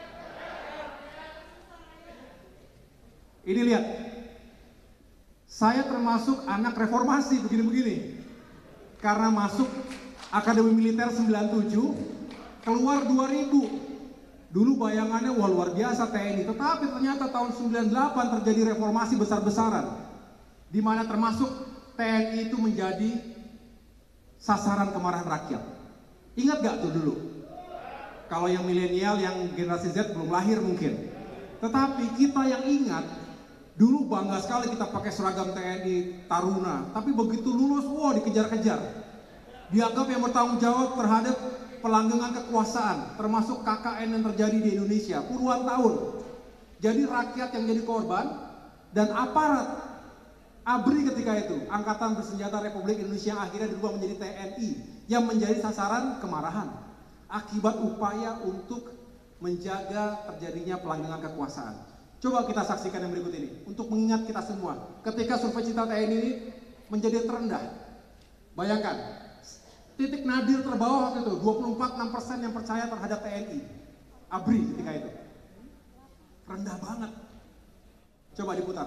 Ini lihat, saya termasuk anak reformasi begini-begini. Karena masuk Akademi Militer sembilan puluh tujuh, keluar dua ribu. Dulu bayangannya wah luar biasa T N I, tetapi ternyata tahun sembilan puluh delapan terjadi reformasi besar-besaran, di mana termasuk T N I itu menjadi sasaran kemarahan rakyat. Ingat gak tuh dulu? Kalau yang milenial, yang generasi Z belum lahir mungkin. Tetapi kita yang ingat, dulu bangga sekali kita pakai seragam T N I Taruna, tapi begitu lulus, wah dikejar-kejar. Dianggap yang bertanggung jawab terhadap pelanggengan kekuasaan, termasuk K K N yang terjadi di Indonesia puluhan tahun. Jadi rakyat yang jadi korban dan aparat A B R I ketika itu, Angkatan Bersenjata Republik Indonesia, yang akhirnya berubah menjadi T N I, yang menjadi sasaran kemarahan akibat upaya untuk menjaga terjadinya pelanggengan kekuasaan. Coba kita saksikan yang berikut ini untuk mengingat kita semua ketika survei Citra T N I ini menjadi terendah. Bayangkan, titik nadir terbawah waktu itu dua puluh empat koma enam persen yang percaya terhadap T N I A B R I ketika itu. Rendah banget. Coba diputar.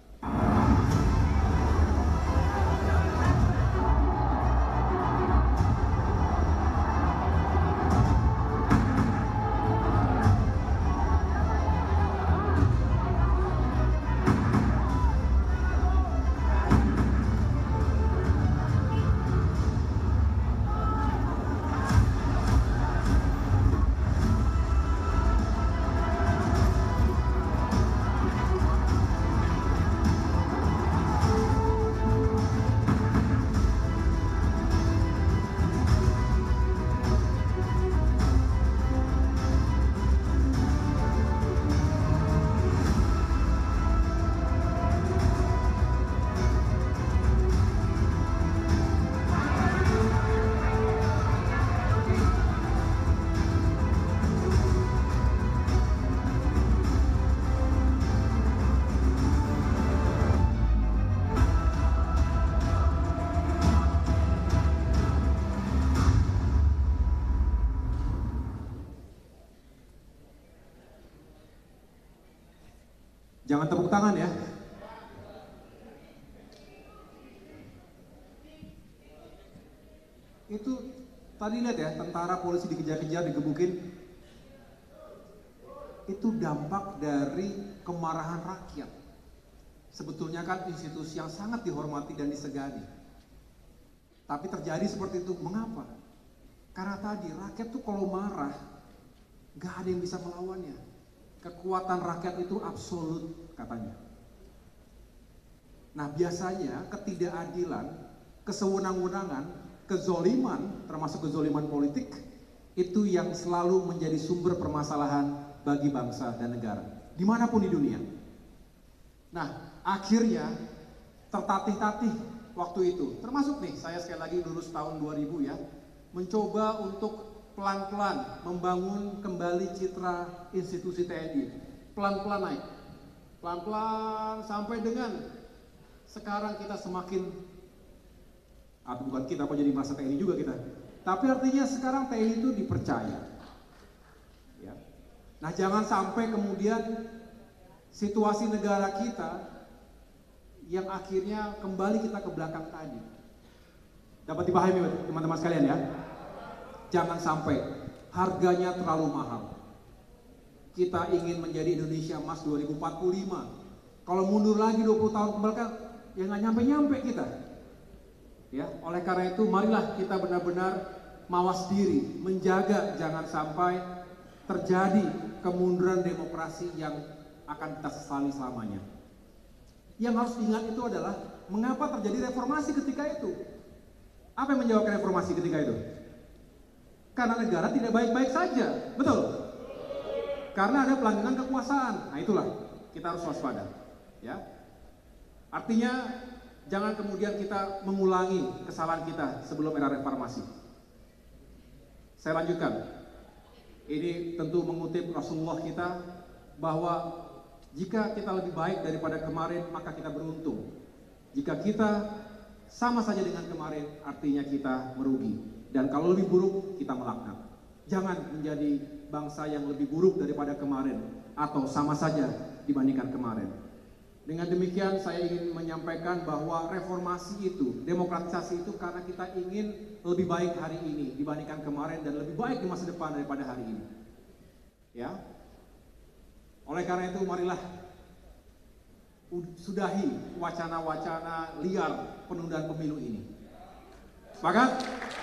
Jangan tepuk tangan ya. Itu tadi lihat ya, tentara polisi dikejar-kejar, digebukin. Itu dampak dari kemarahan rakyat. Sebetulnya kan institusi yang sangat dihormati dan disegani. Tapi terjadi seperti itu, mengapa? Karena tadi rakyat tuh kalau marah, gak ada yang bisa melawannya. Kekuatan rakyat itu absolut katanya. Nah biasanya ketidakadilan, kesewenang-wenangan, kezoliman, termasuk kezoliman politik, itu yang selalu menjadi sumber permasalahan bagi bangsa dan negara, dimanapun di dunia. Nah akhirnya tertatih-tatih waktu itu, termasuk nih saya sekali lagi lulus tahun dua ribu ya, mencoba untuk pelan-pelan membangun kembali citra institusi T N I, pelan-pelan naik, pelan-pelan sampai dengan sekarang kita semakin, atau bukan kita, apa jadi masa T N I juga kita, tapi artinya sekarang T N I itu dipercaya. Ya. Nah jangan sampai kemudian situasi negara kita yang akhirnya kembali kita ke belakang tadi. Dapat dipahami teman-teman sekalian ya? Jangan sampai harganya terlalu mahal. kita ingin menjadi Indonesia Emas dua ribu empat puluh lima. Kalau mundur lagi dua puluh tahun ke belakang, ya nggak nyampe-nyampe kita. Ya, oleh karena itu marilah kita benar-benar mawas diri, menjaga jangan sampai terjadi kemunduran demokrasi yang akan kita sesali selamanya. Yang harus diingat itu adalah mengapa terjadi reformasi ketika itu. Apa yang menyebabkan reformasi ketika itu? Karena negara tidak baik-baik saja, betul? Karena ada pelanggaran kekuasaan. Nah itulah kita harus waspada. Ya, artinya jangan kemudian kita mengulangi kesalahan kita sebelum era reformasi. Saya lanjutkan. Ini tentu mengutip Rasulullah kita bahwa jika kita lebih baik daripada kemarin maka kita beruntung. Jika kita sama saja dengan kemarin artinya kita merugi. Dan kalau lebih buruk kita melaknat. Jangan menjadi bangsa yang lebih buruk daripada kemarin atau sama saja dibandingkan kemarin. Dengan demikian saya ingin menyampaikan bahwa reformasi itu, demokratisasi itu karena kita ingin lebih baik hari ini dibandingkan kemarin dan lebih baik di masa depan daripada hari ini. Ya. Oleh karena itu marilah sudahi wacana-wacana liar penundaan pemilu ini. Sepakat?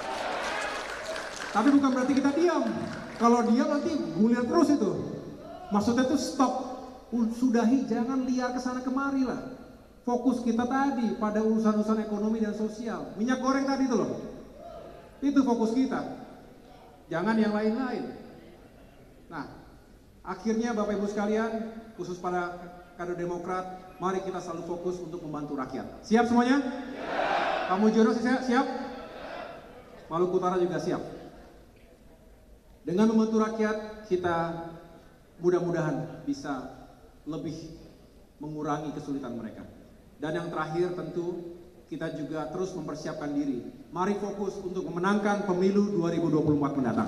Tapi bukan berarti kita diam. Kalau diam nanti gulir terus itu. Maksudnya itu stop. Sudahi, jangan liar kesana kemari lah. Fokus kita tadi pada urusan-urusan ekonomi dan sosial. Minyak goreng tadi itu loh. Itu fokus kita. Jangan yang lain-lain. Nah, akhirnya Bapak Ibu sekalian, khusus pada kader Demokrat, mari kita selalu fokus untuk membantu rakyat. Siap semuanya? Siap. Kamu Jono siap? Siap? Maluku Utara juga siap. Dengan membantu rakyat, kita mudah-mudahan bisa lebih mengurangi kesulitan mereka. Dan yang terakhir tentu kita juga terus mempersiapkan diri. Mari fokus untuk memenangkan pemilu dua ribu dua puluh empat mendatang.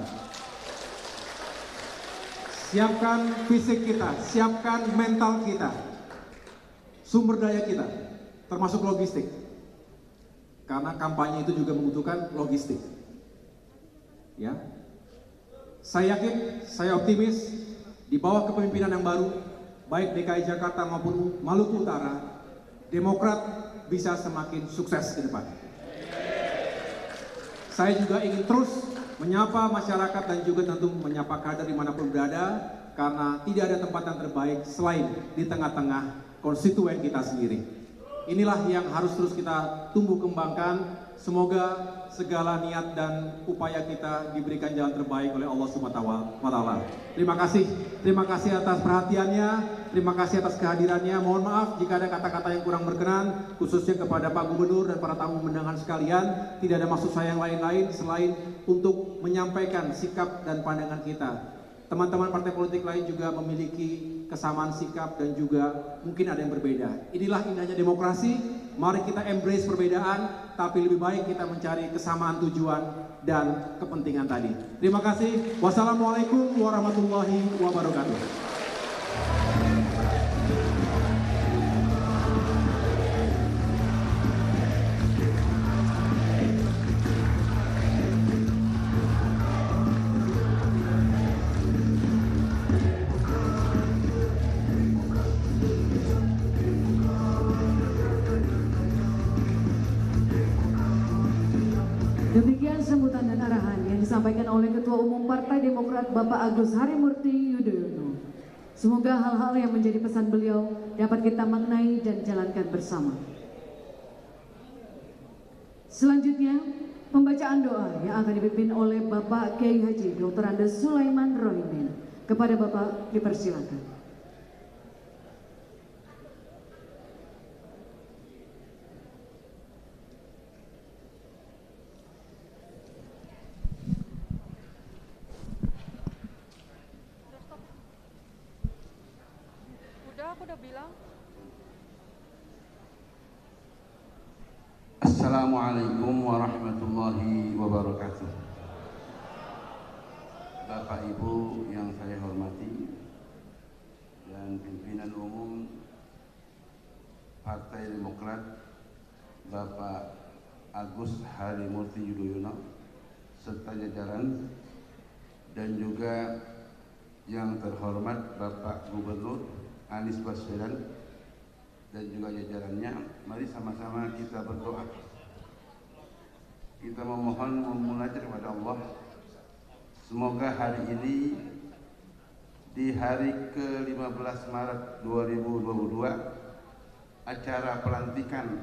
Siapkan fisik kita, siapkan mental kita, sumber daya kita, termasuk logistik. Karena kampanye itu juga membutuhkan logistik. Ya. Saya yakin, saya optimis di bawah kepemimpinan yang baru, baik D K I Jakarta maupun Maluku Utara, Demokrat bisa semakin sukses ke depan. Saya juga ingin terus menyapa masyarakat dan juga tentu menyapa kader dimanapun berada, karena tidak ada tempat yang terbaik selain di tengah-tengah konstituen kita sendiri. Inilah yang harus terus kita tumbuh kembangkan. Semoga segala niat dan upaya kita diberikan jalan terbaik oleh Allah Subhanahu wa taala. Terima kasih. Terima kasih atas perhatiannya, terima kasih atas kehadirannya. Mohon maaf jika ada kata-kata yang kurang berkenan, khususnya kepada Pak Gubernur dan para tamu undangan sekalian. Tidak ada maksud saya yang lain-lain selain untuk menyampaikan sikap dan pandangan kita. Teman-teman partai politik lain juga memiliki kesamaan sikap dan juga mungkin ada yang berbeda. Inilah indahnya demokrasi. Mari kita embrace perbedaan, tapi lebih baik kita mencari kesamaan tujuan dan kepentingan tadi. Terima kasih. Wassalamualaikum warahmatullahi wabarakatuh. Demikian sambutan dan arahan yang disampaikan oleh Ketua Umum Partai Demokrat Bapak Agus Harimurti Yudhoyono. Semoga hal-hal yang menjadi pesan beliau dapat kita maknai dan jalankan bersama. Selanjutnya, pembacaan doa yang akan dipimpin oleh Bapak Kiai Haji Doktor Andes Sulaiman Rohimin. Kepada Bapak dipersilakan. Assalamualaikum warahmatullahi wabarakatuh. Bapak Ibu yang saya hormati dan pimpinan umum Partai Demokrat Bapak Agus Harimurti Yudhoyono serta jajaran, dan juga yang terhormat Bapak Gubernur Anies Baswedan dan juga jajarannya, mari sama-sama kita berdoa. Kita memohon memunajat kepada Allah, semoga hari ini di hari ke lima belas Maret dua ribu dua puluh dua acara pelantikan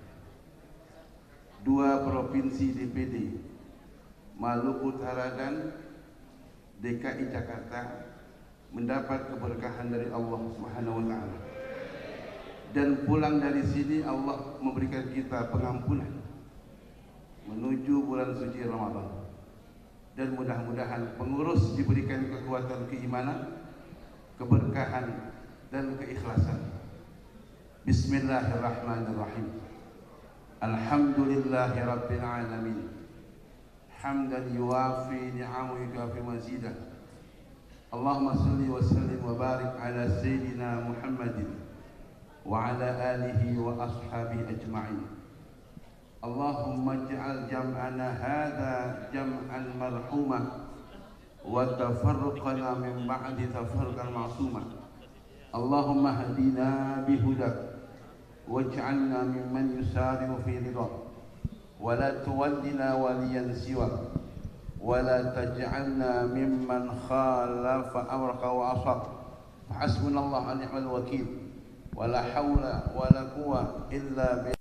dua provinsi D P D Maluku Utara dan D K I Jakarta mendapat keberkahan dari Allah Subhanahu wa taala. Dan pulang dari sini Allah memberikan kita pengampunan menuju bulan suci Ramadan. Dan mudah-mudahan pengurus diberikan kekuatan keimanan, keberkahan dan keikhlasan. Bismillahirrahmanirrahim. Alhamdulillahi rabbil alamin. Hamdan yuwafi ni'amahu yukafi mazidah. Allahumma salli wa sallim wa barik ala sayyidina Muhammadin wa ala alihi wa ashabihi ajma'in. Allahumma ij'al jam'ana hadha jam'an marhumah wa tafarruqana min ba'di tafarruqan ma'sumah. Allahumma hadina bihudak waj'alna mimman yusari'u fi ridha wa la tuwallina waliyan siwak wa la taj'alna mimman khalafa amraka wa asab. Hasbunallahu wa ni'mal wakil. Wala hawla wala quwwata illa billah.